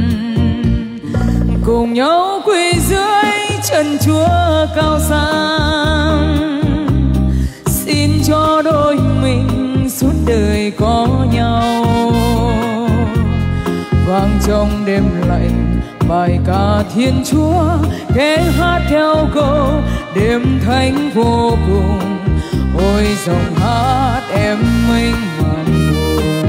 cùng nhau quỳ dưới chân Chúa cao sang, xin cho đôi mình suốt đời có nhau. Vang trong đêm lạnh bài ca Thiên Chúa, kẻ hát theo câu đêm thánh vô cùng. Ôi dòng hát em mênh màn buồn,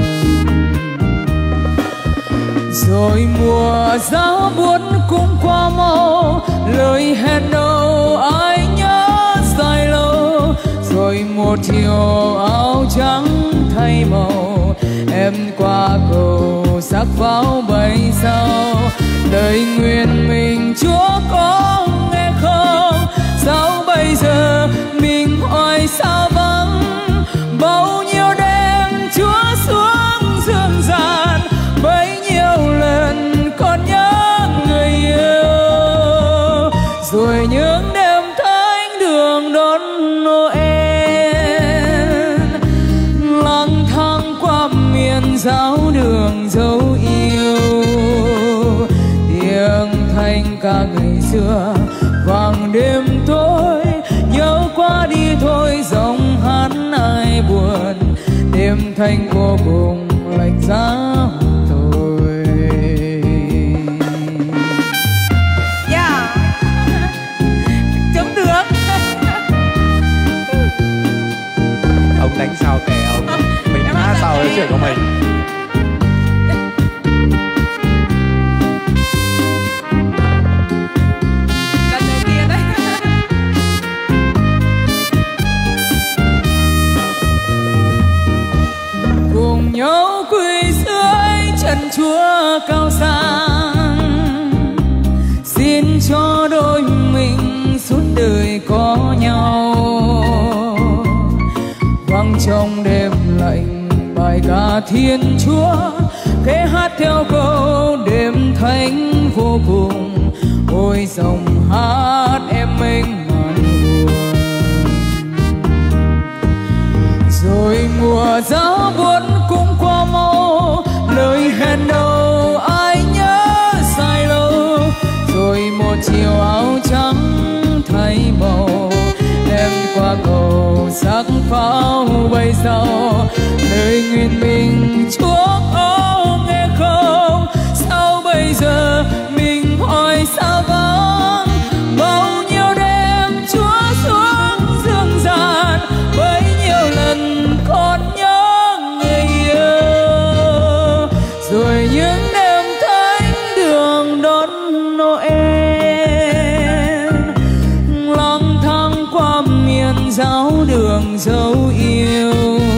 rồi mùa giá buốt cũng qua mau, lời hẹn đầu ai nhớ dài lâu. Rồi một chiều áo trắng thay màu, em qua cầu sắc pháo bay sao. Lời nguyện mình Chúa có nghe không? Sao bây giờ mình hoài xa vắng? Bao nhiêu đêm Chúa xuống dương gian, ca ngày xưa vàng đêm tối, nhớ qua đi thôi giọng hát ai buồn, đêm thanh vô cùng lạnh giá tôi. Yeah. Chấm được. Ông đánh sao kè ông, mình hát sao cái chuyện của mình. Cùng nhau quỳ dưới chân Chúa cao sang, xin cho đôi mình suốt đời có nhau. Vang trong đêm lạnh bài ca Thiên Chúa, khẽ hát theo câu đêm thánh vô cùng. Ôi dòng hát em mênh mang buồn, rồi mùa gió buồn cũng qua mau. Lời hẹn đầu ai nhớ dài lâu, rồi một chiều áo trắng thay màu, em qua cầu sắc pháo bay sau. Lời nguyện mình Chúa có nghe không? Sao bây giờ mình hỏi sao vắng? Bao nhiêu đêm Chúa xuống dương gian, bấy nhiêu lần con nhớ người yêu. Rồi những đêm thánh đường đón Noel, lang thang qua miền giáo đường dấu yêu.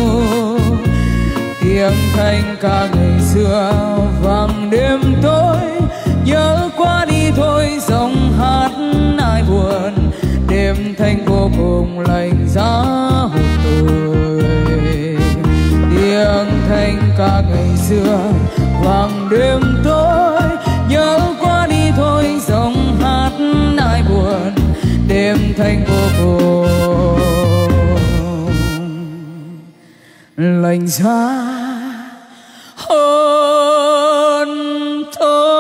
Tiếng thanh ca ngày xưa vang đêm tối, nhớ qua đi thôi giọng hát ai buồn, đêm thanh vô cùng lạnh giá hồn tôi. Tiếng thanh ca ngày xưa vang đêm tối, nhớ qua đi thôi giọng hát ai buồn, đêm thanh vô cùng lạnh giá hôn tôi.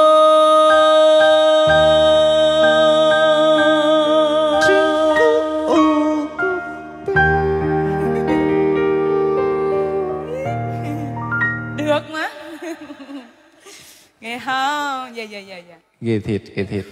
Được mà. Nghe không? Dạ. Ghê thiệt, ghê thiệt.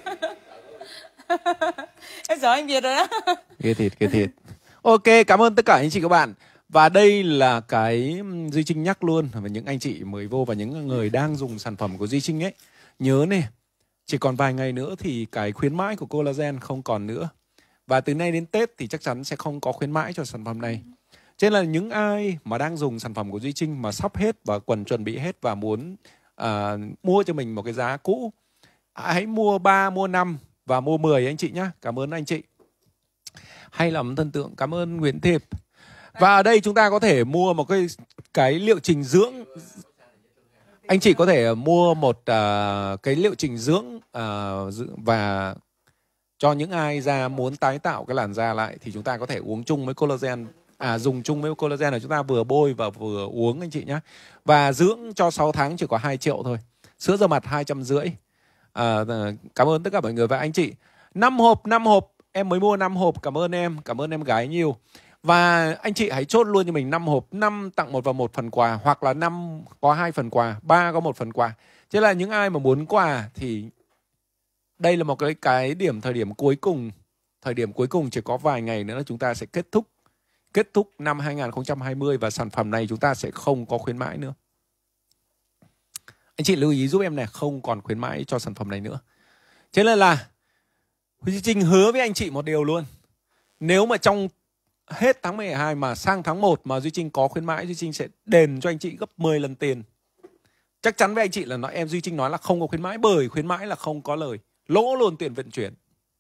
Em giỏi anh Việt rồi đó. Ghê thiệt. Ok, cảm ơn tất cả anh chị các bạn. Và đây là cái Duy Trinh nhắc luôn với những anh chị mới vô và những người đang dùng sản phẩm của Duy Trinh ấy. Nhớ này, chỉ còn vài ngày nữa thì cái khuyến mãi của collagen không còn nữa. Và từ nay đến Tết thì chắc chắn sẽ không có khuyến mãi cho sản phẩm này. Cho nên là những ai mà đang dùng sản phẩm của Duy Trinh mà sắp hết và quần chuẩn bị hết và muốn mua cho mình một cái giá cũ, hãy mua 3, mua 5 và mua 10 anh chị nhá. Cảm ơn anh chị. Hay lắm thần tượng, cảm ơn Nguyễn Thiệp. Và ở đây chúng ta có thể mua một cái liệu trình dưỡng. Anh chị có thể mua một cái liệu trình dưỡng và cho những ai da muốn tái tạo cái làn da lại thì chúng ta có thể uống chung với collagen. Dùng chung với collagen là chúng ta vừa bôi và vừa uống anh chị nhé. Và dưỡng cho 6 tháng chỉ có 2 triệu thôi. Sữa rửa mặt 250. Cảm ơn tất cả mọi người và anh chị. 5 hộp. Em mới mua 5 hộp. Cảm ơn em gái nhiều. Và anh chị hãy chốt luôn cho mình 5 hộp, 5 tặng 1 và 1 phần quà, hoặc là 5 có 2 phần quà, 3 có 1 phần quà. Chứ là những ai mà muốn quà thì đây là một cái thời điểm cuối cùng. Thời điểm cuối cùng chỉ có vài ngày nữa là chúng ta sẽ kết thúc năm 2020 và sản phẩm này chúng ta sẽ không có khuyến mãi nữa. Anh chị lưu ý giúp em này, không còn khuyến mãi cho sản phẩm này nữa. Thế nên là Duy Trinh hứa với anh chị một điều luôn. Nếu mà trong hết tháng 12 mà sang tháng 1 mà Duy Trinh có khuyến mãi, Duy Trinh sẽ đền cho anh chị gấp 10 lần tiền. Chắc chắn với anh chị là em Duy Trinh nói là không có khuyến mãi, bởi khuyến mãi là không có lời. Lỗ luôn tiền vận chuyển.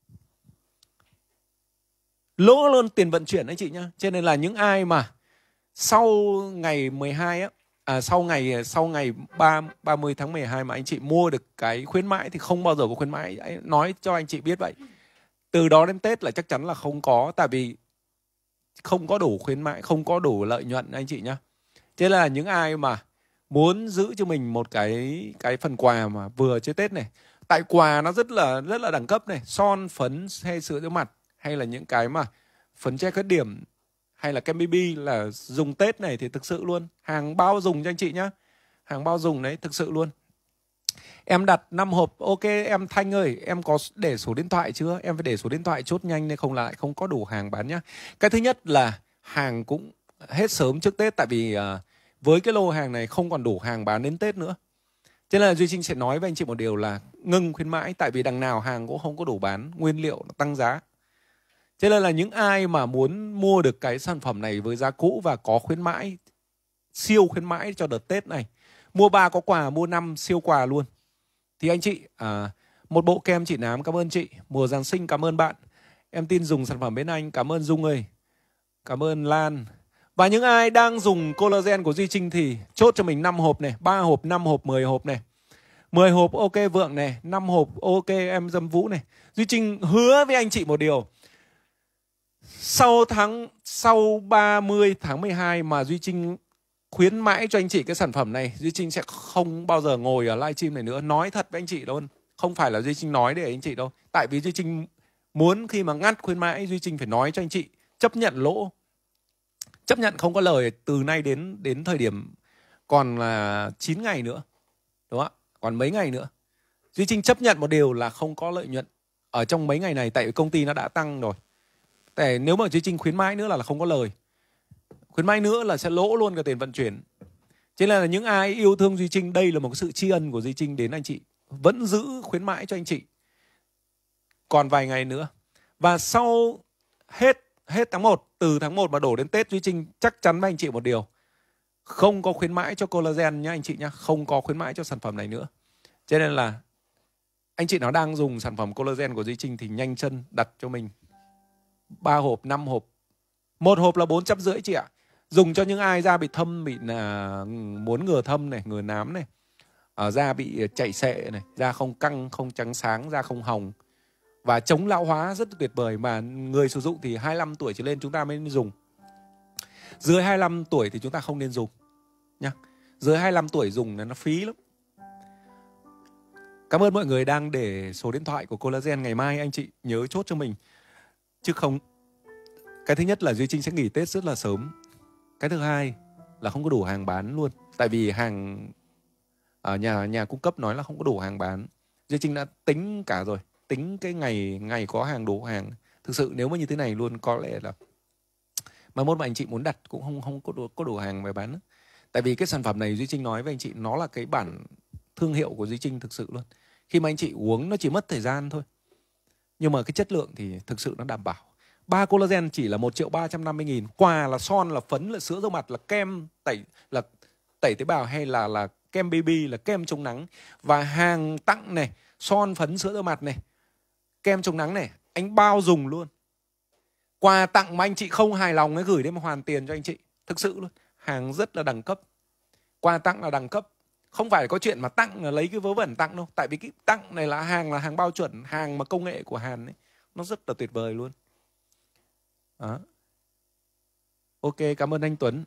Lỗ luôn tiền vận chuyển anh chị nhá. Cho nên là những ai mà sau ngày 12 á, sau ngày 30 tháng 12 mà anh chị mua được cái khuyến mãi thì không bao giờ có khuyến mãi. Nói cho anh chị biết vậy. Từ đó đến Tết là chắc chắn là không có, tại vì không có đủ khuyến mãi, không có đủ lợi nhuận anh chị nhá. Thế là những ai mà muốn giữ cho mình một cái phần quà mà vừa trước Tết này, Tại quà nó rất là đẳng cấp này, son, phấn hay sữa rửa mặt, hay là những cái mà phấn che khuyết điểm, hay là kem BB là dùng Tết này thì thực sự luôn. Hàng bao dùng cho anh chị nhá. Hàng bao dùng đấy, thực sự luôn. Em đặt 5 hộp. Ok em Thanh ơi, em có để số điện thoại chưa? Em phải để số điện thoại chốt nhanh nên không lại không có đủ hàng bán nhá. Cái thứ nhất là hàng cũng hết sớm trước Tết. Tại vì với cái lô hàng này không còn đủ hàng bán đến Tết nữa. Cho nên là Duy Trinh sẽ nói với anh chị một điều là ngưng khuyến mãi. Tại vì đằng nào hàng cũng không có đủ bán, nguyên liệu nó tăng giá. Cho nên là những ai mà muốn mua được cái sản phẩm này với giá cũ và có khuyến mãi, siêu khuyến mãi cho đợt Tết này, mua 3 có quà, mua 5 siêu quà luôn, thì anh chị một bộ kem trị nám, cảm ơn chị. Mùa Giáng sinh, cảm ơn bạn. Em tin dùng sản phẩm bên anh, cảm ơn Dung ơi, cảm ơn Lan. Và những ai đang dùng collagen của Duy Trinh thì chốt cho mình 5 hộp này, 3 hộp, 5 hộp, 10 hộp này. 10 hộp ok Vượng này, 5 hộp ok em Dâm Vũ này. Duy Trinh hứa với anh chị một điều, sau 30 tháng 12 mà Duy Trinh khuyến mãi cho anh chị cái sản phẩm này, Duy Trinh sẽ không bao giờ ngồi ở livestream này nữa. Nói thật với anh chị luôn, không phải là Duy Trinh nói để anh chị đâu. Tại vì Duy Trinh muốn khi mà ngắt khuyến mãi, Duy Trinh phải nói cho anh chị chấp nhận lỗ, chấp nhận không có lời từ nay đến thời điểm còn là 9 ngày nữa, đúng không ạ? Còn mấy ngày nữa Duy Trinh chấp nhận một điều là không có lợi nhuận ở trong mấy ngày này. Tại vì công ty nó đã tăng rồi. Tại nếu mà Duy Trinh khuyến mãi nữa là không có lời, khuyến mãi nữa là sẽ lỗ luôn cả tiền vận chuyển. Cho nên là những ai yêu thương Duy Trinh, đây là một cái sự tri ân của Duy Trinh đến anh chị, vẫn giữ khuyến mãi cho anh chị còn vài ngày nữa. Và sau hết tháng 1, từ tháng 1 mà đổ đến Tết, Duy Trinh chắc chắn với anh chị một điều, không có khuyến mãi cho collagen nhá anh chị nhá, không có khuyến mãi cho sản phẩm này nữa. Cho nên là anh chị nào đang dùng sản phẩm collagen của Duy Trinh thì nhanh chân đặt cho mình 3 hộp, 5 hộp. Một hộp là 450 chị ạ. Dùng cho những ai da bị thâm, bị muốn ngừa thâm này, ngừa nám này, da bị chảy xệ này, da không căng, không trắng sáng, da không hồng, và chống lão hóa rất tuyệt vời. Mà người sử dụng thì 25 tuổi trở lên chúng ta mới dùng. Dưới 25 tuổi thì chúng ta không nên dùng nhá. Dưới 25 tuổi dùng là nó phí lắm. Cảm ơn mọi người đang để số điện thoại của collagen. Ngày mai anh chị nhớ chốt cho mình, chứ không. Cái thứ nhất là Duy Trinh sẽ nghỉ Tết rất là sớm. Cái thứ hai là không có đủ hàng bán luôn. Tại vì hàng ở nhà cung cấp nói là không có đủ hàng bán. Duy Trinh đã tính cả rồi, tính cái ngày có hàng, đủ hàng. Thực sự nếu mà như thế này luôn, có lẽ là mà mốt mà anh chị muốn đặt cũng không có đủ hàng để bán. Tại vì cái sản phẩm này Duy Trinh nói với anh chị, nó là cái bản thương hiệu của Duy Trinh thực sự luôn. Khi mà anh chị uống nó chỉ mất thời gian thôi, nhưng mà cái chất lượng thì thực sự nó đảm bảo. 3 collagen chỉ là 1.350.000. Quà là son, là phấn, là sữa rửa mặt, là kem tẩy tế bào, hay là kem BB, là kem chống nắng. Và hàng tặng này, son, phấn, sữa rửa mặt này, kem chống nắng này, anh bao dùng luôn. Quà tặng mà anh chị không hài lòng ấy, gửi đến mà hoàn tiền cho anh chị. Thực sự luôn, hàng rất là đẳng cấp. Quà tặng là đẳng cấp. Không phải có chuyện mà tặng là lấy cái vớ vẩn tặng đâu. Tại vì cái tặng này là hàng bao chuẩn, hàng mà công nghệ của Hàn ấy, nó rất là tuyệt vời luôn. Đó. Ok, cảm ơn anh Tuấn.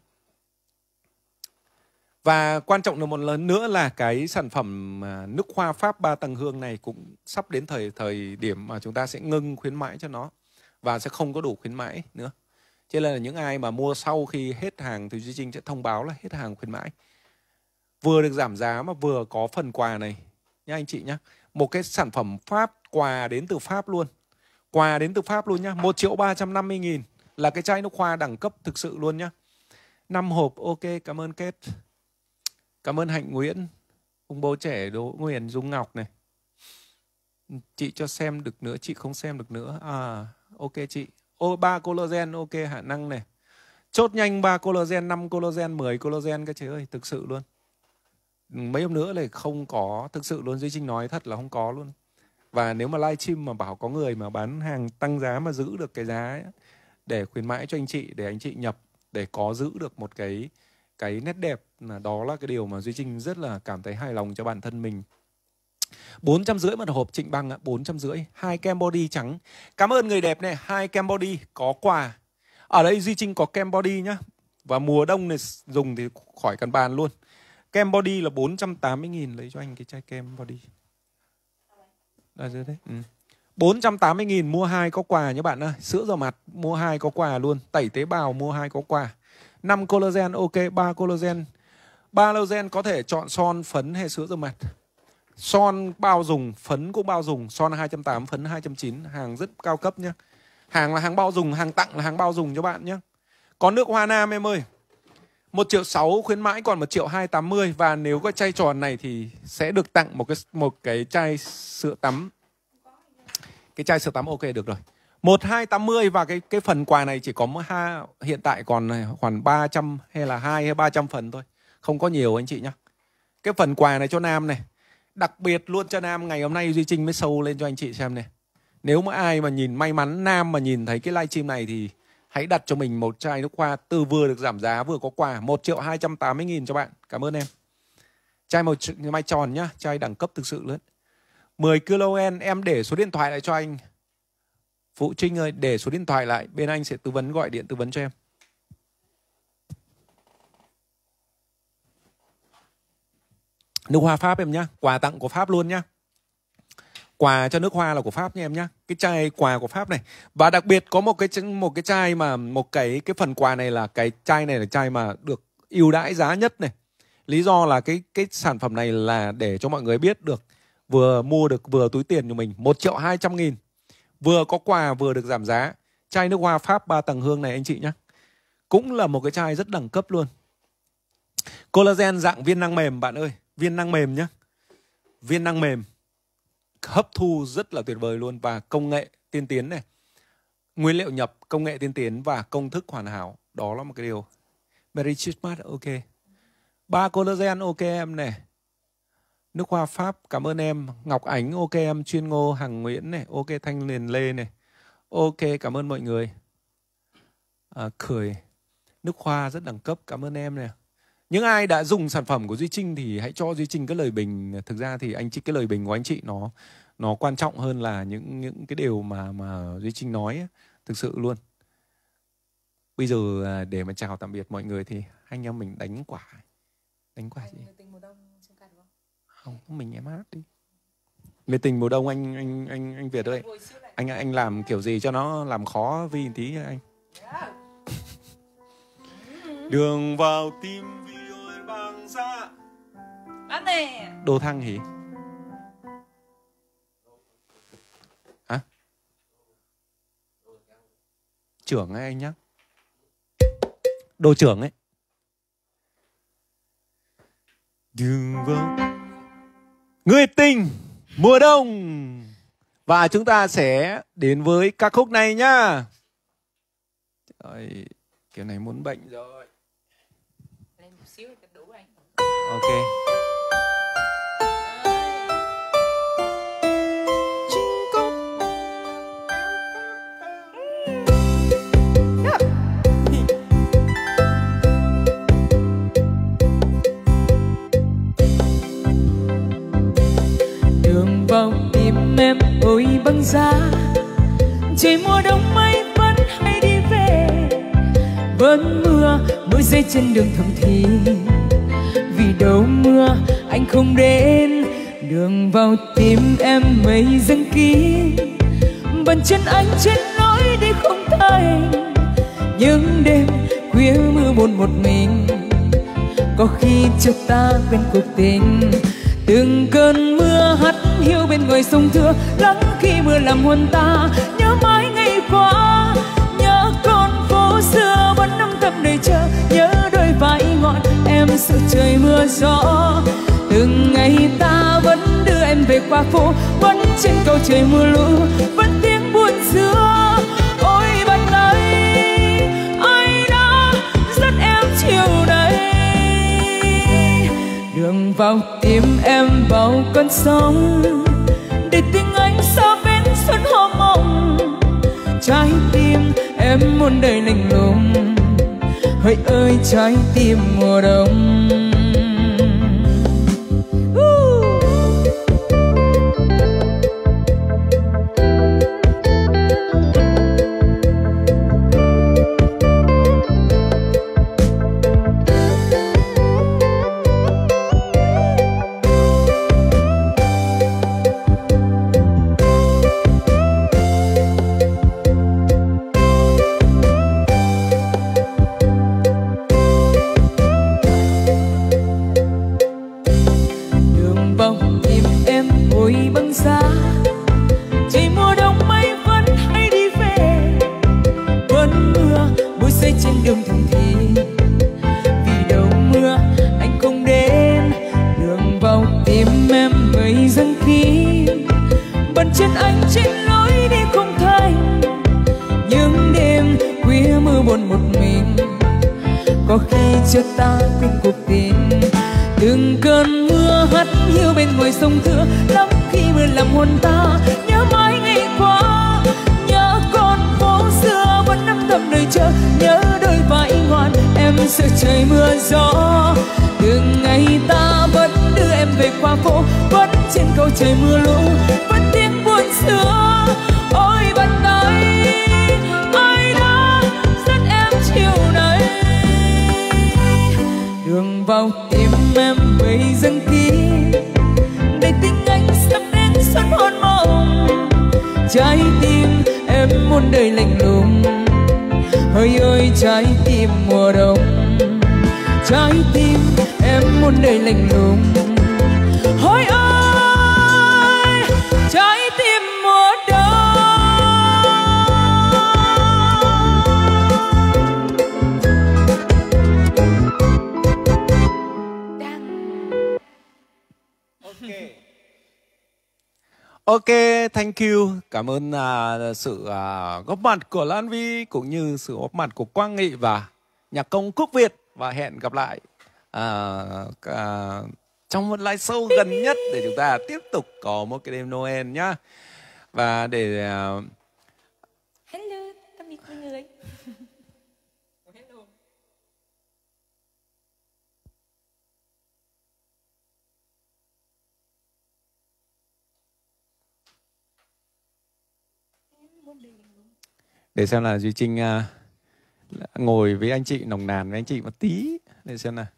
Và quan trọng là một lần nữa là cái sản phẩm nước hoa Pháp 3 tầng hương này cũng sắp đến thời điểm mà chúng ta sẽ ngưng khuyến mãi cho nó, và sẽ không có đủ khuyến mãi nữa. Cho nên là những ai mà mua sau khi hết hàng thì Duy Trinh sẽ thông báo là hết hàng khuyến mãi. Vừa được giảm giá mà vừa có phần quà này nha anh chị nhá. Một cái sản phẩm Pháp, quà đến từ Pháp luôn. Quà đến từ Pháp luôn nhá. 1.350.000 là cái chai nước hoa đẳng cấp thực sự luôn nhá. 5 hộp, ok, cảm ơn Kết. Cảm ơn Hạnh Nguyễn, ông bố trẻ Đỗ Nguyễn, Dung Ngọc này. Chị cho xem được nữa, chị không xem được nữa. À, ok chị. 3 collagen, ok Hạ Năng này. Chốt nhanh 3 collagen, 5 collagen, 10 collagen các chị ơi, thực sự luôn. Mấy hôm nữa là không có, thực sự luôn, Duy Trinh nói thật là không có luôn. Và nếu mà livestream mà bảo có người mà bán hàng tăng giá mà giữ được cái giá ấy, để khuyến mãi cho anh chị, để anh chị nhập, để có giữ được một cái nét đẹp, là đó là cái điều mà Duy Trinh rất là cảm thấy hài lòng cho bản thân mình. 450 một hộp Trịnh Băng ạ, 450. 2 kem body trắng. Cảm ơn người đẹp này, 2 kem body có quà. Ở đây Duy Trinh có kem body nhá. Và mùa đông này dùng thì khỏi cần bàn luôn. Kem body là 480.000, lấy cho anh cái chai kem body. Là dưới đấy. 480.000 mua 2 có quà nhé bạn ơi. Sữa rửa mặt mua 2 có quà luôn. Tẩy tế bào mua 2 có quà. 5 collagen ok, 3 collagen. 3 collagen có thể chọn son, phấn hay sữa rửa mặt. Son bao dùng, phấn cũng bao dùng. Son 280, phấn 290. Hàng rất cao cấp nhé. Hàng là hàng bao dùng, hàng tặng là hàng bao dùng cho bạn nhé. Còn nước hoa nam em ơi, 1.6 triệu khuyến mãi còn 1.280 triệu. Và nếu có chai tròn này thì sẽ được tặng một cái chai sữa tắm. Cái chai sữa tắm ok được rồi. 1.280 và cái phần quà này chỉ có hiện tại còn khoảng 300 hay là 2 hay 300 phần thôi. Không có nhiều anh chị nhá. Cái phần quà này cho nam này. Đặc biệt luôn cho nam, ngày hôm nay Duy Trinh mới show lên cho anh chị xem này. Nếu mà ai mà nhìn may mắn nam mà nhìn thấy cái livestream này thì hãy đặt cho mình một chai nước hoa từ vừa được giảm giá vừa có quà. 1.280.000 cho bạn. Cảm ơn em. Chai màu mai tròn nhá, chai đẳng cấp thực sự luôn. 10 kg em để số điện thoại lại cho anh. Phụ Trinh ơi, để số điện thoại lại, bên anh sẽ tư vấn, gọi điện tư vấn cho em. Nước hoa Pháp em nhá, quà tặng của Pháp luôn nhá. Quà cho nước hoa là của Pháp nha em nhá. Cái chai quà của Pháp này. Và đặc biệt có một cái chai mà cái phần quà này là cái chai này là chai mà được ưu đãi giá nhất này. Lý do là cái sản phẩm này là để cho mọi người biết được vừa mua được vừa túi tiền của mình. 1.200.000. Vừa có quà vừa được giảm giá. Chai nước hoa Pháp 3 tầng hương này anh chị nhá. Cũng là một cái chai rất đẳng cấp luôn. Collagen dạng viên năng mềm bạn ơi. Viên năng mềm nhá. Viên năng mềm. Hấp thu rất là tuyệt vời luôn. Và công nghệ tiên tiến này. Nguyên liệu nhập, công nghệ tiên tiến và công thức hoàn hảo. Đó là một cái điều. Merry Christmas ok. 3 collagen ok em này. Nước hoa Pháp cảm ơn em. Ngọc Ánh ok em. Chuyên Ngô Hằng Nguyễn này. Ok Thanh Liền Lê này. Ok cảm ơn mọi người. Khởi nước hoa rất đẳng cấp. Cảm ơn em này. Những ai đã dùng sản phẩm của Duy Trinh thì hãy cho Duy Trinh cái lời bình. Thực ra thì cái lời bình của anh chị nó quan trọng hơn là những cái điều mà Duy Trinh nói ấy. Thực sự luôn. Bây giờ để mà chào tạm biệt mọi người thì anh em mình đánh quả. Đánh quả gì? Không, mình em hát đi. Người tình mùa đông anh Việt ơi. Anh làm kiểu gì cho nó làm khó Vi một tí anh. Đường vào tim vì ôi bằng xa. Đồ Thăng hỉ? Hả? Trưởng ấy anh nhá. Đồ trưởng ấy. Đường vào người tình mùa đông. Và chúng ta sẽ đến với ca khúc này nhá. Trời, kiểu này muốn bệnh rồi. Lên một xíu cho đủ anh. Ok. Đường vào tim em ôi băng giá. Trời mùa đông mây vẫn hay đi về. Vẫn mưa rơi trên đường thầm thì. Vì đâu mưa anh không đến. Đường vào tim em mây dâng kín. Bàn chân anh trên lối đi không thành. Những đêm khuya mưa buồn một mình. Có khi cho ta quên cuộc tình. Từng cơn mưa hắt hiu bên ngoài sông Thưa. Lắng khi mưa làm hồn ta. Nhớ mãi ngày qua. Nhớ con phố xưa vẫn âm thầm đầy chờ. Nhớ đôi vai ngọn em sợ trời mưa gió. Từng ngày ta vẫn đưa em về qua phố. Vẫn trên cầu trời mưa lũ. Vẫn tiếng buồn xưa. Ôi bàn tay ai đã dắt em chiều nay. Đường vào tim em bao con sông. Để tình anh xa bên xuân hoa mộng. Trái tim em muôn đời lạnh lùng. Hỡi ơi trái tim mùa đông. cho ta quên cuộc tình. Từng cơn mưa hắt hiu bên ngoài sông Thưa, lắm khi mưa làm hồn ta nhớ mãi ngày qua, nhớ con phố xưa vẫn âm thầm đợi chờ, nhớ đôi vai ngoan em sợ trời mưa gió. Từng ngày ta vẫn đưa em về qua phố, vẫn trên cầu trời mưa lũ, vẫn tiếng buồn xưa. Ôi bàn tay ai đã dắt em chiều nay, đường vào tim em bây dần kín, để tình anh sắp đến xuân hôn mộng. Trái tim em muôn đời lạnh lùng, hỡi ơi trái tim mùa đông. Trái tim em muôn đời lạnh lùng, hỡi ơi trái tim mùa đông. Ok, thank you. Cảm ơn sự góp mặt của Lan Vy cũng như sự góp mặt của Quang Nghị và nhạc công Quốc Việt. Và hẹn gặp lại trong một live show gần nhất để chúng ta tiếp tục có một cái đêm Noel nhá. Và để Hello, tạm biệt mọi người. để xem là Duy Trinh ngồi với anh chị, nồng nàn với anh chị một tí để xem nào.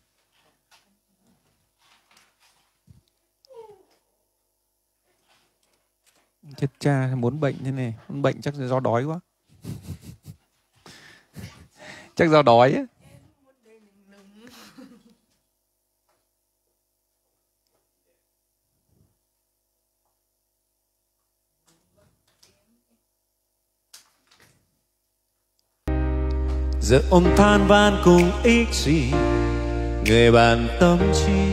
Chết cha, muốn bệnh thế này, muốn bệnh chắc là do đói quá. Chắc do đói ấy. Giờ ôm than van cùng ích gì, người bạn tâm trí.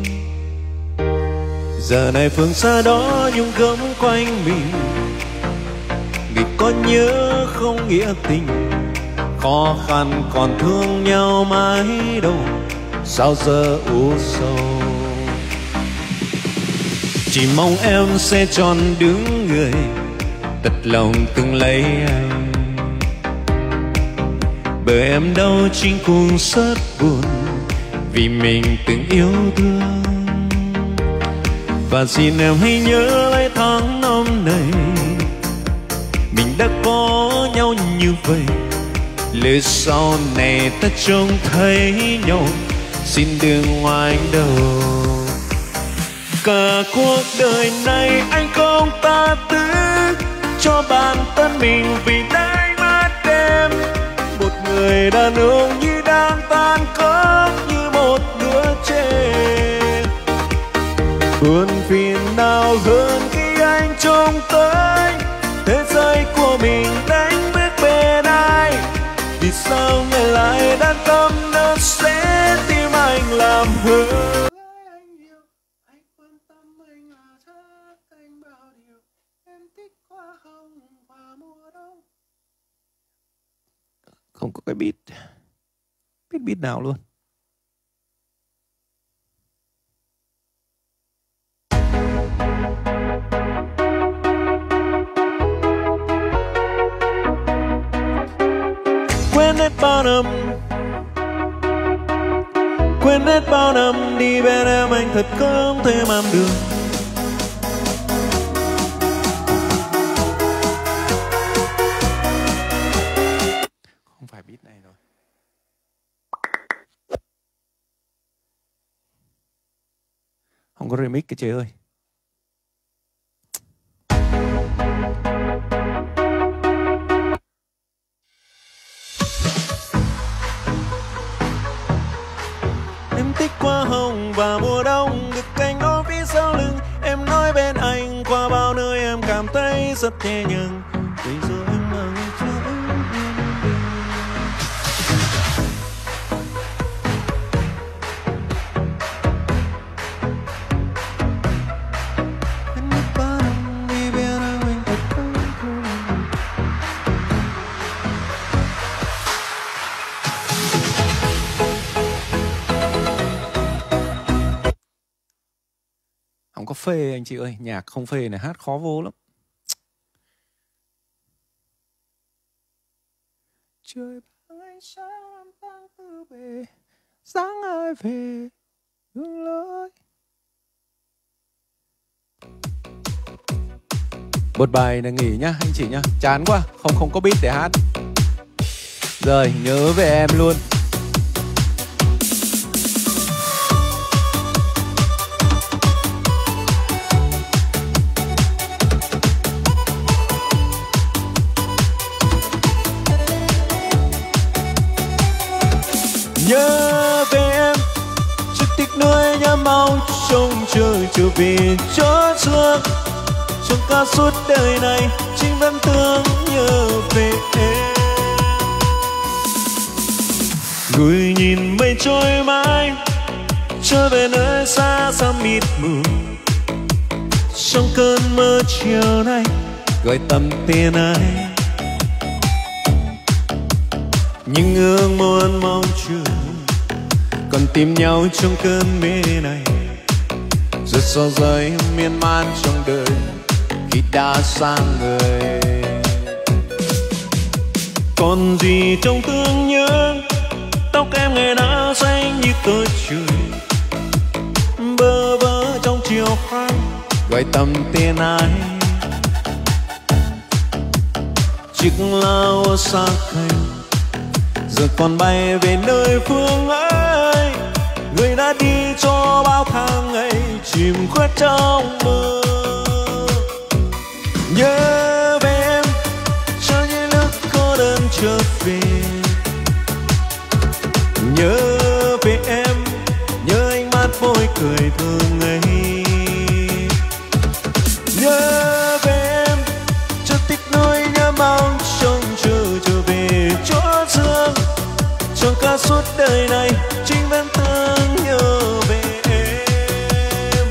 Giờ này phương xa đó nhung gấm quanh mình, vì có nhớ không nghĩa tình. Khó khăn còn thương nhau mãi đâu, sao giờ u sầu. Chỉ mong em sẽ tròn đứng người, thật lòng từng lấy anh. Bởi em đâu chính cũng rất buồn, vì mình từng yêu thương. Và xin em hãy nhớ lấy tháng năm này, mình đã có nhau như vậy. Lời sau này ta trông thấy nhau, xin đừng ngoảnh đầu. Cả cuộc đời này anh không tha thứ cho bản thân mình vì đánh mất em. Một người đàn ông như đang tan khóc như một đứa trẻ. Buồn phiền nào hơn khi anh trông tới thế giới của mình đánh bước bên ai. Vì sao ngày lại đang tâm nó sẽ tim anh làm hư. Không có cái beat nào luôn. Quên hết bao năm, quên hết bao năm đi bên em anh thật không thể làm được. Không phải beat này rồi. Không có remix cái chế ơi. Em thích hoa hồng và mùa đông, được cánh đó phía sau lưng. Em nói bên anh qua bao nơi em cảm thấy rất nhẹ nhàng. Bây giờ em mang cho em giọng có phê anh chị ơi. Nhạc không phê này hát khó vô lắm. Trời bằng ánh sáng tăng từ bề, sáng ai về hướng lối. Một bài này nghỉ nhá anh chị nhá. Chán quá, không có beat để hát. Rồi, nhớ về em luôn. Nhớ về em, chút tiếc nuối nhớ mong trông chờ trở về chót xưa. Trong cả suốt đời này chính vẫn thương nhớ về em. Người nhìn mây trôi mãi, trôi về nơi xa xa mịt mù. Trong cơn mơ chiều nay gọi tầm tên ai, những ước muốn mong chờ còn tìm nhau trong cơn mê này. Rất xa rời miên man trong đời khi đã sang người. Còn gì trong thương nhớ, tóc em ngày nào xanh như tơ trời. Bơ vơ trong chiều khoáng gọi tầm tên ai. Chiếc lao xa khơi giờ còn bay về nơi phương ấy. Người đã đi cho bao tháng ngày chìm khuất trong mơ. Nhớ về em cho những lúc cô đơn trở về. Nhớ về em, nhớ ánh mắt môi cười thương ấy. Nhớ về em cho tiếc nuối nhớ mong trông chờ trở về chót xưa. Trong cả suốt đời này chính vẫn thương nhớ về em.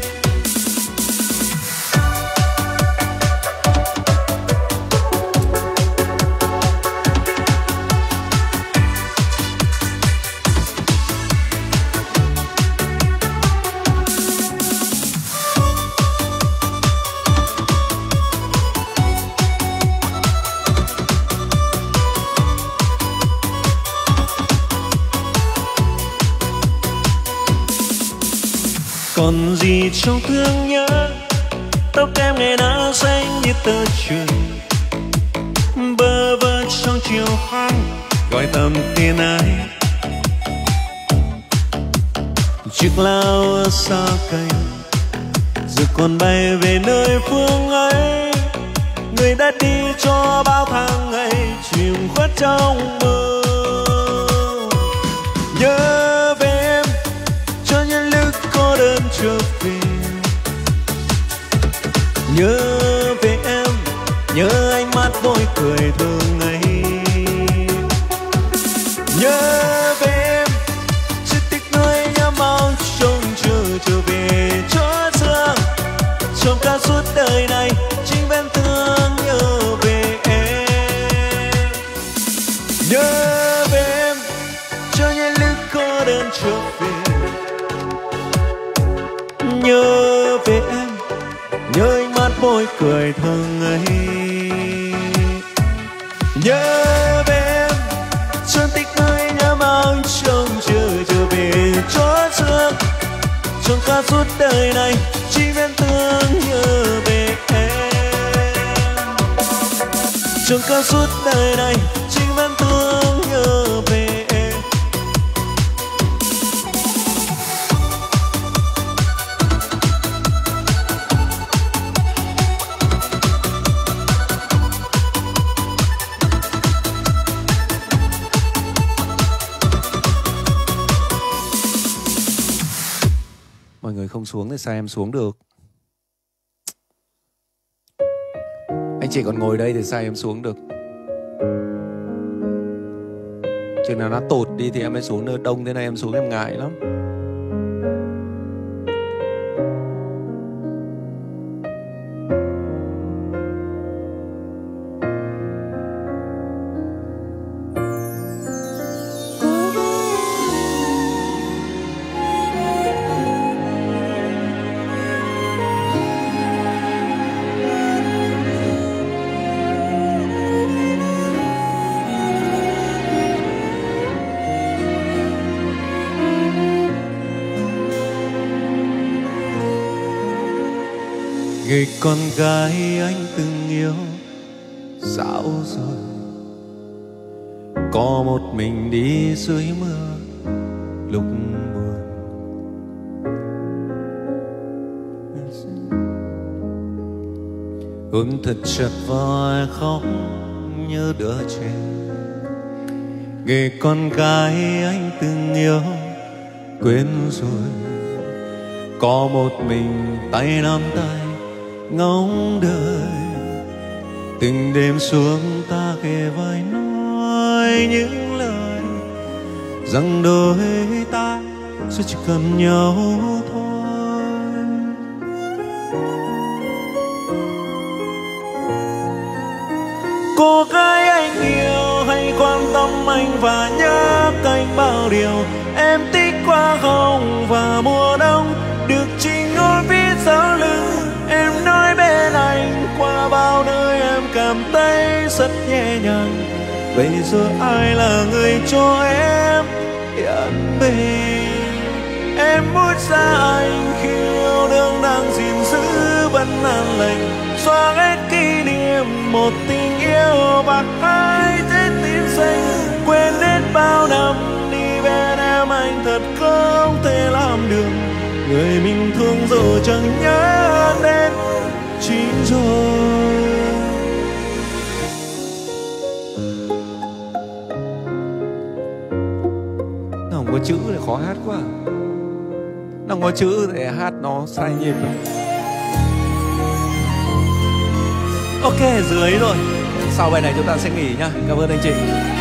Còn gì trong thương nhớ, tóc em ngày nào xanh như tơ trời. Bơ vơ trong chiều hoang gọi tầm tên ai. Chiếc lao ở xa cây giờ còn bay về nơi phương ấy. Người đã đi cho bao tháng ngày chìm khuất trong mơ. Nhớ về em cho những lúc cô đơn trở về. Nhớ về em, nhớ ánh mắt môi cười thương ấy. Nhớ về em chút tiếc nuối nhớ mong trông chờ trở về chót xưa. Trong cả suốt đời này chính vẫn thương nhớ về em. Nhớ về em cho những lúc cô đơn trở về. Nhớ về em, nhớ ánh mắt môi cười thương ấy. Nhớ về em chân tích nuối nhớ mong trông chờ trở về chót xưa. Trong cả suốt đời này chỉ vẫn thương nhớ về em. Trong cả suốt đời này chỉ vẫn thương nhớ về em. Mọi người không xuống thì sao em xuống được? Anh chị còn ngồi đây thì sao em xuống được? Chừng nào nó tụt đi thì em mới xuống, nơi đông thế này em xuống em ngại lắm. Người con gái anh từng yêu dạo rồi, có một mình đi dưới mưa lúc buồn. Ôm thật chặt vai khóc như đứa trẻ. Người con gái anh từng yêu quên rồi, có một mình tay nắm tay ngóng đợi. Từng đêm xuống ta kề vai nói những lời rằng đôi ta sẽ chỉ cần nhau thôi. Cô gái anh yêu hay quan tâm anh và nhớ anh bao điều. Em thích hoa hồng và mùa đông được chị ngồi phía sau lưng. Em nói bên anh qua bao nơi em cảm thấy rất nhẹ nhàng. Bây giờ ai là người cho em yên bình? Em muốn xa anh khi yêu đương đang gìn giữ vẫn an lành, xóa hết kỷ niệm một tình yêu bạc hai trái tim xanh. Quên hết bao năm đi bên em anh thật không thể làm được. Người mình thương rồi chẳng nhớ đến chính rồi. Nó không có chữ thì khó hát quá. Nó không có chữ thì hát nó sai nhịp. Ok, dừng ấy rồi. Sau bài này chúng ta sẽ nghỉ nhá. Cảm ơn anh chị.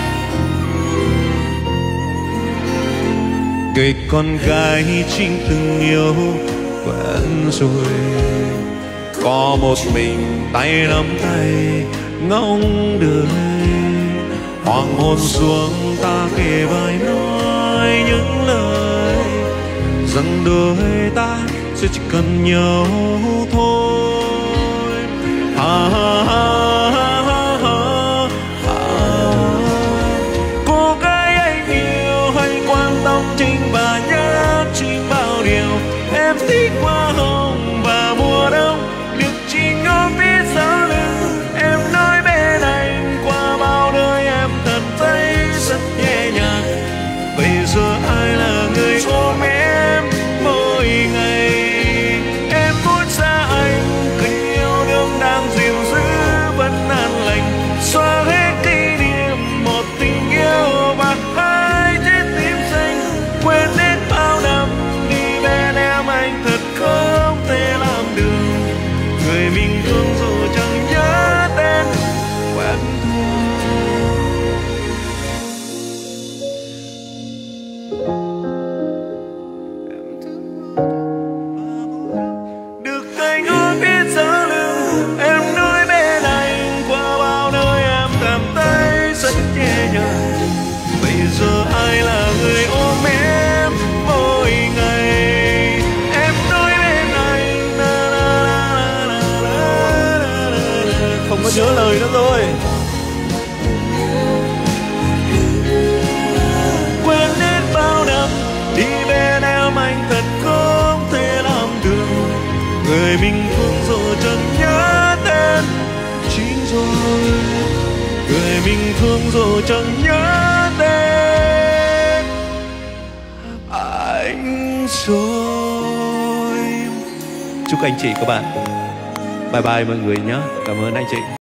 Người con gái chính từng yêu quen rồi, có một mình tay nắm tay ngóng đợi. Hoàng hôn xuống ta kề vai nói những lời rằng đôi ta sẽ chỉ cần nhau thôi. Ha ha ha ha ha ha. Cô gái anh yêu hay quan tâm chính và nhớ chính bao điều. Em thích hoa hồng và mùa đông được chị ngó phía sau lưng. Em nói bên anh qua bao đời em thật thấy rất nhẹ nhàng. Bây giờ ai là người ôm em mỗi ngày? Em muốn xa anh tình yêu đương đang gìn giữ vẫn an lành, xóa hết kỷ niệm một tình yêu bạc hai trái tim xanh. Quên hết bao năm đi bên em anh thật không thể làm được. Người mình thương dù chẳng nhớ tên quen được anh ôm phía sau lưng. Em nói bên anh qua bao nơi em cảm thấy rất nhẹ nhàng. Bây giờ ai là người ôm em mỗi ngày? Em nói bên anh la la la la la la la. Không có nhớ lời nữa rồi. Quên hết bao năm đi bên em anh thật không thể làm được. Người mình thương rồi chẳng nhớ tên chính rồi. Người mình thương rồi chẳng nhớ tên anh rồi. Chúc anh chị các bạn. Bye bye mọi người nhé. Cảm ơn anh chị.